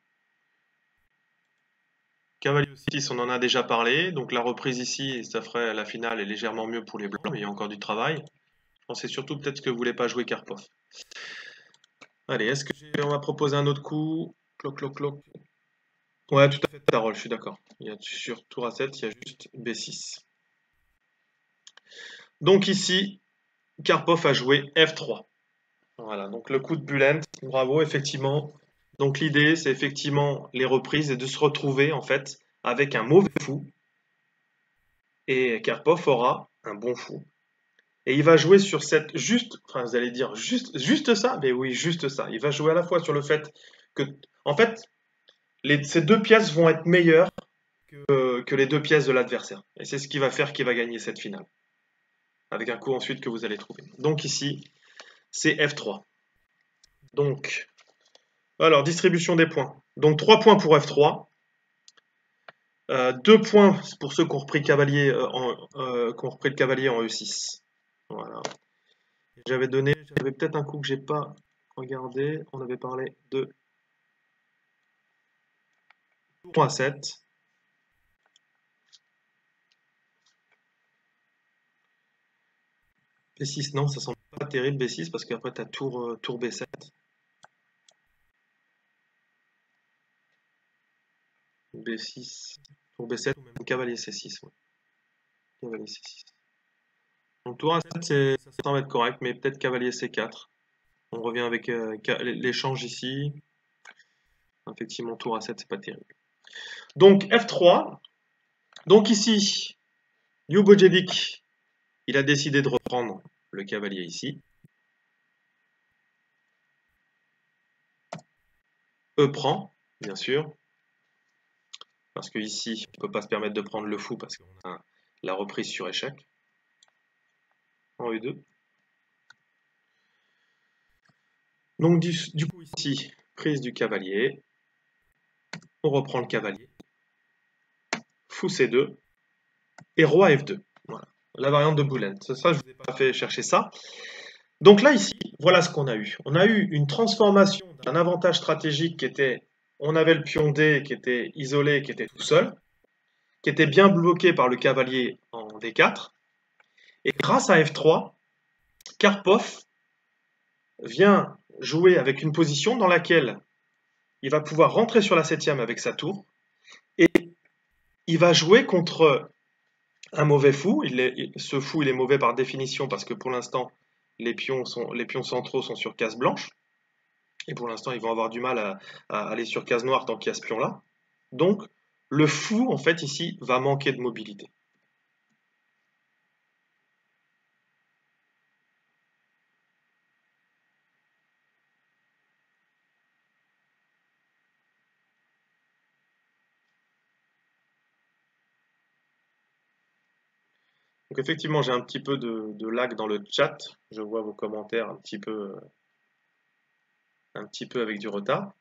Cavalier E6 on en a déjà parlé, donc la reprise ici ça ferait la finale est légèrement mieux pour les blancs mais il y a encore du travail. Je pensais surtout peut-être que vous voulez pas jouer Karpov. Allez, est-ce que on va proposer un autre coup? Cloc cloc cloc. Ouais tout à fait Tarol, je suis d'accord. Sur tour A7 il y a juste B6. Donc ici, Karpov a joué F3. Voilà, donc le coup de Bulent, bravo, effectivement. Donc l'idée, c'est effectivement les reprises et de se retrouver en fait avec un mauvais fou. Et Karpov aura un bon fou. Et il va jouer sur cette juste, enfin vous allez dire juste ça, mais oui, juste ça. Il va jouer à la fois sur le fait que, en fait, ces deux pièces vont être meilleures que les deux pièces de l'adversaire. Et c'est ce qui va faire qu'il va gagner cette finale. Avec un coup ensuite que vous allez trouver. Donc ici, c'est F3. Donc, alors, distribution des points. Donc 3 points pour F3. 2 points pour ceux qui ont repris le cavalier, en E6. Voilà. J'avais peut-être un coup que j'ai pas regardé. On avait parlé de tour A7. B6, non, ça semble pas terrible B6 parce qu'après tu as tour B7. B6, tour B7 ou même cavalier C6. Ouais. Cavalier C6. Donc tour A7, ça semble être correct, mais peut-être cavalier C4. On revient avec l'échange ici. Effectivement, tour A7, c'est pas terrible. Donc F3. Donc ici, Ljubojevic, il a décidé de reprendre le cavalier ici. E prend, bien sûr. Parce que ici, on ne peut pas se permettre de prendre le fou parce qu'on a la reprise sur échec. En E2. Donc du coup ici, prise du cavalier. On reprend le cavalier. Fou C2. Et roi F2. Voilà. La variante de Boulen. Ça, je ne vous ai pas fait chercher ça. Donc là, ici, voilà ce qu'on a eu. On a eu une transformation d'un avantage stratégique qui était, on avait le pion D qui était isolé, qui était tout seul, qui était bien bloqué par le cavalier en D4. Et grâce à F3, Karpov vient jouer avec une position dans laquelle il va pouvoir rentrer sur la 7e avec sa tour, et il va jouer contre un mauvais fou. Ce fou, il est mauvais par définition parce que pour l'instant, les pions centraux sont sur case blanche. Et pour l'instant, ils vont avoir du mal à aller sur case noire tant qu'il y a ce pion-là. Donc, le fou, en fait, ici, va manquer de mobilité. Donc, effectivement, j'ai un petit peu de lag dans le chat. Je vois vos commentaires un petit peu avec du retard.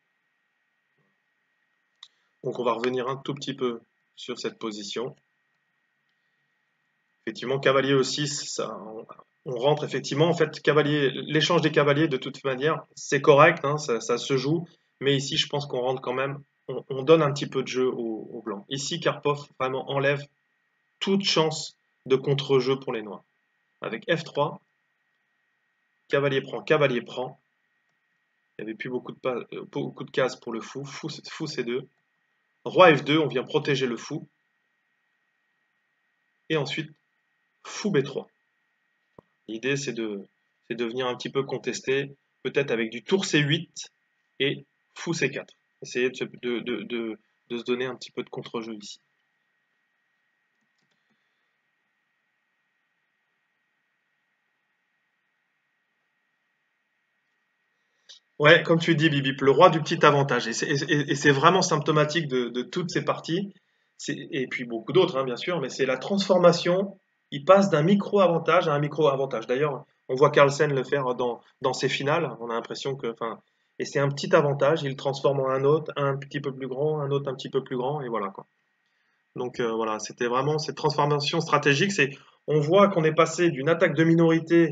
Donc, on va revenir un tout petit peu sur cette position. Effectivement, cavalier E6, ça, on rentre effectivement. En fait, cavalier, l'échange des cavaliers, de toute manière, c'est correct, hein, ça se joue. Mais ici, je pense qu'on rentre quand même, on donne un petit peu de jeu au blanc. Ici, Karpov vraiment enlève toute chance de contre-jeu pour les noirs. Avec F3, cavalier prend. Il n'y avait plus beaucoup de cases pour le fou. Fou C2. Roi F2, on vient protéger le fou. Et ensuite, fou B3. L'idée, c'est de venir un petit peu contester, peut-être avec du tour C8 et fou C4. Essayer de se donner un petit peu de contre-jeu ici. Ouais, comme tu dis, Bibip, le roi du petit avantage. Et c'est vraiment symptomatique de toutes ces parties. Et puis beaucoup d'autres, hein, bien sûr, mais c'est la transformation. Il passe d'un micro-avantage à un micro-avantage. D'ailleurs, on voit Carlsen le faire dans ses finales. On a l'impression que, enfin, et c'est un petit avantage. Il le transforme en un autre, un petit peu plus grand, un autre un petit peu plus grand, et voilà quoi. Donc voilà, c'était vraiment cette transformation stratégique. On voit qu'on est passé d'une attaque de minorité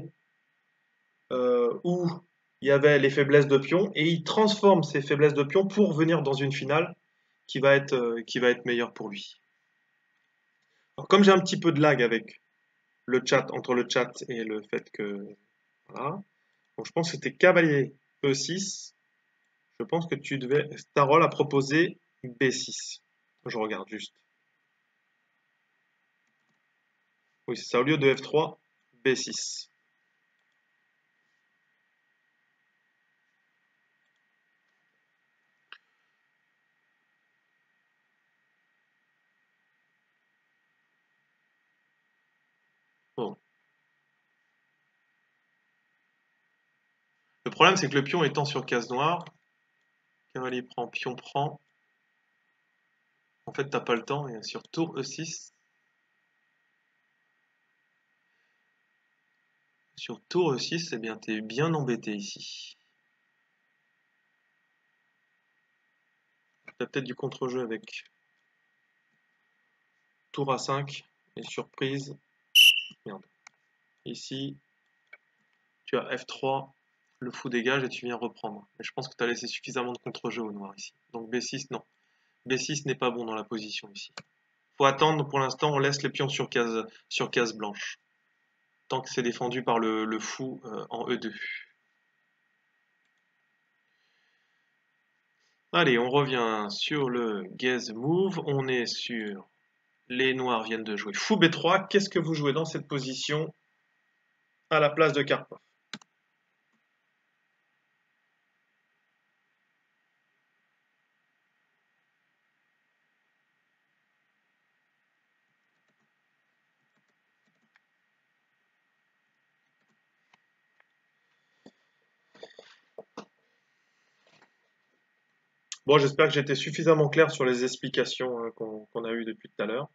où il y avait les faiblesses de pion et il transforme ces faiblesses de pion pour venir dans une finale qui va être meilleure pour lui. Alors, comme j'ai un petit peu de lag avec le chat, entre le chat et le fait que voilà, donc je pense que c'était cavalier E6. Je pense que Starol a proposé B6. Je regarde juste. Oui, c'est ça. Au lieu de F3, B6. Bon. Le problème, c'est que le pion étant sur case noire, cavalier prend, pion prend. En fait, t'as pas le temps. Et sur tour E6, sur tour E6, eh bien, t'es bien embêté ici. T'as peut-être du contre-jeu avec tour A5 et surprise. Merde. Ici, tu as F3, le fou dégage et tu viens reprendre. Mais je pense que tu as laissé suffisamment de contre-jeu au noir ici. Donc B6, non. B6 n'est pas bon dans la position ici. Faut attendre, pour l'instant, on laisse les pions sur case blanche. Tant que c'est défendu par le fou en E2. Allez, on revient sur le gaze move. On est sur les noirs viennent de jouer fou B3. Qu'est-ce que vous jouez dans cette position à la place de Karpov? Bon, j'espère que j'étais suffisamment clair sur les explications qu'on a eues depuis tout à l'heure.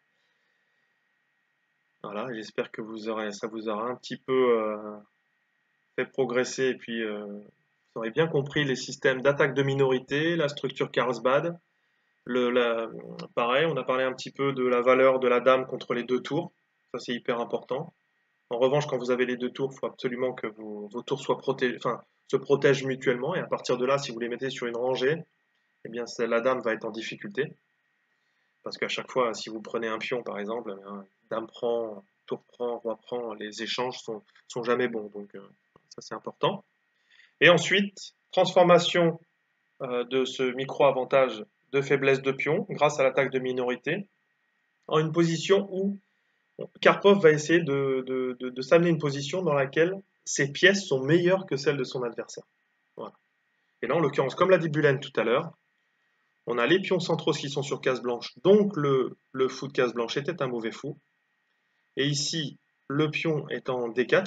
Voilà, j'espère que ça vous aura un petit peu fait progresser et puis vous aurez bien compris les systèmes d'attaque de minorité, la structure Carlsbad. Pareil, on a parlé un petit peu de la valeur de la dame contre les deux tours. Ça, c'est hyper important. En revanche, quand vous avez les deux tours, il faut absolument que vos tours soient se protègent mutuellement. Et à partir de là, si vous les mettez sur une rangée, eh bien, la dame va être en difficulté. Parce qu'à chaque fois, si vous prenez un pion, par exemple, dame prend, tour prend, roi prend, les échanges sont jamais bons. Donc, ça, c'est important. Et ensuite, transformation de ce micro-avantage de faiblesse de pion grâce à l'attaque de minorité en une position où Karpov va essayer de s'amener une position dans laquelle ses pièces sont meilleures que celles de son adversaire. Voilà. Et là, en l'occurrence, comme l'a dit Bullen tout à l'heure, on a les pions centraux qui sont sur case blanche, donc le fou de case blanche était un mauvais fou. Et ici, le pion est en D4,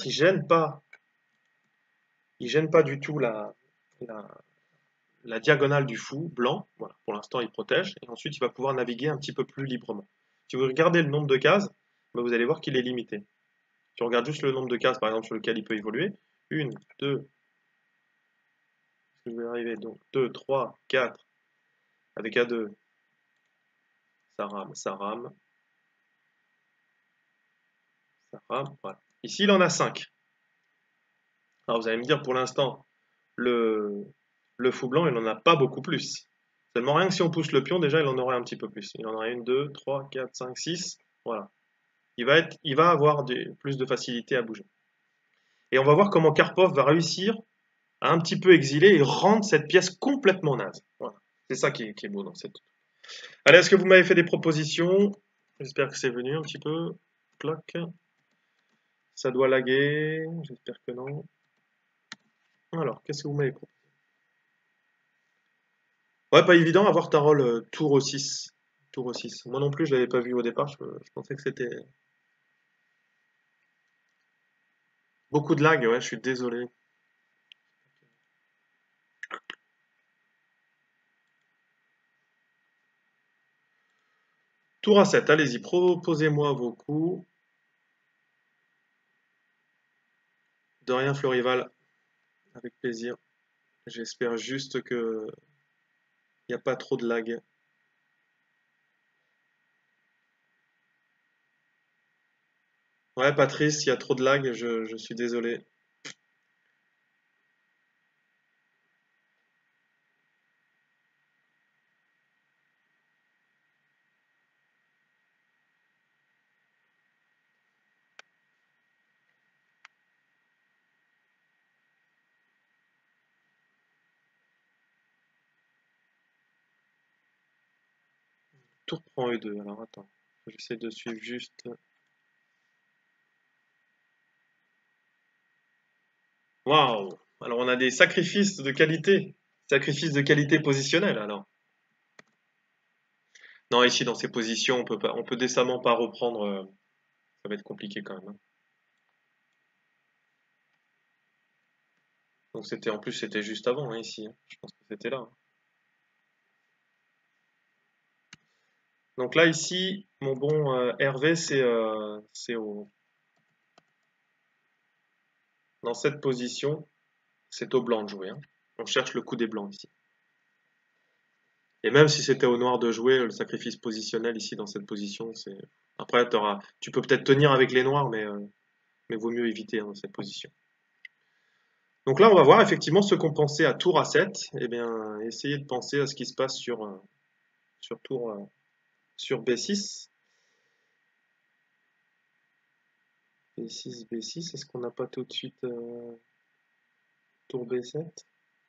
il gêne pas du tout la diagonale du fou blanc. Voilà. Pour l'instant, il protège. Et ensuite, il va pouvoir naviguer un petit peu plus librement. Si vous regardez le nombre de cases, ben, vous allez voir qu'il est limité. Si on regarde juste le nombre de cases, par exemple, sur lequel il peut évoluer, 1, 2, je vais arriver, donc 2, 3, 4, avec A2, ça rame, ça rame, ça rame, voilà. Ici, il en a 5. Alors, vous allez me dire, pour l'instant, le, le fou blanc, il n'en a pas beaucoup plus. Seulement, rien que si on pousse le pion, déjà, il en aurait un petit peu plus. Il en aurait 1, 2, 3, 4, 5, 6, voilà. Il va avoir plus de facilité à bouger. Et on va voir comment Karpov va réussir à un petit peu exiler et rendre cette pièce complètement naze. Voilà. C'est ça qui est beau dans cette. Allez, est-ce que vous m'avez fait des propositions? J'espère que c'est venu un petit peu. Cloc. Ça doit laguer. J'espère que non. Alors, qu'est-ce que vous m'avez proposé? Ouais, pas évident avoir ta rôle tour au 6. Tour au 6. Moi non plus, je l'avais pas vu au départ. Je pensais que c'était beaucoup de lag. Ouais, je suis désolé. Tour à 7. Allez-y, proposez-moi vos coups. De rien, Florival. Avec plaisir. J'espère juste que il n'y a pas trop de lag. Ouais, Patrice, il y a trop de lag, je suis désolé. Tour prend E2, alors attends. J'essaie de suivre juste. Waouh! Alors on a des sacrifices de qualité. Sacrifices de qualité positionnelle alors. Non, ici dans ces positions, on peut décemment pas reprendre. Ça va être compliqué quand même, hein. Donc c'était en plus c'était juste avant hein, ici, hein. Je pense que c'était là, hein. Donc là ici, mon bon Hervé, c'est dans cette position, c'est au blanc de jouer, hein. On cherche le coup des blancs ici. Et même si c'était au noir de jouer, le sacrifice positionnel ici dans cette position, c'est. Après, tu peux peut-être tenir avec les noirs, mais vaut mieux éviter hein, cette position. Donc là, on va voir effectivement ceux qui ont pensé à tour A7, eh bien, essayez de penser à ce qui se passe sur tour sur B6. B6, B6, est-ce qu'on n'a pas tout de suite tour B7?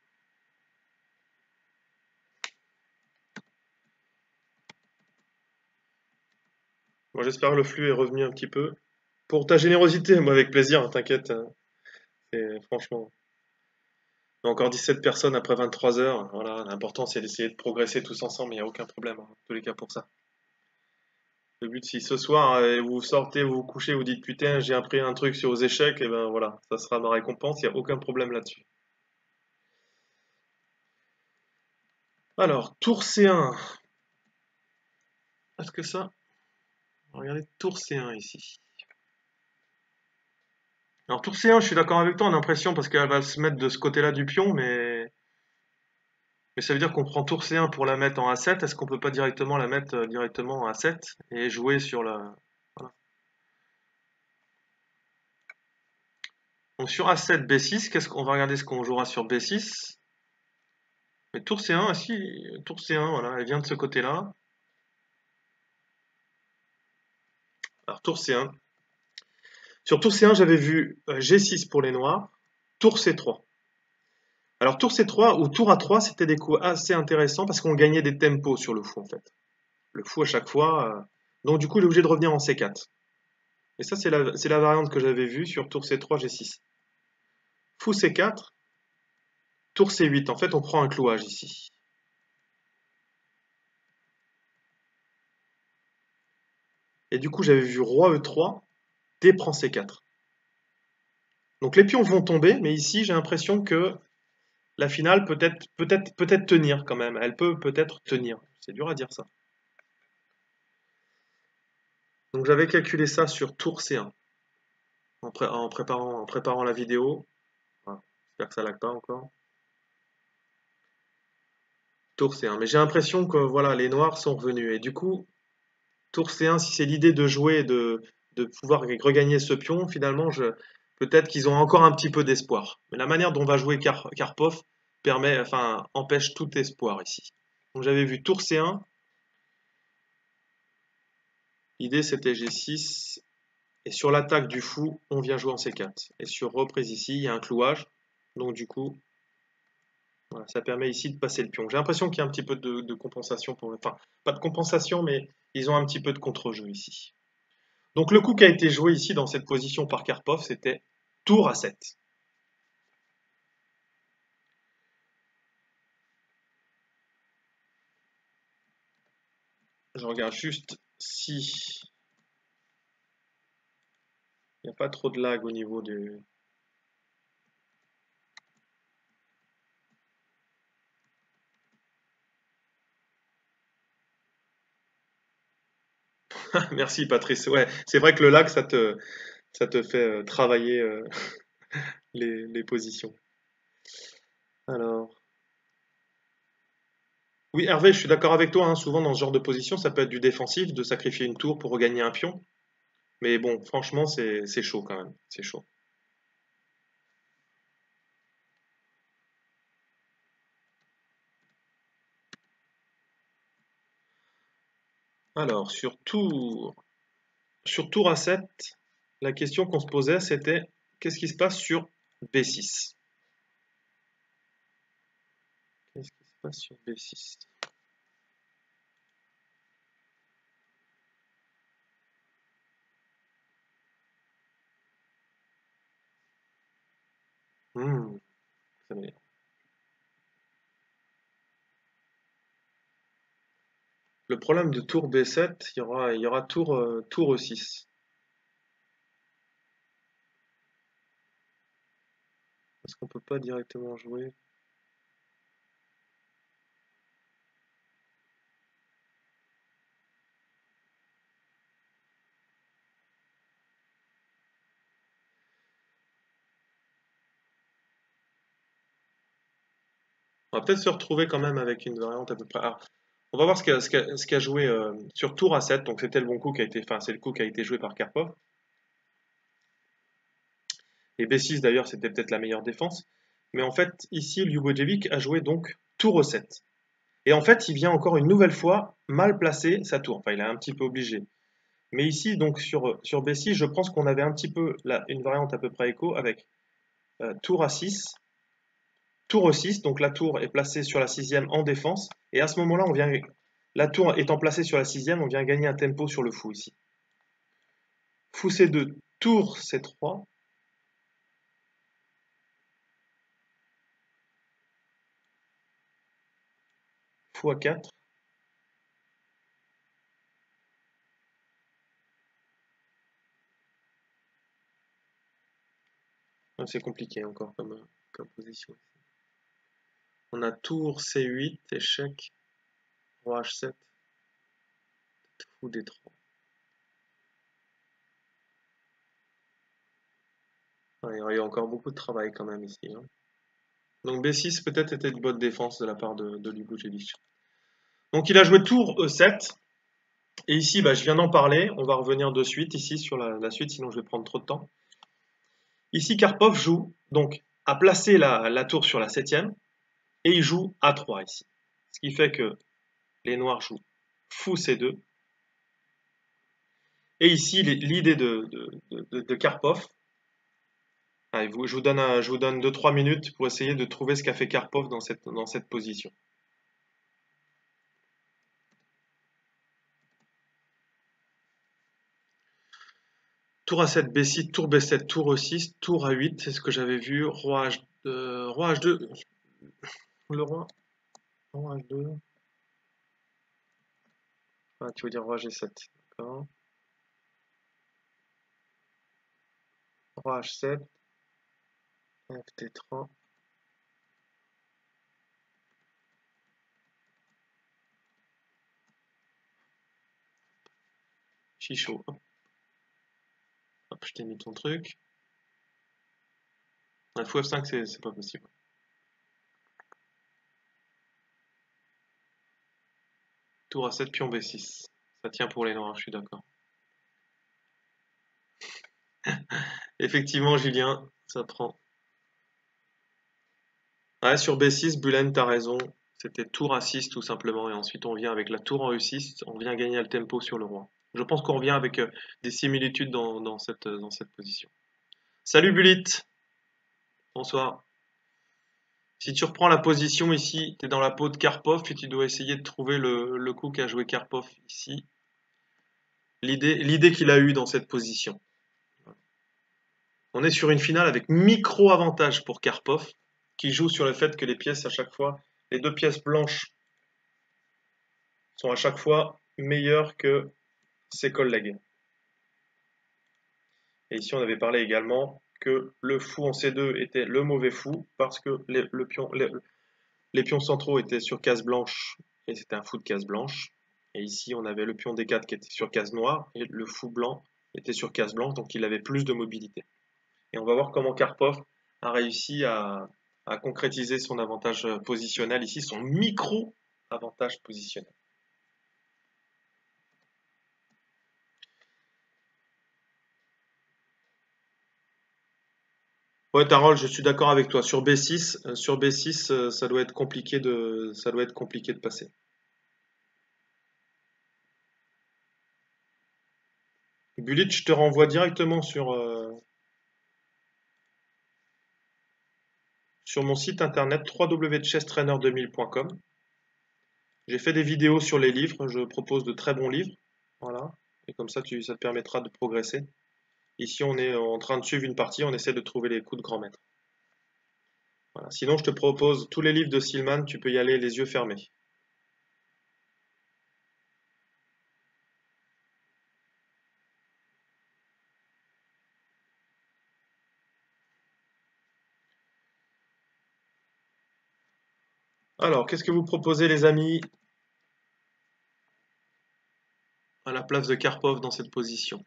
Moi, j'espère que le flux est revenu un petit peu. Pour ta générosité, moi avec plaisir, hein, t'inquiète. Franchement, il y a encore 17 personnes après 23 heures. Voilà, l'important c'est d'essayer de progresser tous ensemble, il n'y a aucun problème, hein, en tous les cas pour ça. Le but, si ce soir vous sortez, vous vous couchez, vous dites putain, j'ai appris un truc sur aux échecs, et ben voilà, ça sera ma récompense, il n'y a aucun problème là-dessus. Alors, tour C1. Est-ce que ça? Regardez, tour C1 ici. Alors, tour C1, je suis d'accord avec toi, on a l'impression, parce qu'elle va se mettre de ce côté-là du pion, mais ça veut dire qu'on prend tour C1 pour la mettre en A7. Est-ce qu'on peut pas directement la mettre directement en A7 et jouer sur la... Voilà. Donc sur A7, B6, qu'est-ce qu'on va regarder ce qu'on jouera sur B6. Mais tour C1, ici, tour C1, voilà, elle vient de ce côté-là. Alors tour C1. Sur tour C1, j'avais vu G6 pour les noirs, tour C3. Alors tour C3 ou tour A3, c'était des coups assez intéressants parce qu'on gagnait des tempos sur le fou en fait. Le fou à chaque fois. Donc du coup, il est obligé de revenir en C4. Et ça, c'est la variante que j'avais vue sur tour C3, G6. Fou C4, tour C8. En fait, on prend un clouage ici. Et du coup, j'avais vu roi E3, D prend C4. Donc les pions vont tomber, mais ici, j'ai l'impression que la finale peut-être tenir quand même. Elle peut peut-être tenir. C'est dur à dire ça. Donc j'avais calculé ça sur tour C1 en préparant la vidéo. Voilà. J'espère que ça lag pas encore. Tour C1. Mais j'ai l'impression que voilà, les noirs sont revenus. Et du coup, tour C1, si c'est l'idée de jouer, de pouvoir regagner ce pion, finalement, peut-être qu'ils ont encore un petit peu d'espoir. Mais la manière dont va jouer Karpov empêche tout espoir ici. Donc j'avais vu tour C1. L'idée c'était G6. Et sur l'attaque du fou, on vient jouer en C4. Et sur reprise ici, il y a un clouage. Donc du coup, voilà, ça permet ici de passer le pion. J'ai l'impression qu'il y a un petit peu de compensation. Enfin, pas de compensation, mais ils ont un petit peu de contre-jeu ici. Donc le coup qui a été joué ici dans cette position par Karpov, c'était tour A7. Je regarde juste si il n'y a pas trop de lag au niveau du... Merci Patrice. Ouais, c'est vrai que le lag, ça te fait travailler les positions. Alors, oui, Hervé, je suis d'accord avec toi, hein. Souvent dans ce genre de position, ça peut être du défensif, de sacrifier une tour pour regagner un pion. Mais bon, franchement, c'est chaud quand même. C'est chaud. Alors, sur tour A7, la question qu'on se posait, c'était qu'est-ce qui se passe sur B6? Qu'est-ce qui se passe sur B6? Hmm, ça m'énerve. Le problème de tour B7, il y aura tour E6. Est-ce qu'on peut pas directement jouer? On va peut-être se retrouver quand même avec une variante à peu près. Alors, on va voir ce qu'a joué sur tour A7. Donc c'était le bon coup qui a été, enfin c'est le coup qui a été joué par Karpov. Et B6 d'ailleurs c'était peut-être la meilleure défense. Mais en fait, ici, Ljubojevic a joué donc tour E7. Et en fait, il vient encore une nouvelle fois mal placer sa tour. Enfin, il est un petit peu obligé. Mais ici, donc sur B6, je pense qu'on avait un petit peu une variante à peu près écho avec tour A6, tour E6. Donc la tour est placée sur la sixième en défense. Et à ce moment-là, la tour étant placée sur la sixième, on vient gagner un tempo sur le fou ici. Fou C2, tour C3. Fou A4. C'est compliqué encore comme position. On a tour C8, échec, roi H7, fou D3. Il y a encore beaucoup de travail quand même ici, hein. Donc B6 peut-être était une bonne défense de la part de Ljubojevic. Donc il a joué tour E7. Et ici, bah, je viens d'en parler. On va revenir de suite ici sur la suite, sinon je vais prendre trop de temps. Ici, Karpov joue donc à placer la tour sur la septième et il joue A3 ici. Ce qui fait que les noirs jouent fou C2. Et ici, l'idée de Karpov, allez, je vous donne 2-3 minutes pour essayer de trouver ce qu'a fait Karpov dans cette position. Tour A7, B6, tour B7, tour E6, tour A8, c'est ce que j'avais vu. Roi H2, le roi H2. Ah, tu veux dire roi G7, d'accord. Roi H7, FT3. Chicho, hop, je t'ai mis ton truc. Fou F5, c'est pas possible. Tour A7, pion B6. Ça tient pour les noirs, je suis d'accord. Effectivement, Julien, ça prend. Ouais, sur B6, Bulen, t'as raison. C'était tour A6 tout simplement. Et ensuite, on vient avec la tour en E6. On vient gagner le tempo sur le roi. Je pense qu'on revient avec des similitudes dans cette position. Salut Bulit, bonsoir. Si tu reprends la position ici, tu es dans la peau de Karpov et tu dois essayer de trouver le coup qu'a joué Karpov ici. L'idée qu'il a eue dans cette position. On est sur une finale avec micro-avantage pour Karpov, qui joue sur le fait que les pièces à chaque fois, les deux pièces blanches sont à chaque fois meilleures que ses collègues. Et ici, on avait parlé également que le fou en C2 était le mauvais fou parce que les pions centraux étaient sur case blanche et c'était un fou de case blanche. Et ici, on avait le pion D4 qui était sur case noire et le fou blanc était sur case blanche, donc il avait plus de mobilité. Et on va voir comment Karpov a réussi à concrétiser son avantage positionnel ici, son micro-avantage positionnel. Ouais, Tarol, je suis d'accord avec toi. Sur B6, ça doit être compliqué de passer. Bulit, je te renvoie directement sur mon site internet www.chesstrainer2000.com. J'ai fait des vidéos sur les livres, je propose de très bons livres. Voilà. Et comme ça, ça te permettra de progresser. Ici, on est en train de suivre une partie, on essaie de trouver les coups de grand maître. Voilà. Sinon, je te propose tous les livres de Stillman, tu peux y aller les yeux fermés. Alors, qu'est-ce que vous proposez, les amis, à la place de Karpov dans cette position?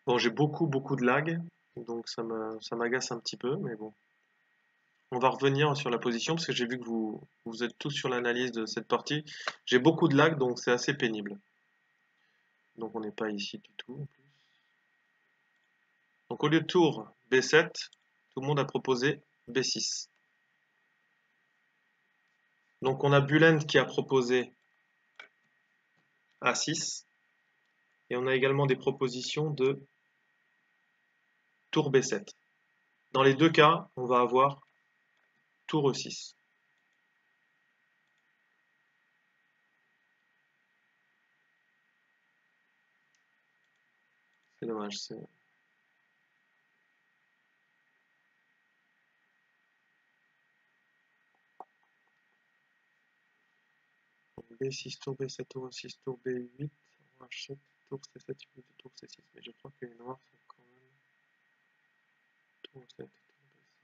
Bon, j'ai beaucoup de lag, donc ça m'agace un petit peu, mais bon. On va revenir sur la position parce que j'ai vu que vous êtes tous sur l'analyse de cette partie. J'ai beaucoup de lag, donc c'est assez pénible. Donc on n'est pas ici du tout en plus. Donc au lieu de tour B7, tout le monde a proposé B6. Donc on a Bulent qui a proposé A6 et on a également des propositions de tour B7. Dans les deux cas, on va avoir tour E6. C'est dommage. B6, tour B7, tour E6, tour B8, H7, tour C7, tour C6. Mais je crois que les noirs sont quand même tour 7, tour B7.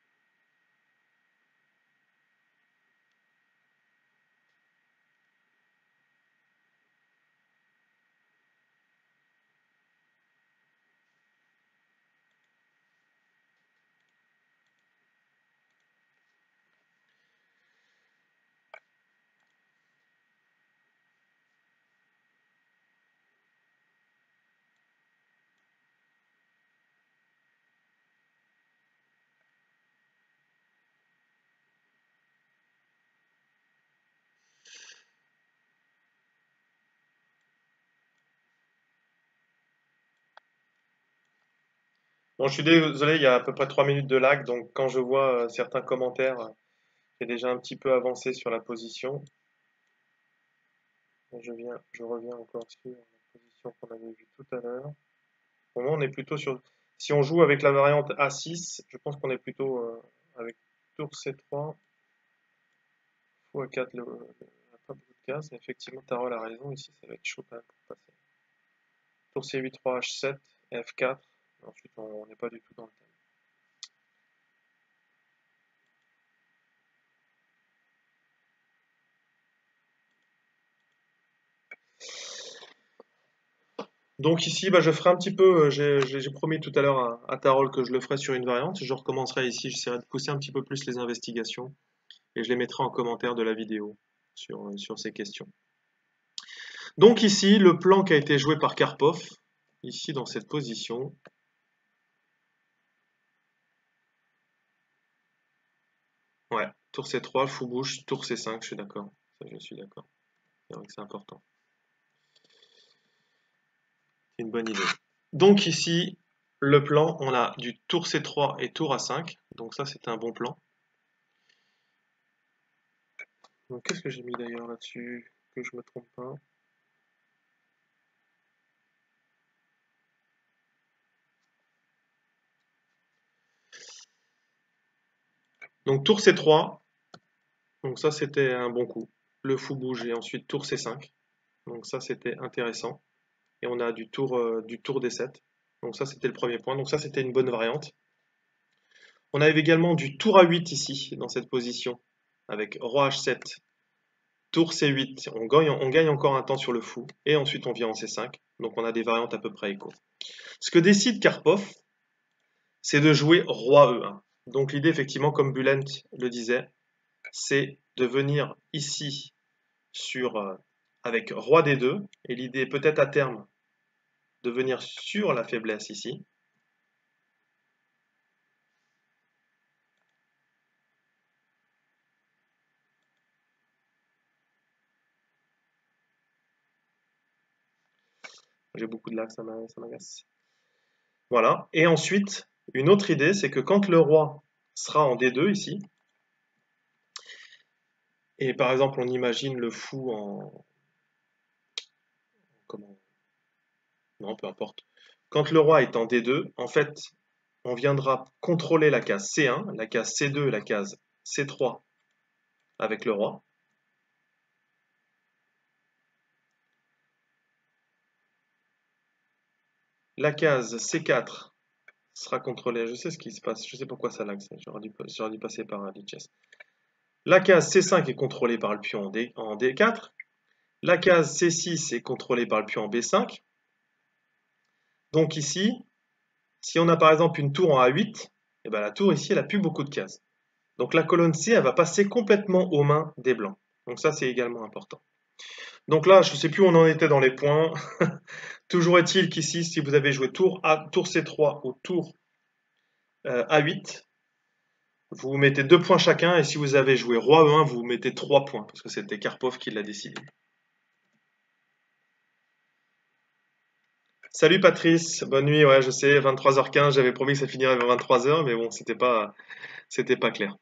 Bon, je suis désolé, il y a à peu près 3 minutes de lag, donc quand je vois certains commentaires, j'ai déjà un petit peu avancé sur la position. Je reviens encore sur la position qu'on avait vue tout à l'heure. Pour moi, on est plutôt sur. Si on joue avec la variante A6, je pense qu'on est plutôt avec tour C3, fou A4, a pas beaucoup de cases. Mais effectivement, Tarol a raison, ici, ça va être chaud quand même pour passer. Tour C8, 3, H7, F4. Ensuite, on n'est pas du tout dans le thème. Donc ici, bah, je ferai un petit peu, j'ai promis tout à l'heure à Tarol que je le ferai sur une variante. Je recommencerai ici, j'essaierai de pousser un petit peu plus les investigations et je les mettrai en commentaire de la vidéo sur ces questions. Donc ici, le plan qui a été joué par Karpov, ici dans cette position. Ouais, tour C3, fou bouche, tour C5, je suis d'accord. Ça, je suis d'accord. C'est vrai que c'est important. C'est une bonne idée. Donc ici, le plan, on a du tour C3 et tour A5. Donc ça, c'est un bon plan. Donc qu'est-ce que j'ai mis d'ailleurs là-dessus? Que je me trompe pas. Donc tour C3, donc ça c'était un bon coup. Le fou bouge et ensuite tour C5. Donc ça c'était intéressant. Et on a du tour D7. Donc ça c'était le premier point. Donc ça c'était une bonne variante. On avait également du tour A8 ici, dans cette position, avec roi H7, tour C8. On gagne encore un temps sur le fou. Et ensuite on vient en C5. Donc on a des variantes à peu près égaux. Ce que décide Karpov, c'est de jouer roi E1. Donc l'idée effectivement, comme Bulent le disait, c'est de venir ici avec roi D2, et l'idée peut-être à terme de venir sur la faiblesse ici. J'ai beaucoup de lag, ça m'agace. Voilà. Et ensuite, une autre idée, c'est que quand le roi sera en D2 ici, et par exemple on imagine le fou en... Comment? Non, peu importe. Quand le roi est en D2, en fait, on viendra contrôler la case C1, la case C2, la case C3 avec le roi. La case C4 sera contrôlée. Je sais ce qui se passe, je sais pourquoi ça lag. J'aurais dû passer par un lichess. La case C5 est contrôlée par le pion en D4. La case C6 est contrôlée par le pion en B5. Donc ici, si on a par exemple une tour en A8, et ben la tour ici, elle n'a plus beaucoup de cases. Donc la colonne C, elle va passer complètement aux mains des blancs. Donc ça, c'est également important. Donc là, je ne sais plus où on en était dans les points. Toujours est-il qu'ici, si vous avez joué tour A, tour C3 ou tour A8, vous mettez 2 points chacun, et si vous avez joué roi E1, vous mettez 3 points, parce que c'était Karpov qui l'a décidé. Salut Patrice, bonne nuit, ouais je sais, 23h15, j'avais promis que ça finirait vers 23h, mais bon, c'était pas clair.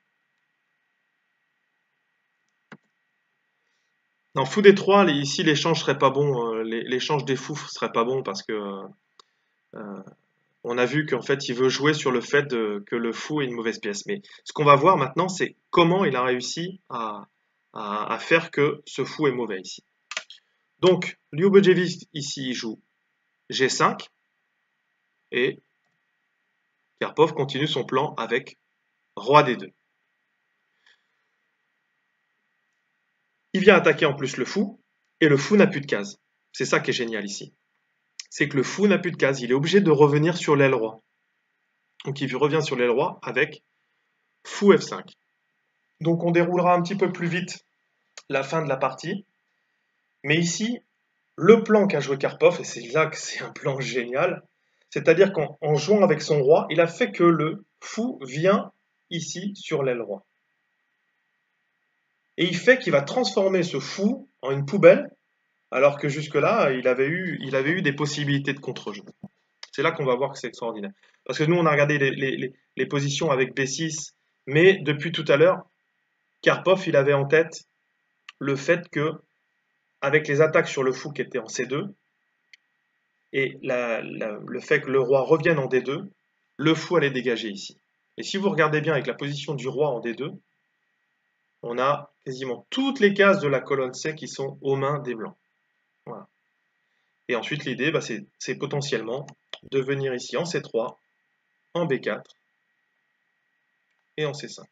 Non, fou des 3, ici l'échange serait pas bon, l'échange des fous serait pas bon parce que euh, on a vu qu'en fait il veut jouer sur le fait que le fou est une mauvaise pièce. Mais ce qu'on va voir maintenant, c'est comment il a réussi à faire que ce fou est mauvais ici. Donc, Lyubojevic ici il joue G5 et Karpov continue son plan avec Roi D2. Il vient attaquer en plus le fou, et le fou n'a plus de cases. C'est ça qui est génial ici. C'est que le fou n'a plus de cases, il est obligé de revenir sur l'aile roi. Donc il revient sur l'aile roi avec fou F5. Donc on déroulera un petit peu plus vite la fin de la partie. Mais ici, le plan qu'a joué Karpov, et c'est là que c'est un plan génial, c'est-à-dire qu'en jouant avec son roi, il a fait que le fou vient ici sur l'aile roi. Et il fait qu'il va transformer ce fou en une poubelle, alors que jusque-là, il avait eu des possibilités de contre-jeu. C'est là qu'on va voir que c'est extraordinaire. Parce que nous, on a regardé les positions avec B6, mais depuis tout à l'heure, Karpov, il avait en tête le fait que, avec les attaques sur le fou qui était en C2, et le fait que le roi revienne en D2, le fou allait dégager ici. Et si vous regardez bien avec la position du roi en D2, on a quasiment toutes les cases de la colonne C qui sont aux mains des blancs. Voilà. Et ensuite, l'idée, c'est potentiellement de venir ici en C3, en B4 et en C5.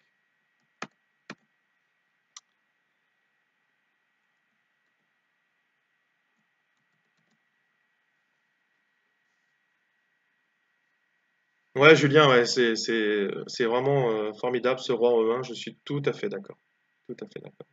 Ouais, Julien, ouais, c'est vraiment formidable ce roi en E1, je suis tout à fait d'accord. Tout à fait d'accord.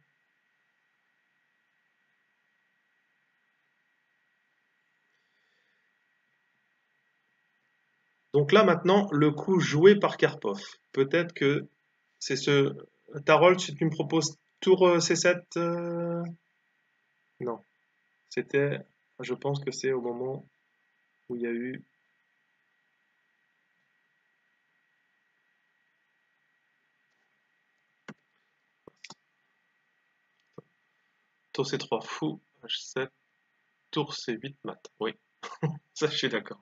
Donc là maintenant, le coup joué par Karpov. Peut-être que c'est ce. Tarol, si tu me proposes tour C7, non. C'était. Je pense que c'est au moment où il y a eu. Tour C3 fou, H7, tour C8 mat. Oui, ça je suis d'accord.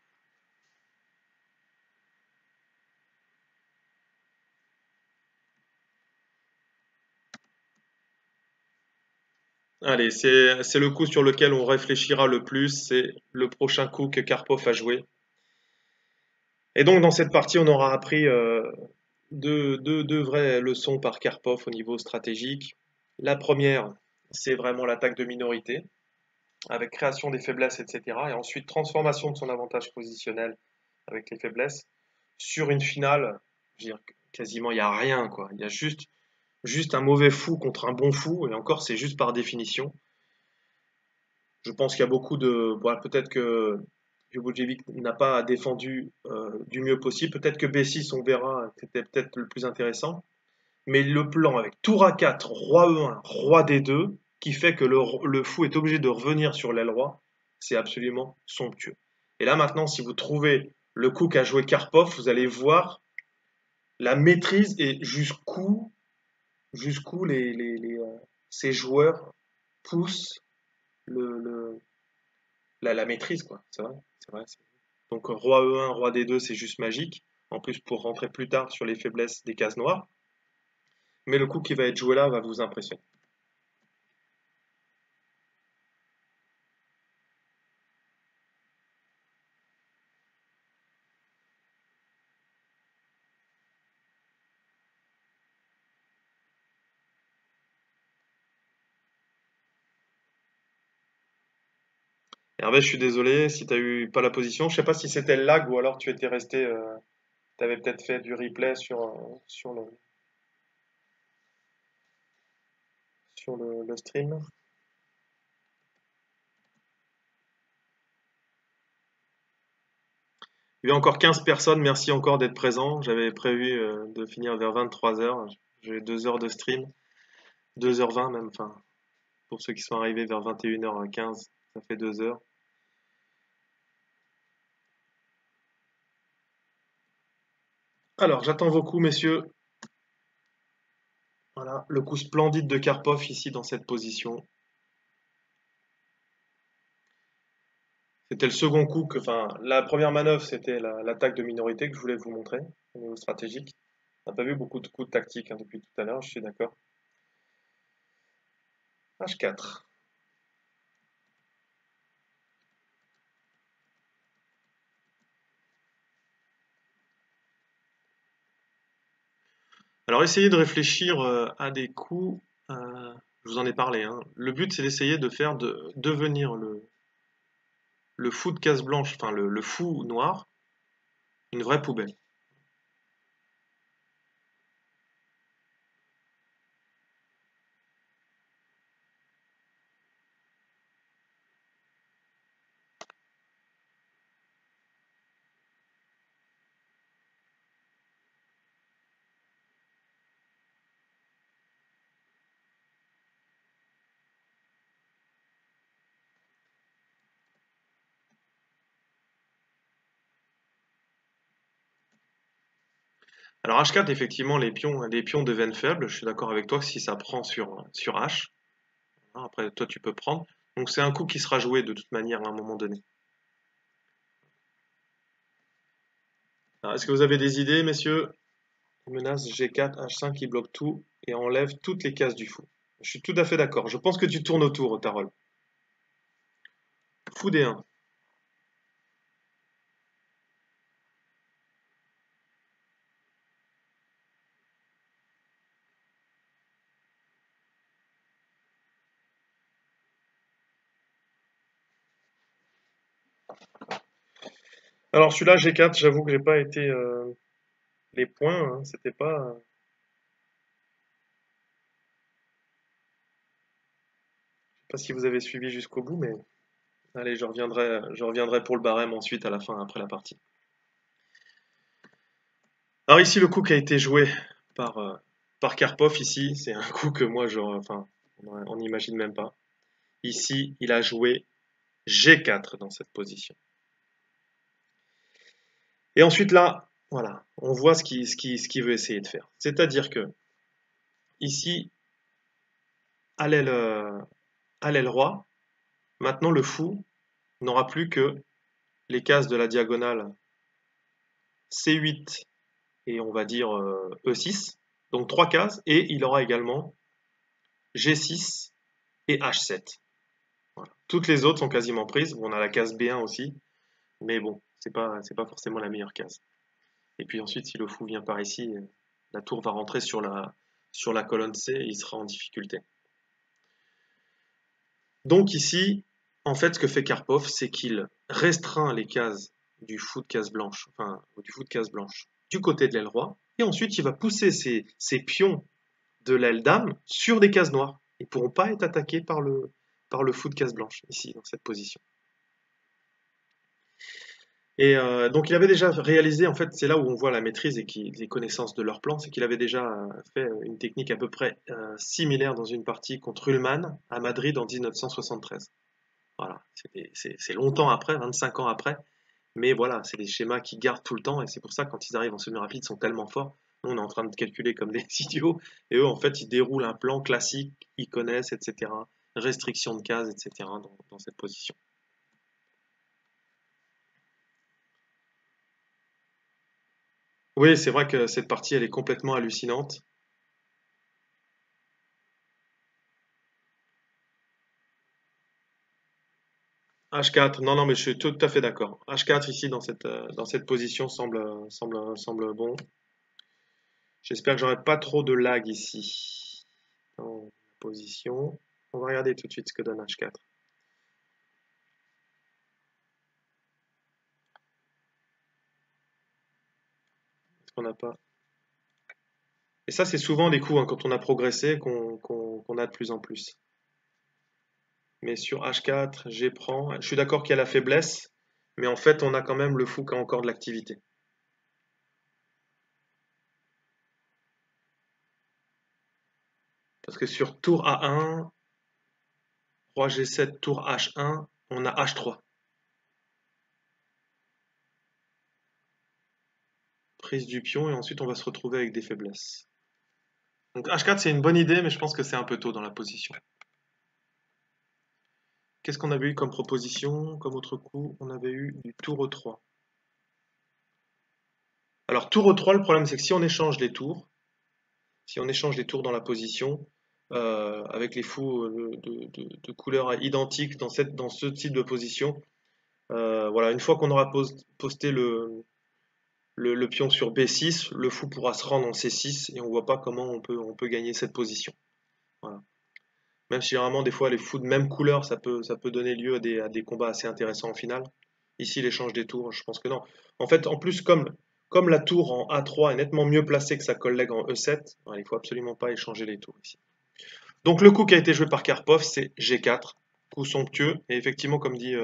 Allez, c'est le coup sur lequel on réfléchira le plus, c'est le prochain coup que Karpov a joué. Et donc dans cette partie, on aura appris deux vraies leçons par Karpov au niveau stratégique. La première, c'est vraiment l'attaque de minorité, avec création des faiblesses, etc. Et ensuite transformation de son avantage positionnel avec les faiblesses sur une finale. Je veux dire, quasiment il n'y a rien, quoi. Il y a juste un mauvais fou contre un bon fou, et encore c'est juste par définition. Je pense qu'il y a beaucoup de. Voilà, peut-être que Jubojevic n'a pas défendu du mieux possible. Peut-être que B6, on verra, c'était peut-être le plus intéressant. Mais le plan avec tour A4, roi E1, roi D2, qui fait que le fou est obligé de revenir sur l'aile roi, c'est absolument somptueux. Et là maintenant, si vous trouvez le coup qu'a joué Karpov, vous allez voir la maîtrise et jusqu'où ces joueurs poussent le, la maîtrise, quoi. C'est vrai, c'est vrai. Donc roi E1, roi D2, c'est juste magique. En plus, pour rentrer plus tard sur les faiblesses des cases noires. Mais le coup qui va être joué là va vous impressionner. Hervé, je suis désolé si tu as eu pas la position. Je sais pas si c'était le lag ou alors tu étais resté. Tu avais peut-être fait du replay sur le stream. Il y a encore 15 personnes. Merci encore d'être présents. J'avais prévu de finir vers 23 heures. J'ai 2 heures de stream. 2h20 même. Enfin, pour ceux qui sont arrivés vers 21h15, ça fait 2 heures. Alors, j'attends vos coups, messieurs. Voilà, le coup splendide de Karpov ici dans cette position. C'était le second coup enfin, la première manœuvre, c'était l'attaque de minorité que je voulais vous montrer au niveau stratégique. On n'a pas vu beaucoup de coups de tactique hein, depuis tout à l'heure, je suis d'accord. H4. Alors, essayez de réfléchir à des coups. Je vous en ai parlé. Hein. Le but, c'est d'essayer de faire devenir le fou de case blanche, enfin le fou noir, une vraie poubelle. Alors H4, effectivement, les pions deviennent faibles. Je suis d'accord avec toi que si ça prend sur H, hein, après toi tu peux prendre. Donc c'est un coup qui sera joué de toute manière à un moment donné. Est-ce que vous avez des idées, messieurs? Menace G4, H5 qui bloque tout et enlève toutes les cases du fou. Je suis tout à fait d'accord. Je pense que tu tournes autour, Tarol. Fou D1. Alors celui-là, G4, j'avoue que j'ai pas été les points, hein, c'était pas. Je sais pas si vous avez suivi jusqu'au bout, mais allez, je reviendrai pour le barème ensuite à la fin, après la partie. Alors ici, le coup qui a été joué par, euh, par Karpov, ici, c'est un coup que moi, enfin, on n'imagine même pas. Ici, il a joué G4 dans cette position. Et ensuite là, voilà, on voit ce qu'il veut essayer de faire. C'est-à-dire que ici, à l'aile roi, maintenant le fou n'aura plus que les cases de la diagonale C8 et on va dire E6, donc trois cases, et il aura également G6 et H7. Voilà. Toutes les autres sont quasiment prises. Bon, on a la case B1 aussi, mais bon, c'est pas forcément la meilleure case. Et puis ensuite, si le fou vient par ici, la tour va rentrer sur la colonne C et il sera en difficulté. Donc ici, en fait, ce que fait Karpov, c'est qu'il restreint les cases du fou de case blanche, enfin, du fou de case blanche, du côté de l'aile roi, et ensuite il va pousser ses pions de l'aile dame sur des cases noires. Ils ne pourront pas être attaqués par le fou de case blanche, ici, dans cette position. Et donc il avait déjà réalisé, en fait, c'est là où on voit la maîtrise et les connaissances de leur plan, c'est qu'il avait déjà fait une technique à peu près similaire dans une partie contre Ullmann à Madrid en 1973. Voilà, c'est longtemps après, 25 ans après, mais voilà, c'est des schémas qui gardent tout le temps et c'est pour ça que quand ils arrivent en semi-rapide, ils sont tellement forts. Nous, on est en train de calculer comme des idiots et eux, en fait, ils déroulent un plan classique, ils connaissent, etc. Restriction de cases, etc. dans cette position. Oui, c'est vrai que cette partie, elle est complètement hallucinante. H4, non, non, mais je suis tout à fait d'accord. H4 ici dans cette position semble bon. J'espère que j'aurai pas trop de lag ici dans la position. On va regarder tout de suite ce que donne H4. On n'a pas. Et ça, c'est souvent des coups, hein, quand on a progressé qu'on a de plus en plus. Mais sur H4, G prend. Je suis d'accord qu'il y a la faiblesse, mais en fait, on a quand même le fou qui a encore de l'activité. Parce que sur tour A1, roi G7, tour H1, on a H3. Prise du pion, et ensuite on va se retrouver avec des faiblesses. Donc H4, c'est une bonne idée, mais je pense que c'est un peu tôt dans la position. Qu'est-ce qu'on avait eu comme proposition, comme autre coup? On avait eu du tour E3. Alors tour E3, le problème c'est que si on échange les tours, dans la position, avec les fous de couleurs identiques dans ce type de position, voilà, une fois qu'on aura posté le pion sur B6, le fou pourra se rendre en C6 et on voit pas comment on peut gagner cette position. Voilà. Même si généralement des fois les fous de même couleur, ça peut donner lieu à des combats assez intéressants en finale. Ici l'échange des tours, je pense que non. En fait, en plus, comme la tour en A3 est nettement mieux placée que sa collègue en E7, il ne faut absolument pas échanger les tours ici. Donc le coup qui a été joué par Karpov, c'est G4, coup somptueux, et effectivement comme dit,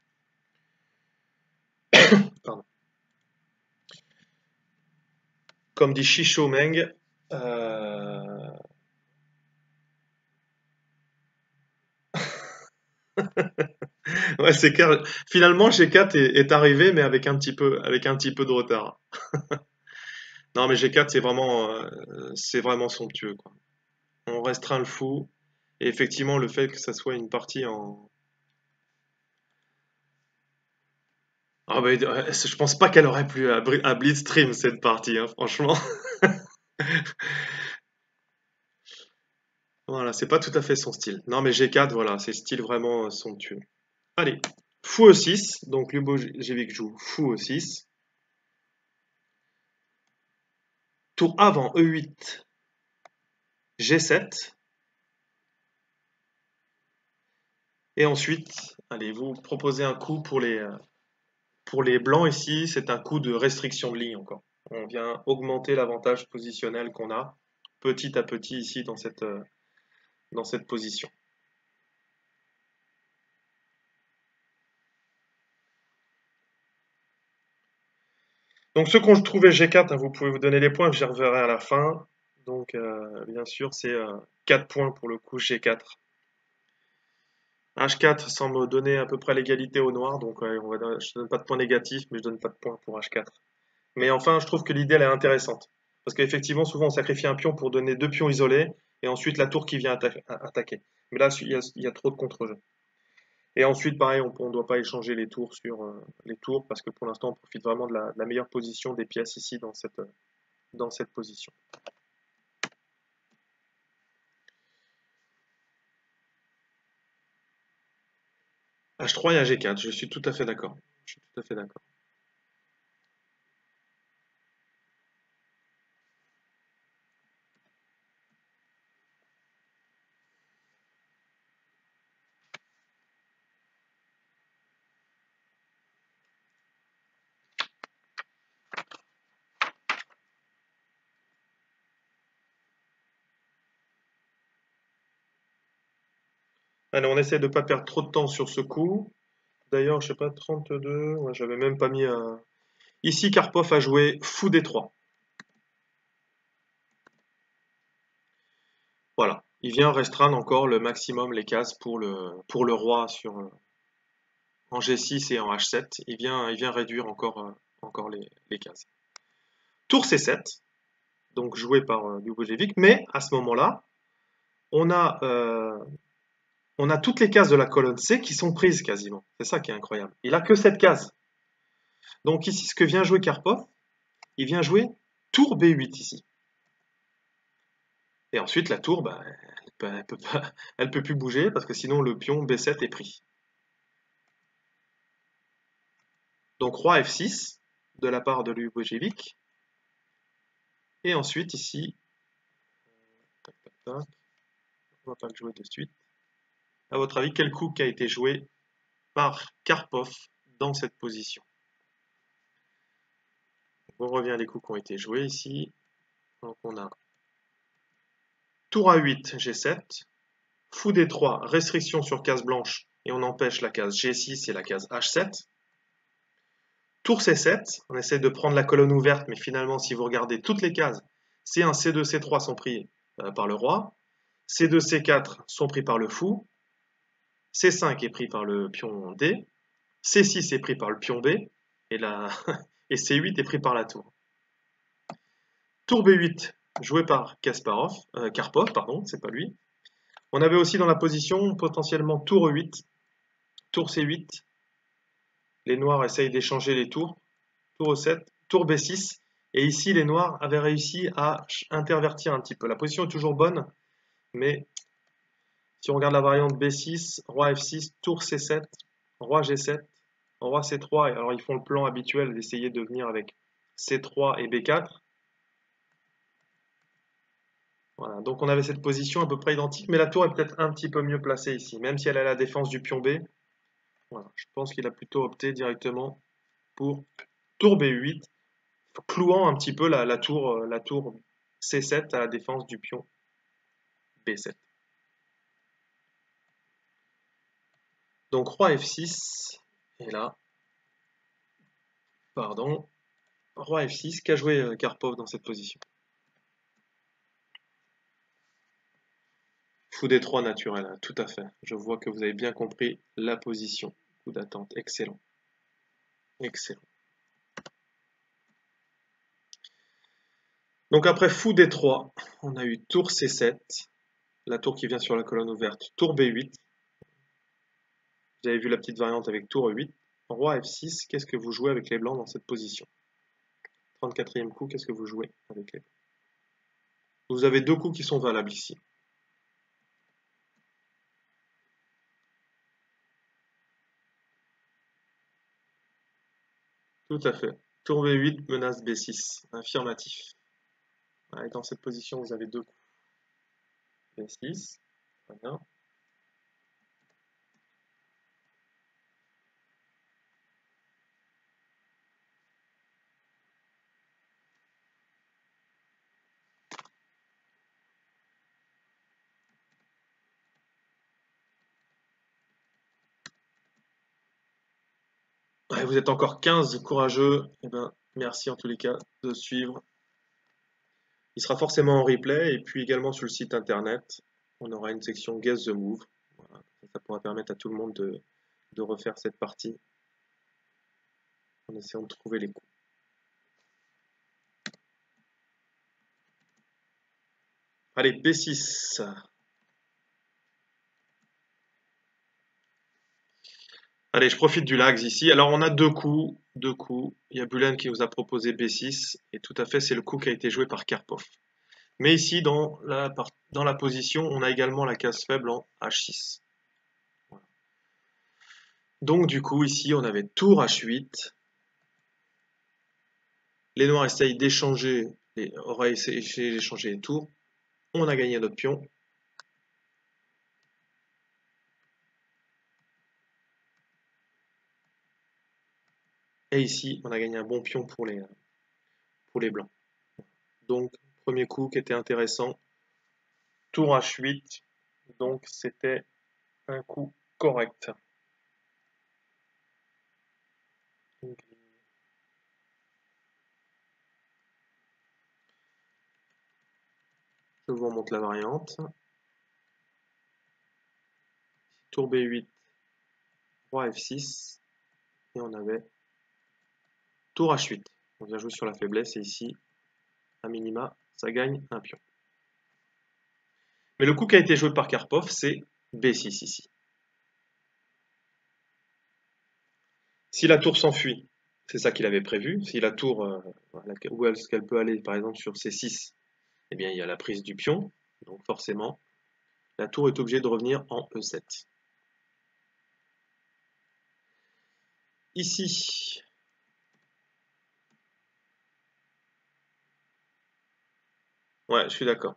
pardon, comme dit Shisho Meng, ouais, c'est clair. Finalement, G4 est arrivé, mais avec un petit peu de retard. Non, mais G4, c'est vraiment somptueux, quoi. On restreint le fou, et effectivement, le fait que ça soit une partie en. Ah bah, je pense pas qu'elle aurait plu à Blitzstream cette partie, hein, franchement. Voilà, c'est pas tout à fait son style. Non, mais G4, voilà, c'est style vraiment somptueux. Allez, fou E6, donc Ljubojevic joue fou E6. Tour avant E8, G7. Et ensuite, allez, vous proposez un coup pour les blancs ici, c'est un coup de restriction de ligne encore. On vient augmenter l'avantage positionnel qu'on a petit à petit ici dans cette position. Donc ce qu'on trouvait G4, hein, vous pouvez vous donner les points, j'y reverrai à la fin. Donc bien sûr, c'est 4 points pour le coup G4. H4 semble donner à peu près l'égalité au noir, donc je ne donne pas de points négatifs, mais je donne pas de points pour H4. Mais enfin, je trouve que l'idée elle est intéressante. Parce qu'effectivement, souvent on sacrifie un pion pour donner deux pions isolés, et ensuite la tour qui vient attaquer. Mais là, il y a trop de contre-jeu. Et ensuite, pareil, on ne doit pas échanger les tours sur les tours, parce que pour l'instant, on profite vraiment de la meilleure position des pièces ici dans cette position. H3 et G4, je suis tout à fait d'accord. Je suis tout à fait d'accord. Allez, on essaie de ne pas perdre trop de temps sur ce coup. D'ailleurs, je sais pas, 32, ouais, j'avais même pas mis un. Ici, Karpov a joué fou D3. Voilà. Il vient restreindre encore le maximum les cases pour le roi en G6 et en H7. Il vient réduire encore les cases. Tour C7, donc joué par Ljubojevic, mais à ce moment-là, on a, euh, on a toutes les cases de la colonne C qui sont prises quasiment. C'est ça qui est incroyable. Il a que cette case. Donc ici, ce que vient jouer Karpov, il vient jouer tour B8 ici. Et ensuite, la tour, bah, elle peut plus bouger parce que sinon le pion B7 est pris. Donc roi F6 de la part de Ljubojevic. Et ensuite ici, tac, tac, tac, on va pas le jouer de suite. À votre avis, quel coup qui a été joué par Karpov dans cette position? On revient les coups qui ont été joués ici. Donc on a tour A8, G7, fou D3, restriction sur case blanche, et on empêche la case G6 et la case H7. Tour C7, on essaie de prendre la colonne ouverte, mais finalement, si vous regardez toutes les cases, C1, C2, C3 sont pris par le roi, C2, C4 sont pris par le fou, C5 est pris par le pion D, C6 est pris par le pion B, et, et C8 est pris par la tour. Tour B8, joué par Karpov, pardon, c'est pas lui. On avait aussi dans la position potentiellement tour E8, tour C8. Les noirs essayent d'échanger les tours. Tour E7, tour B6. Et ici, les noirs avaient réussi à intervertir un petit peu. La position est toujours bonne, mais si on regarde la variante B6, roi F6, tour C7, roi G7, roi C3. Et alors ils font le plan habituel d'essayer de venir avec C3 et B4. Voilà, donc on avait cette position à peu près identique, mais la tour est peut-être un petit peu mieux placée ici, même si elle a la défense du pion B. Voilà, je pense qu'il a plutôt opté directement pour tour B8, clouant un petit peu la tour C7 à la défense du pion B7. Donc roi F6, et là, pardon, roi F6, qu'a joué Karpov dans cette position? Fou D3 naturel, hein, tout à fait. Je vois que vous avez bien compris la position. Coup d'attente, excellent. Excellent. Donc après fou D3, on a eu tour C7, la tour qui vient sur la colonne ouverte, tour B8. Vous avez vu la petite variante avec tour E8. Roi F6, qu'est-ce que vous jouez avec les blancs dans cette position? 34e coup, qu'est-ce que vous jouez avec les blancs? Vous avez deux coups qui sont valables ici. Tout à fait. Tour B8, menace B6. Affirmatif. Et dans cette position, vous avez deux coups. B6. Très bien. Ouais, vous êtes encore 15 courageux. Eh ben, merci en tous les cas de suivre. Il sera forcément en replay et puis également sur le site internet. On aura une section Guess the Move. Voilà. Ça pourra permettre à tout le monde de refaire cette partie en essayant de trouver les coups. Allez, B6. Allez, je profite du lags ici. Alors, on a deux coups. Deux coups. Il y a Bulen qui nous a proposé B6. Et tout à fait, c'est le coup qui a été joué par Karpov. Mais ici, dans la position, on a également la case faible en H6. Voilà. Donc, du coup, ici, on avait tour H8. Les noirs essayent d'échanger, auraient essayé d'échanger les tours. On a gagné notre pion. Et ici, on a gagné un bon pion pour les blancs. Donc, premier coup qui était intéressant. Tour H8. Donc, c'était un coup correct. Je vous remonte la variante. Tour B8, roi F6. Et on avait tour H8. On vient jouer sur la faiblesse et ici, à minima, ça gagne un pion. Mais le coup qui a été joué par Karpov, c'est B6 ici. Si la tour s'enfuit, c'est ça qu'il avait prévu. Si la tour, où est-ce qu'elle peut aller, par exemple sur C6, eh bien il y a la prise du pion. Donc forcément, la tour est obligée de revenir en E7. Ici, ouais, je suis d'accord.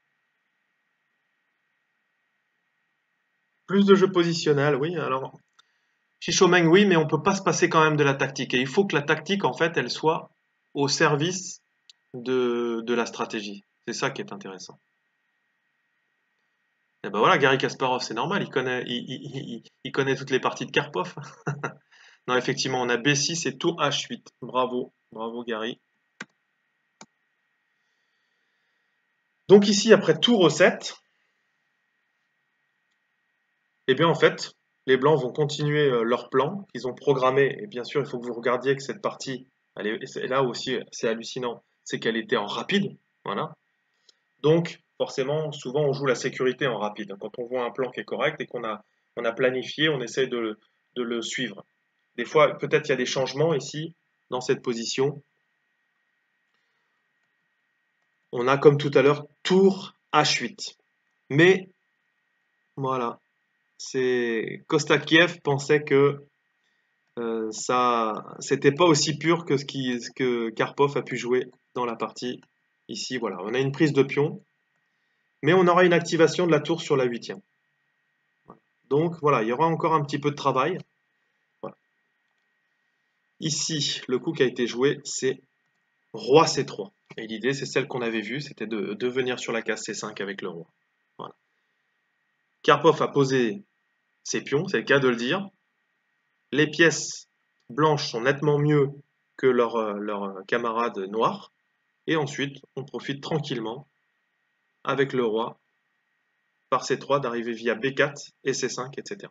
Plus de jeu positionnel, oui. Alors, Shishomeng, oui, mais on peut pas se passer quand même de la tactique. Et il faut que la tactique, en fait, elle soit au service de la stratégie. C'est ça qui est intéressant. Et ben voilà, Garry Kasparov, c'est normal, il connaît toutes les parties de Karpov. Non, effectivement, on a B6 et tour H8. Bravo, bravo Gary. Donc ici, après tour E7, eh bien en fait, les blancs vont continuer leur plan qu'ils ont programmé. Et bien sûr, il faut que vous regardiez que cette partie, et là aussi, c'est hallucinant, c'est qu'elle était en rapide. Voilà. Donc, forcément, souvent, on joue la sécurité en rapide. Quand on voit un plan qui est correct et on a planifié, on essaie de le suivre. Des fois, peut-être il y a des changements ici, dans cette position. On a, comme tout à l'heure, tour H8. Mais, voilà, c'est Kostakiev pensait que c'était pas aussi pur que ce que Karpov a pu jouer dans la partie. Ici, voilà, on a une prise de pion, mais on aura une activation de la tour sur la huitième. Donc voilà, il y aura encore un petit peu de travail. Voilà. Ici, le coup qui a été joué, c'est roi C3. Et l'idée, c'est celle qu'on avait vue, c'était de venir sur la case C5 avec le roi. Voilà. Karpov a posé ses pions, c'est le cas de le dire. Les pièces blanches sont nettement mieux que leurs camarades noirs. Et ensuite, on profite tranquillement, avec le roi, par C3, d'arriver via B4 et C5, etc.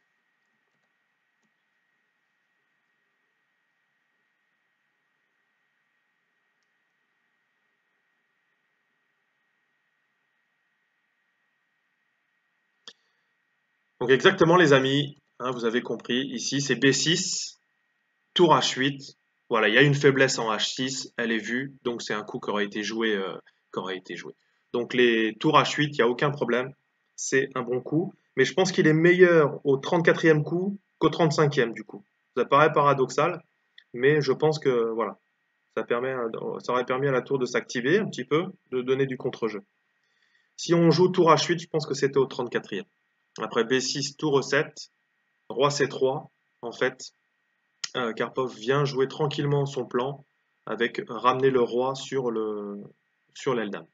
Donc exactement les amis, hein, vous avez compris, ici c'est B6, tour H8, voilà, il y a une faiblesse en H6, elle est vue, donc c'est un coup qui aurait été joué, Donc les tours H8, il n'y a aucun problème, c'est un bon coup, mais je pense qu'il est meilleur au 34e coup qu'au 35e du coup. Ça paraît paradoxal, mais je pense que voilà, ça aurait permis à la tour de s'activer un petit peu, de donner du contre-jeu. Si on joue tour H8, je pense que c'était au 34e. Après B6, tour E7, roi C3, en fait, Karpov vient jouer tranquillement son plan avec ramener le roi sur l'aile dame.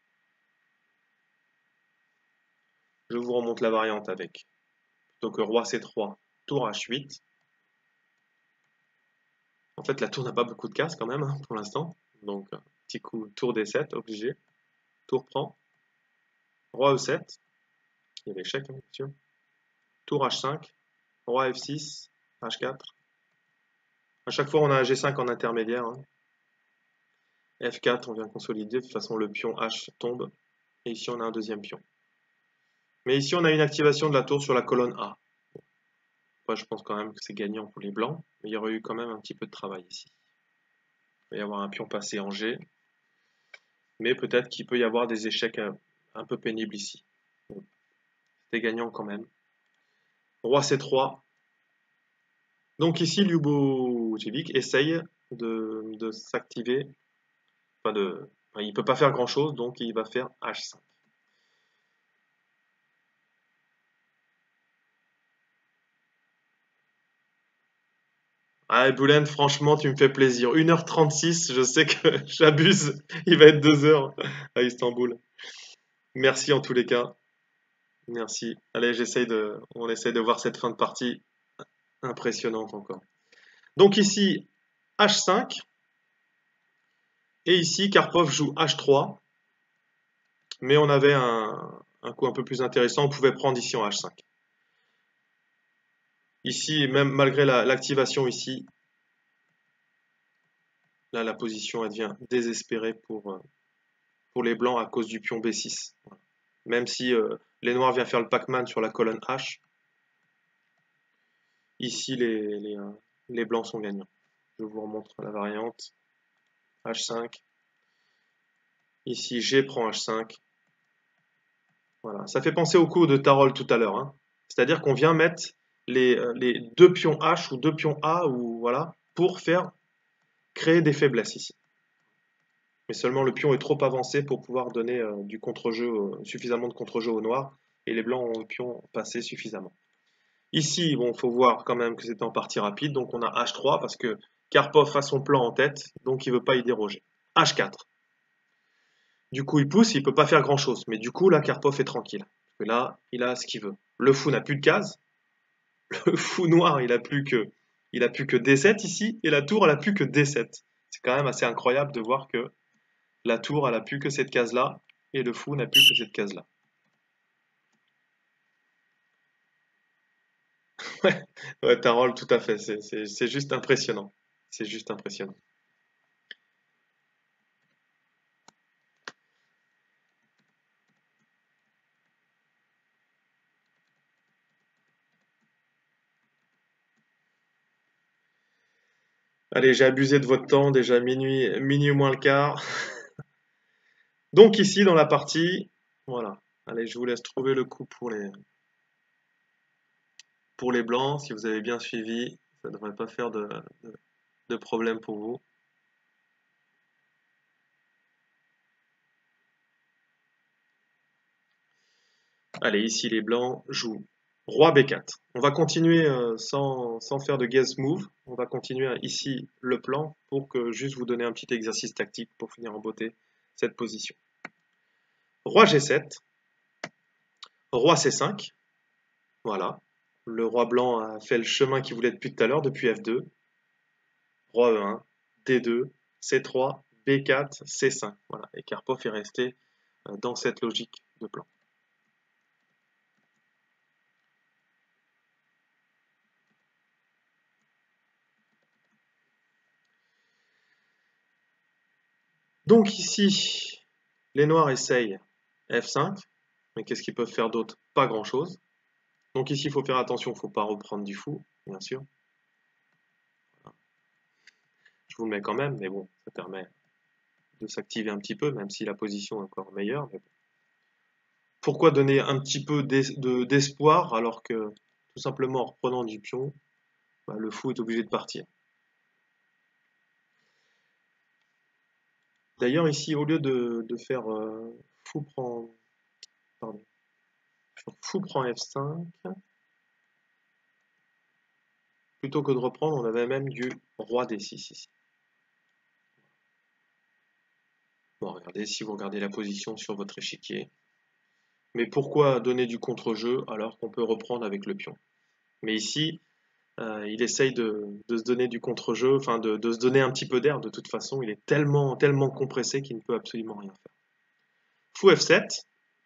Je vous remonte la variante avec. Plutôt que roi C3, tour H8. En fait, la tour n'a pas beaucoup de cases quand même, hein, pour l'instant. Donc, petit coup, tour D7, obligé. Tour prend. Roi E7. Il y a l'échec, hein, bien sûr. Tour H5. Roi F6. H4. À chaque fois, on a un G5 en intermédiaire. Hein. F4, on vient consolider. De toute façon, le pion H tombe. Et ici, on a un deuxième pion. Mais ici, on a une activation de la tour sur la colonne A. Moi, je pense quand même que c'est gagnant pour les blancs. Mais il y aurait eu quand même un petit peu de travail ici. Il va y avoir un pion passé en G. Mais peut-être qu'il peut y avoir des échecs un peu pénibles ici. C'était gagnant quand même. Roi C3. Donc ici, Lyubojevic essaye de s'activer. Il ne peut pas faire grand-chose, donc il va faire H5. Ah, Boulen, franchement, tu me fais plaisir. 1h36, je sais que j'abuse. Il va être 2 heures à Istanbul. Merci en tous les cas. Merci. Allez, on essaye de voir cette fin de partie impressionnante encore. Donc ici, H5. Et ici, Karpov joue H3. Mais on avait un coup un peu plus intéressant. On pouvait prendre ici en H5. Ici, même malgré l'activation ici, là, la position elle devient désespérée pour les blancs à cause du pion B6. Même si les noirs viennent faire le Pac-Man sur la colonne H, ici les blancs sont gagnants. Je vous remontre la variante. H5. Ici, G prend H5. Voilà. Ça fait penser au coup de Tarol tout à l'heure. Hein. C'est-à-dire qu'on vient mettre les deux pions H ou deux pions A ou voilà, pour créer des faiblesses ici. Mais seulement le pion est trop avancé pour pouvoir donner du contre-jeu, suffisamment de contre-jeu au noir, et les blancs ont le pion passé suffisamment. Ici, bon, faut voir quand même que c'était en partie rapide, donc on a H3 parce que Karpov a son plan en tête, donc il ne veut pas y déroger. H4. Du coup, il pousse, il ne peut pas faire grand-chose. Mais du coup, là, Karpov est tranquille. Parce que là, il a ce qu'il veut. Le fou n'a plus de cases. Le fou noir, il a plus que D7 ici. Et la tour, elle a plus que D7. C'est quand même assez incroyable de voir que la tour, elle a plus que cette case-là. Et le fou n'a plus que cette case-là. Ouais, Tarol, tout à fait. C'est juste impressionnant. C'est juste impressionnant. Allez, j'ai abusé de votre temps, déjà minuit moins le quart. Donc ici, dans la partie, voilà. Allez, je vous laisse trouver le coup pour les blancs. Si vous avez bien suivi, ça ne devrait pas faire de problème pour vous. Allez, ici, les blancs jouent roi B4. On va continuer sans faire de guess move. On va continuer ici le plan pour que juste vous donner un petit exercice tactique pour finir en beauté cette position. Roi G7, roi C5, voilà. Le roi blanc a fait le chemin qu'il voulait depuis tout à l'heure, depuis F2. Roi E1, D2, C3, B4, C5. Voilà. Et Karpov est resté dans cette logique de plan. Donc ici, les noirs essayent F5. Mais qu'est-ce qu'ils peuvent faire d'autre? Pas grand-chose. Donc ici, il faut faire attention, il ne faut pas reprendre du fou, bien sûr. Je vous le mets quand même, mais bon, ça permet de s'activer un petit peu, même si la position est encore meilleure. Mais bon. Pourquoi donner un petit peu d'espoir alors que tout simplement en reprenant du pion, bah, le fou est obligé de partir. D'ailleurs ici, au lieu de faire fou prend, pardon, fou prend F5, plutôt que de reprendre, on avait même du roi D6 ici. Bon, regardez, si vous regardez la position sur votre échiquier. Mais pourquoi donner du contre-jeu alors qu'on peut reprendre avec le pion? Mais ici, il essaye de se donner du contre-jeu, enfin de se donner un petit peu d'air. De toute façon, il est tellement compressé qu'il ne peut absolument rien faire. Fou F7,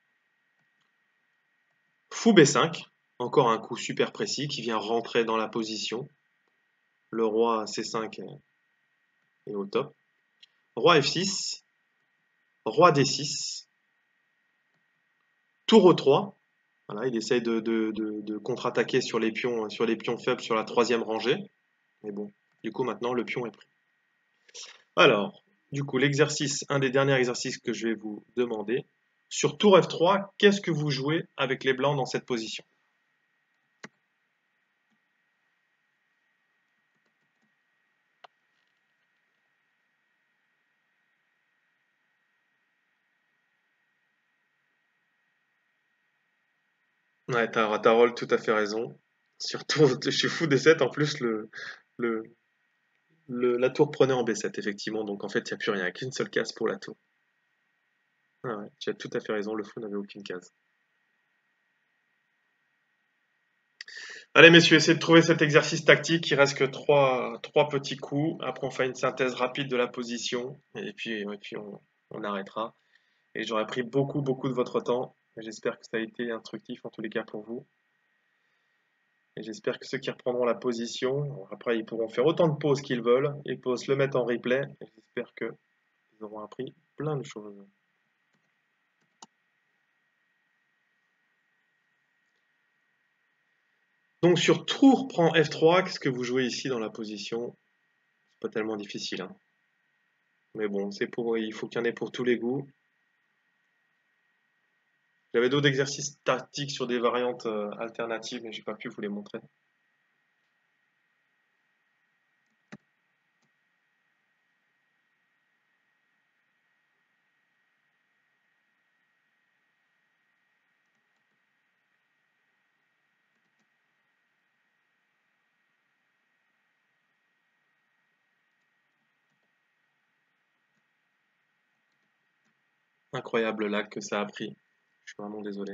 fou B5, encore un coup super précis qui vient rentrer dans la position. Le roi C5 est au top. Roi F6, roi D6, tour E3. Voilà, il essaye de contre-attaquer sur les pions faibles sur la troisième rangée. Mais bon, du coup maintenant le pion est pris. Alors, du coup, l'exercice, un des derniers exercices que je vais vous demander, sur tour F3, qu'est-ce que vous jouez avec les blancs dans cette position? Ouais, t'as Roll tout à fait raison. Surtout, je suis fou des 7, en plus, le, la tour prenait en B7, effectivement, donc en fait, il n'y a plus rien, qu'une seule case pour la tour. Ah ouais, tu as tout à fait raison, le fou n'avait aucune case. Allez, messieurs, essayez de trouver cet exercice tactique. Il reste que trois petits coups. Après, on fait une synthèse rapide de la position. Et puis on arrêtera. Et j'aurais pris beaucoup de votre temps. J'espère que ça a été instructif en tous les cas pour vous. Et j'espère que ceux qui reprendront la position, après, ils pourront faire autant de pauses qu'ils veulent. Ils peuvent se le mettre en replay. Et j'espère qu'ils auront appris plein de choses. Donc, sur tour prend F3, qu'est-ce que vous jouez ici dans la position? C'est pas tellement difficile, hein. Mais bon, il faut qu'il y en ait pour tous les goûts. J'avais d'autres exercices tactiques sur des variantes alternatives, mais j'ai pas pu vous les montrer. Incroyable lag que ça a pris. Je suis vraiment désolé.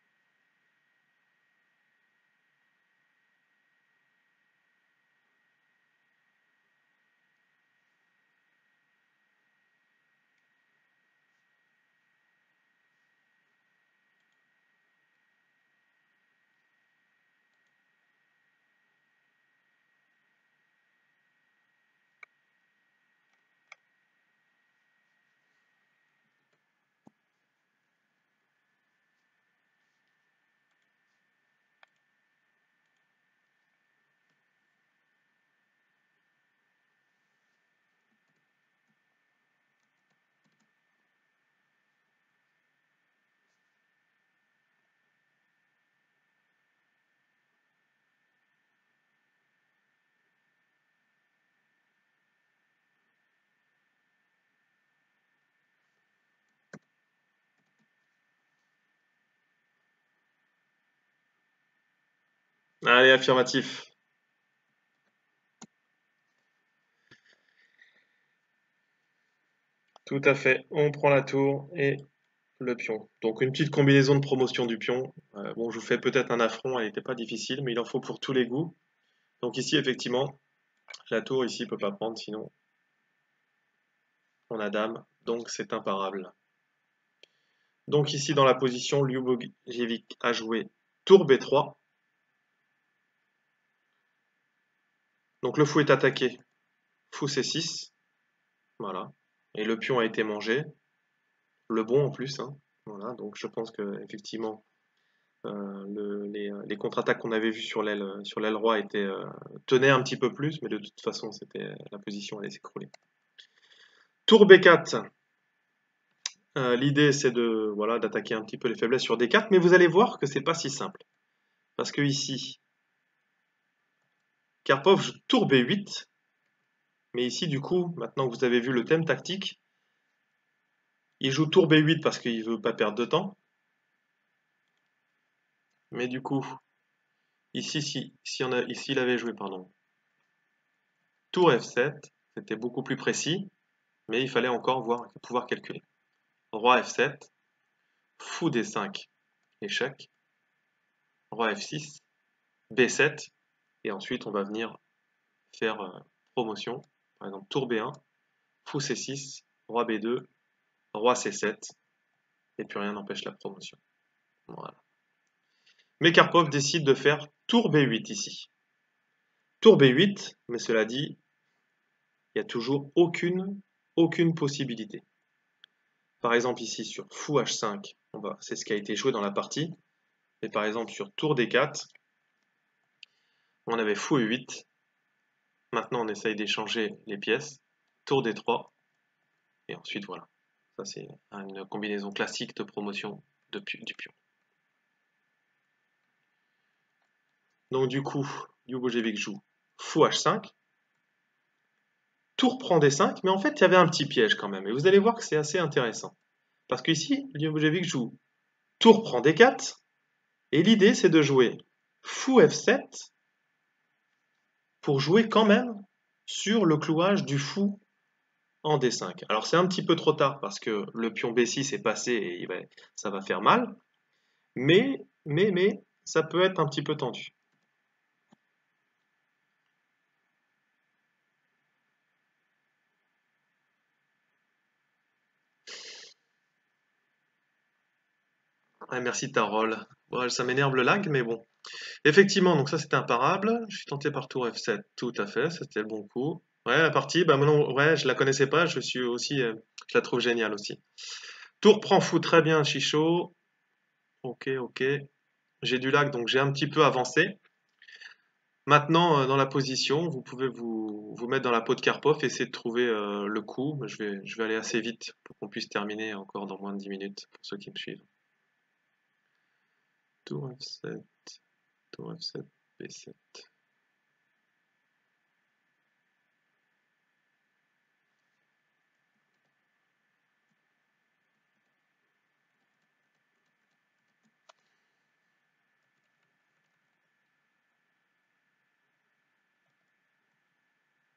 Allez, affirmatif. Tout à fait. On prend la tour et le pion. Donc une petite combinaison de promotion du pion. Bon, je vous fais peut-être un affront, elle n'était pas difficile, mais il en faut pour tous les goûts. Donc ici, effectivement, la tour ici peut pas prendre, sinon on a dame. Donc c'est imparable. Donc ici, dans la position, Ljubovjevic a joué tour B3. Donc le fou est attaqué. Fou C6. Voilà. Et le pion a été mangé. Le bon en plus, hein. Voilà. Donc je pense que effectivement, les contre-attaques qu'on avait vues sur l'aile roi tenaient un petit peu plus, mais de toute façon, c'était la position allait s'écrouler. Tour B4. L'idée c'est de voilà d'attaquer un petit peu les faiblesses sur D4, mais vous allez voir que c'est pas si simple. Parce que ici, Karpov joue tour B8, mais ici du coup, maintenant que vous avez vu le thème tactique, il joue tour B8 parce qu'il veut pas perdre de temps. Mais du coup, ici, ici il avait joué, pardon, tour F7, c'était beaucoup plus précis, mais il fallait encore pouvoir calculer. Roi F7, fou D5, échec, roi F6, B7, et ensuite on va venir faire promotion, par exemple tour B1, fou C6, roi B2, roi C7, et puis rien n'empêche la promotion. Voilà. Mais Karpov décide de faire tour B8 ici. Tour B8, mais cela dit, il n'y a toujours aucune possibilité. Par exemple ici sur fou H5, c'est ce qui a été joué dans la partie. Et par exemple sur tour D4, on avait fou E8. Maintenant on essaye d'échanger les pièces. Tour D3. Et ensuite voilà. Ça c'est une combinaison classique de promotion du pion. Donc du coup, Ljubojevic joue fou H5. Tour prend D5, mais en fait il y avait un petit piège quand même. Et vous allez voir que c'est assez intéressant. Parce qu'ici, Ljubojevic joue tour prend D4. Et l'idée c'est de jouer fou F7 pour jouer quand même sur le clouage du fou en D5. Alors c'est un petit peu trop tard parce que le pion B6 est passé et ça va faire mal, mais ça peut être un petit peu tendu. Ouais, merci Tarol. Bon, ça m'énerve le lag, mais bon. Effectivement, donc ça c'était imparable. Je suis tenté par tour F7, tout à fait, c'était le bon coup. Ouais, la partie, bah maintenant, ouais, je la connaissais pas, je la trouve géniale aussi. Tour prend fou, très bien, Chicho. Ok, ok. J'ai du lag, donc j'ai un petit peu avancé. Maintenant, dans la position, vous pouvez vous mettre dans la peau de Karpov et essayer de trouver le coup. Je vais aller assez vite pour qu'on puisse terminer encore dans moins de 10 minutes pour ceux qui me suivent. Tour F7, tour F7, B7.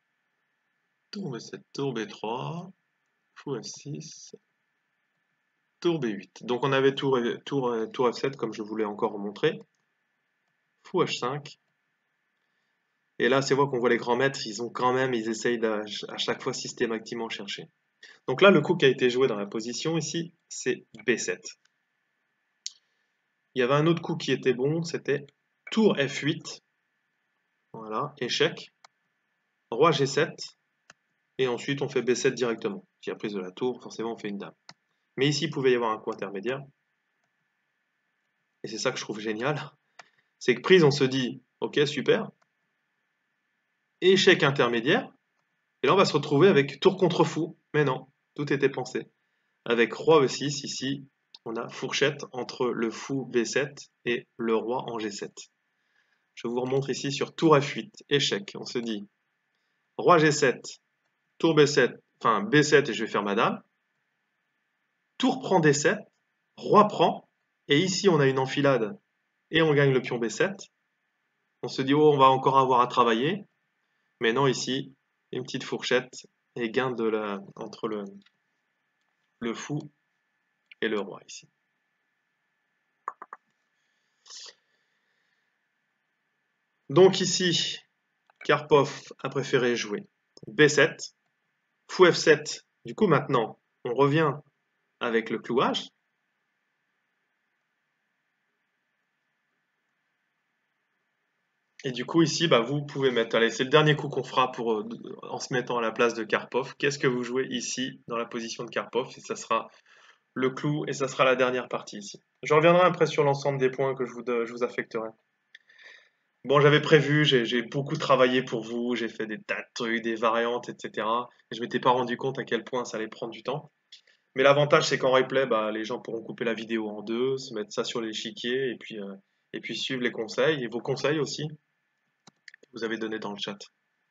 Tour B7, tour B3, fou F6, tour B8. Donc on avait tour F7 comme je voulais encore montrer. Fou H5. Et là, c'est vrai qu'on voit les grands maîtres, ils essayent à chaque fois systématiquement chercher. Donc là, le coup qui a été joué dans la position ici, c'est B7. Il y avait un autre coup qui était bon, c'était tour F8. Voilà, échec. Roi G7. Et ensuite, on fait B7 directement. Qui a prise de la tour, forcément, on fait une dame. Mais ici, il pouvait y avoir un coup intermédiaire. Et c'est ça que je trouve génial. C'est que prise, on se dit, ok, super. Échec intermédiaire. Et là, on va se retrouver avec tour contre fou. Mais non, tout était pensé. Avec roi E6, ici, on a fourchette entre le fou B7 et le roi en G7. Je vous remontre ici sur tour F8, échec. On se dit roi G7, tour B7, enfin B7 et je vais faire ma dame. Tour prend D7, roi prend, et ici on a une enfilade et on gagne le pion B7. On se dit, oh, on va encore avoir à travailler. Mais non, ici, une petite fourchette et gain entre le fou et le roi ici. Donc ici, Karpov a préféré jouer B7, fou F7. Du coup, maintenant, on revient avec le clouage. Et du coup, ici, bah, vous pouvez mettre, allez, c'est le dernier coup qu'on fera en se mettant à la place de Karpov. Qu'est-ce que vous jouez ici, dans la position de Karpov? Et ça sera le clou, et ça sera la dernière partie ici. Je reviendrai après sur l'ensemble des points que je vous affecterai. Bon, j'avais prévu, j'ai beaucoup travaillé pour vous, j'ai fait des tas de trucs, des variantes, etc. Et je m'étais pas rendu compte à quel point ça allait prendre du temps. Mais l'avantage, c'est qu'en replay, bah, les gens pourront couper la vidéo en deux, se mettre ça sur l'échiquier, et puis suivre les conseils, et vos conseils aussi, que vous avez donnés dans le chat.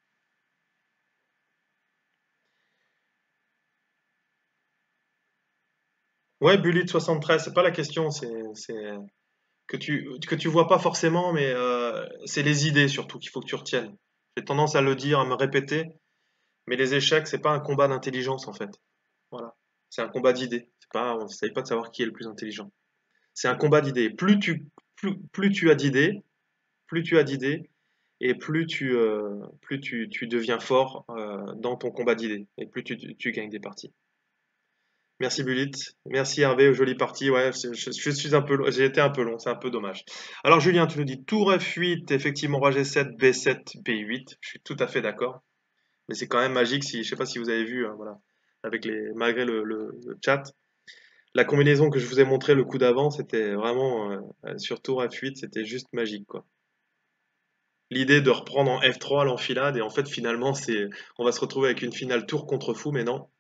Ouais, Bullet 73, c'est pas la question, c'est que tu vois pas forcément, mais c'est les idées surtout qu'il faut que tu retiennes. J'ai tendance à le dire, à me répéter, mais les échecs, c'est pas un combat d'intelligence en fait. Voilà. C'est un combat d'idées. On ne s'agit pas de savoir qui est le plus intelligent. C'est un combat d'idées. Plus tu as d'idées, plus tu as d'idées, et tu deviens fort dans ton combat d'idées, et plus tu gagnes des parties. Merci Bulit, merci Hervé, jolie partie. Ouais, je suis un peu, j'ai été un peu long, c'est un peu dommage. Alors Julien, tu nous dis tour F8, effectivement roi G7, B7, B8. Je suis tout à fait d'accord, mais c'est quand même magique. Si, je sais pas si vous avez vu, hein, voilà, malgré le chat, la combinaison que je vous ai montré le coup d'avant, c'était vraiment sur tour F8, c'était juste magique quoi. L'idée de reprendre en F3 l'enfilade et en fait finalement on va se retrouver avec une finale tour contre fou, mais non,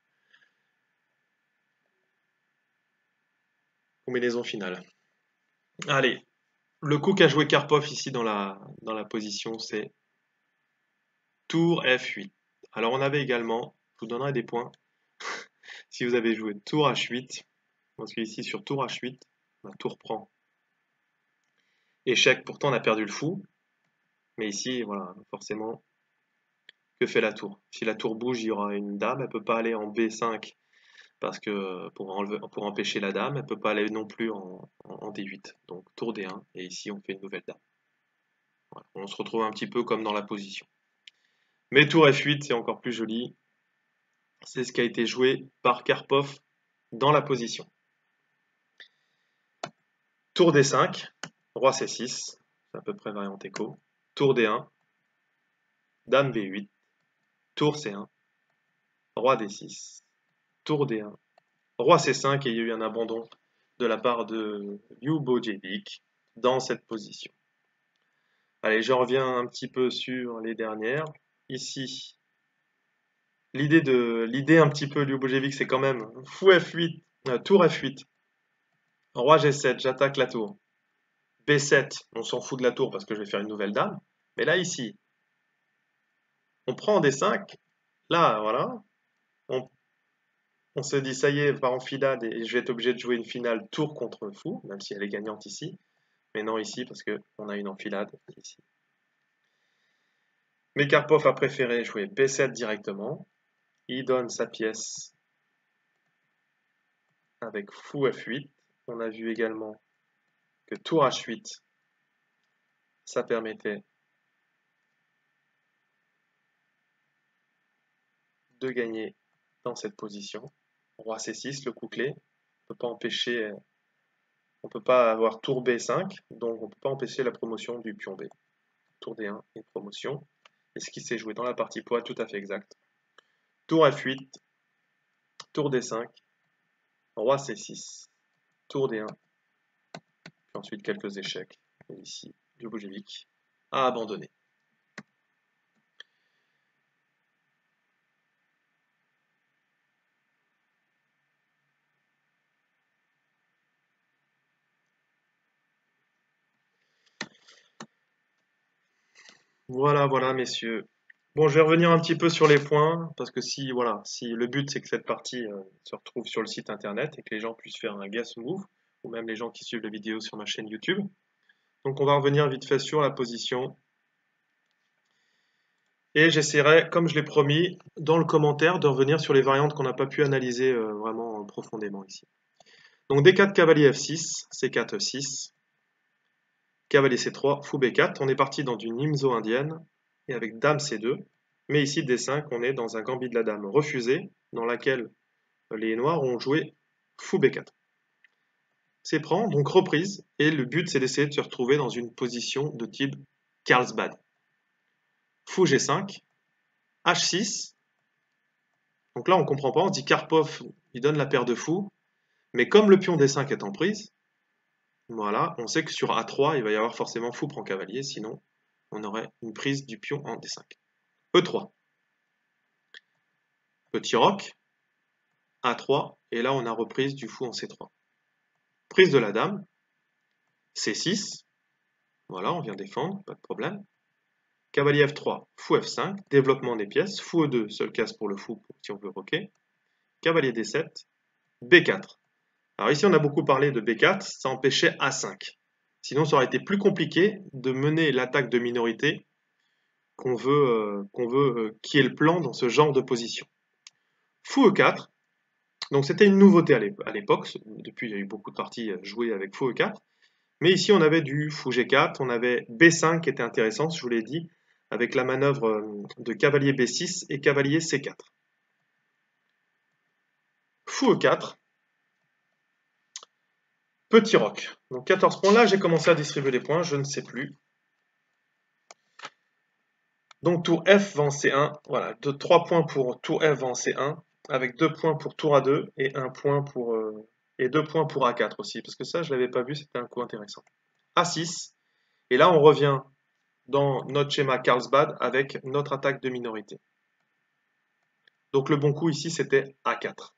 combinaison finale. Allez, le coup qu'a joué Karpov ici dans la position, c'est tour F8. Alors on avait également, je vous donnerai des points, si vous avez joué tour H8, parce qu'ici sur tour H8, la tour prend. Échec, pourtant on a perdu le fou, mais ici, voilà, forcément, que fait la tour? Si la tour bouge, il y aura une dame, elle ne peut pas aller en B5 parce que pour empêcher la dame, elle ne peut pas aller non plus en D8. Donc tour D1, et ici on fait une nouvelle dame. Voilà. On se retrouve un petit peu comme dans la position. Mais tour F8, c'est encore plus joli. C'est ce qui a été joué par Karpov dans la position. Tour D5, roi C6, c'est à peu près variant écho. Tour D1, dame B8, tour C1, roi D6, tour D1, roi C5, et il y a eu un abandon de la part de Ljubojevic dans cette position. Allez, je reviens un petit peu sur les dernières. Ici, l'idée un petit peu Ljubojevic, c'est quand même fou F8, tour F8, roi G7, j'attaque la tour. B7, on s'en fout de la tour parce que je vais faire une nouvelle dame. Mais là, ici, on prend D5. Là, voilà. On, on se dit, ça y est, par enfilade, et je vais être obligé de jouer une finale tour contre fou, même si elle est gagnante ici. Mais non ici, parce qu'on a une enfilade ici. Mais Karpov a préféré jouer B7 directement. Il donne sa pièce avec fou F8. On a vu également que tour H8, ça permettait de gagner dans cette position. Roi C6, le coup clé. On ne peut pas avoir tour B5, donc on ne peut pas empêcher la promotion du pion B. Tour D1 et promotion. Et ce qui s'est joué dans la partie poids, tout à fait exact. Tour F8, tour D5, roi C6, tour D1, puis ensuite quelques échecs. Et ici, Ljubojevic a abandonné. Voilà, messieurs. Bon, je vais revenir un petit peu sur les points, parce que si le but c'est que cette partie se retrouve sur le site internet et que les gens puissent faire un guess move, ou même les gens qui suivent la vidéo sur ma chaîne YouTube. Donc on va revenir vite fait sur la position. Et j'essaierai, comme je l'ai promis, dans le commentaire, de revenir sur les variantes qu'on n'a pas pu analyser vraiment profondément ici. Donc D4, cavalier F6, C4, E6, cavalier C3, fou B4. On est parti dans une Nimzo indienne, et avec dame C2. Mais ici, D5, on est dans un gambit de la dame refusé, dans laquelle les noirs ont joué fou B4. C'est prend, donc reprise, et le but c'est d'essayer de se retrouver dans une position de type Carlsbad. Fou G5, H6, donc là on comprend pas, on dit Karpov, il donne la paire de fous, mais comme le pion D5 est en prise, voilà, on sait que sur A3 il va y avoir forcément fou prend cavalier, sinon on aurait une prise du pion en D5. E3, petit roc, A3, et là on a reprise du fou en C3. Prise de la dame, C6, voilà, on vient défendre, pas de problème. Cavalier F3, fou F5, développement des pièces, fou E2, seule case pour le fou si on veut roquer. Cavalier D7, B4. Alors ici on a beaucoup parlé de B4, ça empêchait A5. Sinon ça aurait été plus compliqué de mener l'attaque de minorité qu'on veut, qui est le plan dans ce genre de position. Fou E4, donc c'était une nouveauté à l'époque, depuis il y a eu beaucoup de parties jouées avec fou E4, mais ici on avait du fou G4, on avait B5 qui était intéressant, je vous l'ai dit, avec la manœuvre de cavalier B6 et cavalier C4. Fou E4, petit roc. Donc 14 points. Là, j'ai commencé à distribuer les points, je ne sais plus. Donc tour F va en C1. Voilà, 3 points pour tour F va en C1, avec 2 points pour tour A2 et 1 point pour et 2 points pour A4 aussi, parce que ça, je ne l'avais pas vu, c'était un coup intéressant. A6. Et là, on revient dans notre schéma Carlsbad avec notre attaque de minorité. Donc le bon coup ici, c'était A4.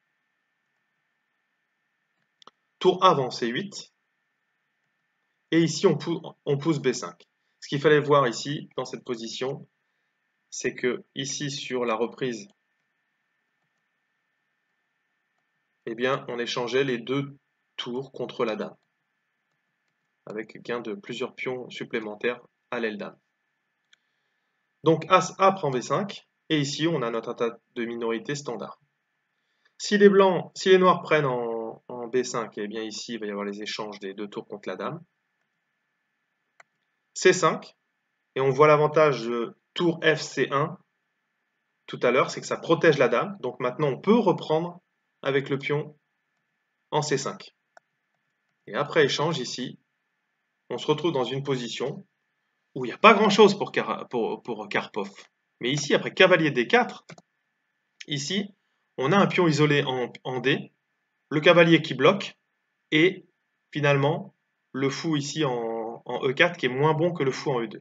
Tour A va en C8. Et ici, on pousse B5. Ce qu'il fallait voir ici, dans cette position, c'est que ici, sur la reprise, eh bien, on échangeait les deux tours contre la dame, avec gain de plusieurs pions supplémentaires à l'aile dame. Donc As A prend B5, et ici, on a notre attaque de minorité standard. Si les noirs prennent en B5, eh bien ici, il va y avoir les échanges des deux tours contre la dame. C5, et on voit l'avantage de tour F C1 tout à l'heure, c'est que ça protège la dame. Donc maintenant, on peut reprendre avec le pion en C5. Et après échange ici, on se retrouve dans une position où il n'y a pas grand-chose pour Karpov. Mais ici, après cavalier D4, ici, on a un pion isolé en D, le cavalier qui bloque, et finalement, le fou ici en E4 qui est moins bon que le fou en E2.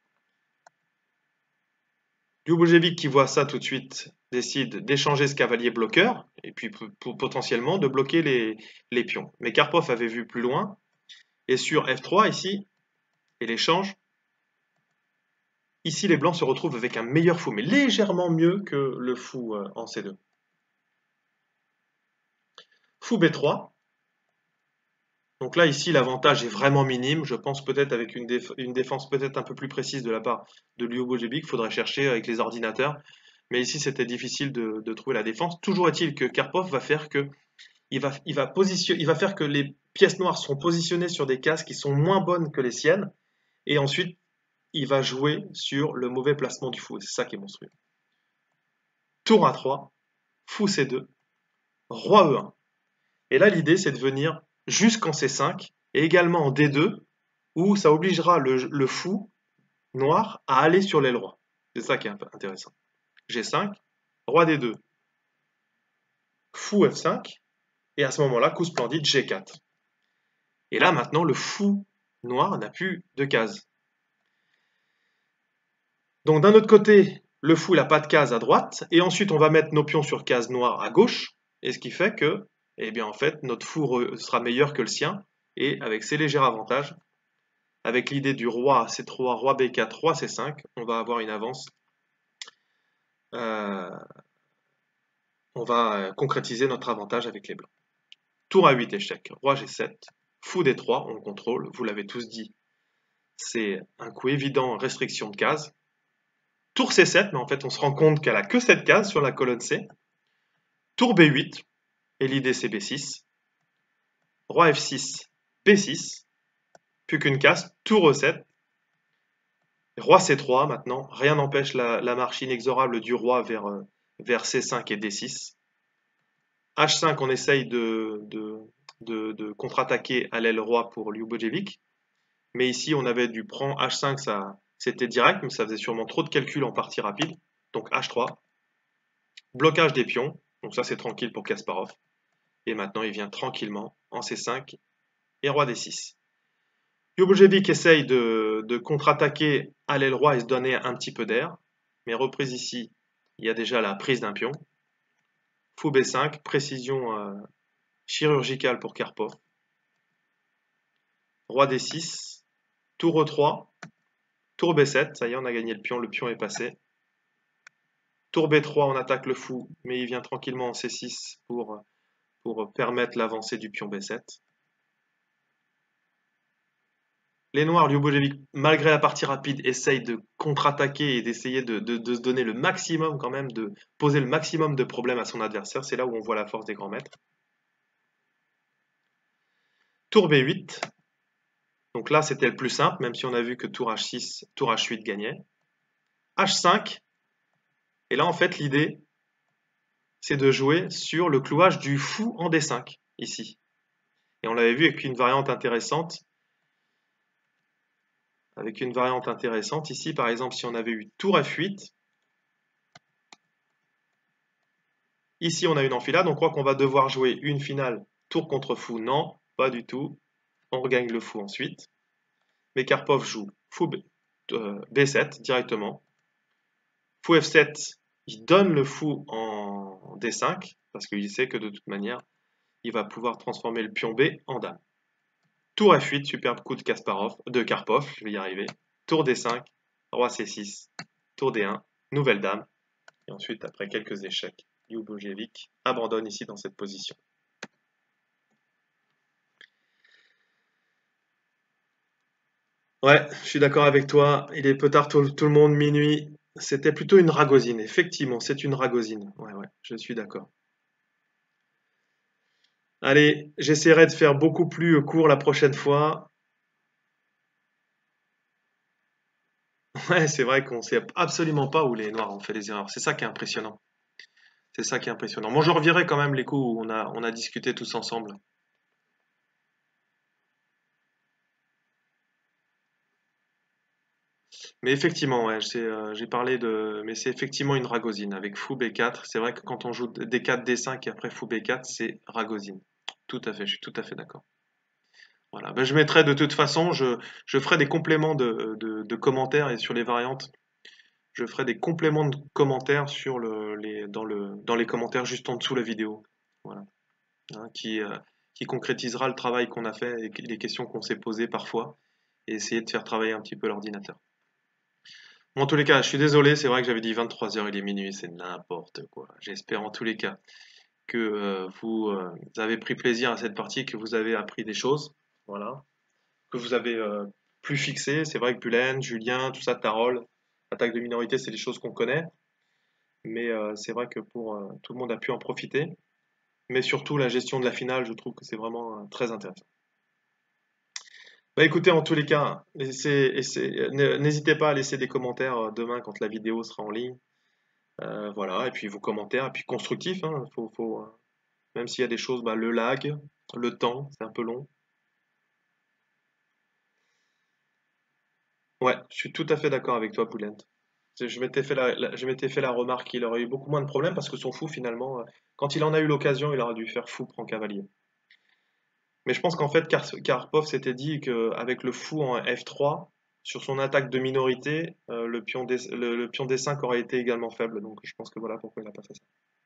Ljubojevic qui voit ça tout de suite décide d'échanger ce cavalier bloqueur et puis potentiellement de bloquer les pions. Mais Karpov avait vu plus loin et sur F3 ici, et l'échange, ici les blancs se retrouvent avec un meilleur fou, mais légèrement mieux que le fou en C2. Fou B3. Donc là ici l'avantage est vraiment minime, je pense peut-être avec une défense peut-être un peu plus précise de la part de Ljubojevic, il faudrait chercher avec les ordinateurs. Mais ici, c'était difficile de trouver la défense. Toujours est-il que Karpov va faire qu'il il va faire que les pièces noires sont positionnées sur des cases qui sont moins bonnes que les siennes, et ensuite, il va jouer sur le mauvais placement du fou. C'est ça qui est monstrueux. Tour A3, fou C2, roi E1. Et là, l'idée, c'est de venir jusqu'en C5, et également en D2, où ça obligera le fou noir à aller sur l'aile roi. C'est ça qui est intéressant. G5, roi D2, fou F5, et à ce moment-là, coup splendide, G4. Et là, maintenant, le fou noir n'a plus de cases. Donc d'un autre côté, le fou n'a pas de case à droite, et ensuite on va mettre nos pions sur case noire à gauche, et ce qui fait que, eh bien en fait, notre fou sera meilleur que le sien, et avec ses légers avantages, avec l'idée du roi C3, roi B4, roi C5, on va avoir une avance. On va concrétiser notre avantage avec les blancs. Tour A8 échec, roi G7, fou D3, on contrôle, vous l'avez tous dit, c'est un coup évident, restriction de cases. Tour C7, mais en fait on se rend compte qu'elle a que cette case sur la colonne C. Tour B8, et l'idée c'est B6. Roi F6, B6. Plus qu'une case, tour E7. Roi C3 maintenant, rien n'empêche la marche inexorable du roi vers C5 et D6. H5, on essaye de contre-attaquer à l'aile roi pour Ljubojevic. Mais ici, on avait du prend H5, c'était direct, mais ça faisait sûrement trop de calculs en partie rapide. Donc H3. Blocage des pions. Donc ça, c'est tranquille pour Kasparov. Et maintenant, il vient tranquillement en C5 et roi D6. Ljubojevic essaye de contre-attaquer à l'aile roi et se donner un petit peu d'air. Mais reprise ici, il y a déjà la prise d'un pion. Fou B5, précision chirurgicale pour Karpov. Roi D6, tour E3, tour B7, ça y est, on a gagné le pion est passé. Tour B3, on attaque le fou, mais il vient tranquillement en C6 pour permettre l'avancée du pion B7. Les noirs, Ljubojevic, malgré la partie rapide, essayent de contre-attaquer et d'essayer de se donner le maximum quand même, de poser le maximum de problèmes à son adversaire. C'est là où on voit la force des grands maîtres. Tour B8. Donc là, c'était le plus simple, même si on a vu que tour H6, tour H8 gagnait. H5. Et là, en fait, l'idée, c'est de jouer sur le clouage du fou en D5, ici. Et on l'avait vu avec une variante intéressante. Ici, par exemple, si on avait eu tour F8, ici on a une enfilade, on croit qu'on va devoir jouer une finale tour contre fou. Non, pas du tout. On regagne le fou ensuite. Mais Karpov joue fou B7 directement. Fou F7, il donne le fou en D5, parce qu'il sait que de toute manière, il va pouvoir transformer le pion B en dame. Tour F8, superbe coup de Karpov, je vais y arriver. Tour D5, roi C6, tour D1, nouvelle dame. Et ensuite, après quelques échecs, Ljubojevic abandonne ici dans cette position. Ouais, je suis d'accord avec toi. Il est peu tard, tout le monde, minuit. C'était plutôt une ragosine. Effectivement, c'est une ragosine. Ouais, je suis d'accord. Allez, j'essaierai de faire beaucoup plus court la prochaine fois. Ouais, c'est vrai qu'on sait absolument pas où les noirs ont fait les erreurs. C'est ça qui est impressionnant. C'est ça qui est impressionnant. Bon, je reverrai quand même les coups où on a discuté tous ensemble. Mais effectivement, ouais, j'ai parlé de. Mais c'est effectivement une ragosine avec fou B4. C'est vrai que quand on joue D4, D5 et après fou B4, c'est ragosine. Tout à fait, je suis tout à fait d'accord. Voilà. Ben, je mettrai de toute façon, je ferai des compléments de commentaires et sur les variantes. Je ferai des compléments de commentaires sur dans les commentaires juste en dessous de la vidéo. Voilà. Hein, qui concrétisera le travail qu'on a fait et les questions qu'on s'est posées parfois et essayer de faire travailler un petit peu l'ordinateur. Bon, en tous les cas, je suis désolé, c'est vrai que j'avais dit 23h, il est minuit, c'est n'importe quoi. J'espère en tous les cas que vous avez pris plaisir à cette partie, que vous avez appris des choses, voilà, que vous avez plus fixé. C'est vrai que Bullen, Julien, tout ça, Tarol, attaque de minorité, c'est des choses qu'on connaît, mais c'est vrai que pour tout le monde a pu en profiter. mais surtout la gestion de la finale, je trouve que c'est vraiment très intéressant. Bah écoutez, en tous les cas, n'hésitez pas à laisser des commentaires demain quand la vidéo sera en ligne. Voilà, et puis vos commentaires, et puis constructifs, hein, même s'il y a des choses, bah, le lag, le temps, c'est un peu long. Ouais, je suis tout à fait d'accord avec toi, Poulent. Je m'étais fait la remarque qu'il aurait eu beaucoup moins de problèmes parce que son fou, finalement, quand il en a eu l'occasion, il aurait dû faire fou prend cavalier. Mais je pense qu'en fait, Karpov s'était dit qu'avec le fou en F3, sur son attaque de minorité, le pion D5 aurait été également faible. Donc je pense que voilà pourquoi il n'a pas fait ça.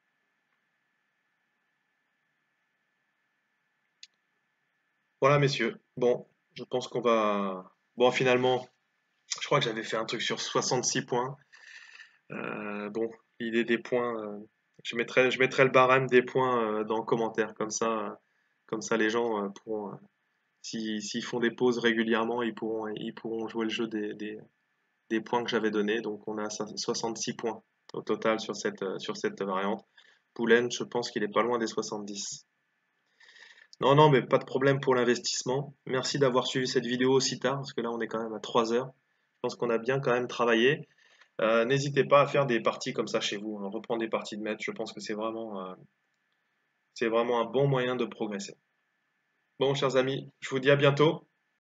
Voilà, messieurs. Bon, je pense qu'on va. Bon, finalement, je crois que j'avais fait un truc sur 66 points. Bon, l'idée des points, je mettrai le barème des points dans le commentaire. Comme ça les gens pourront, s'ils font des pauses régulièrement, ils pourront jouer le jeu des points que j'avais donnés. Donc on a 66 points au total sur cette variante. Poulen, je pense qu'il est pas loin des 70. Non, non, mais pas de problème pour l'investissement. Merci d'avoir suivi cette vidéo aussi tard, parce que là on est quand même à 3 heures. Je pense qu'on a bien quand même travaillé. N'hésitez pas à faire des parties comme ça chez vous, hein, reprendre des parties de maître. Je pense que c'est vraiment un bon moyen de progresser. Bon, chers amis, je vous dis à bientôt.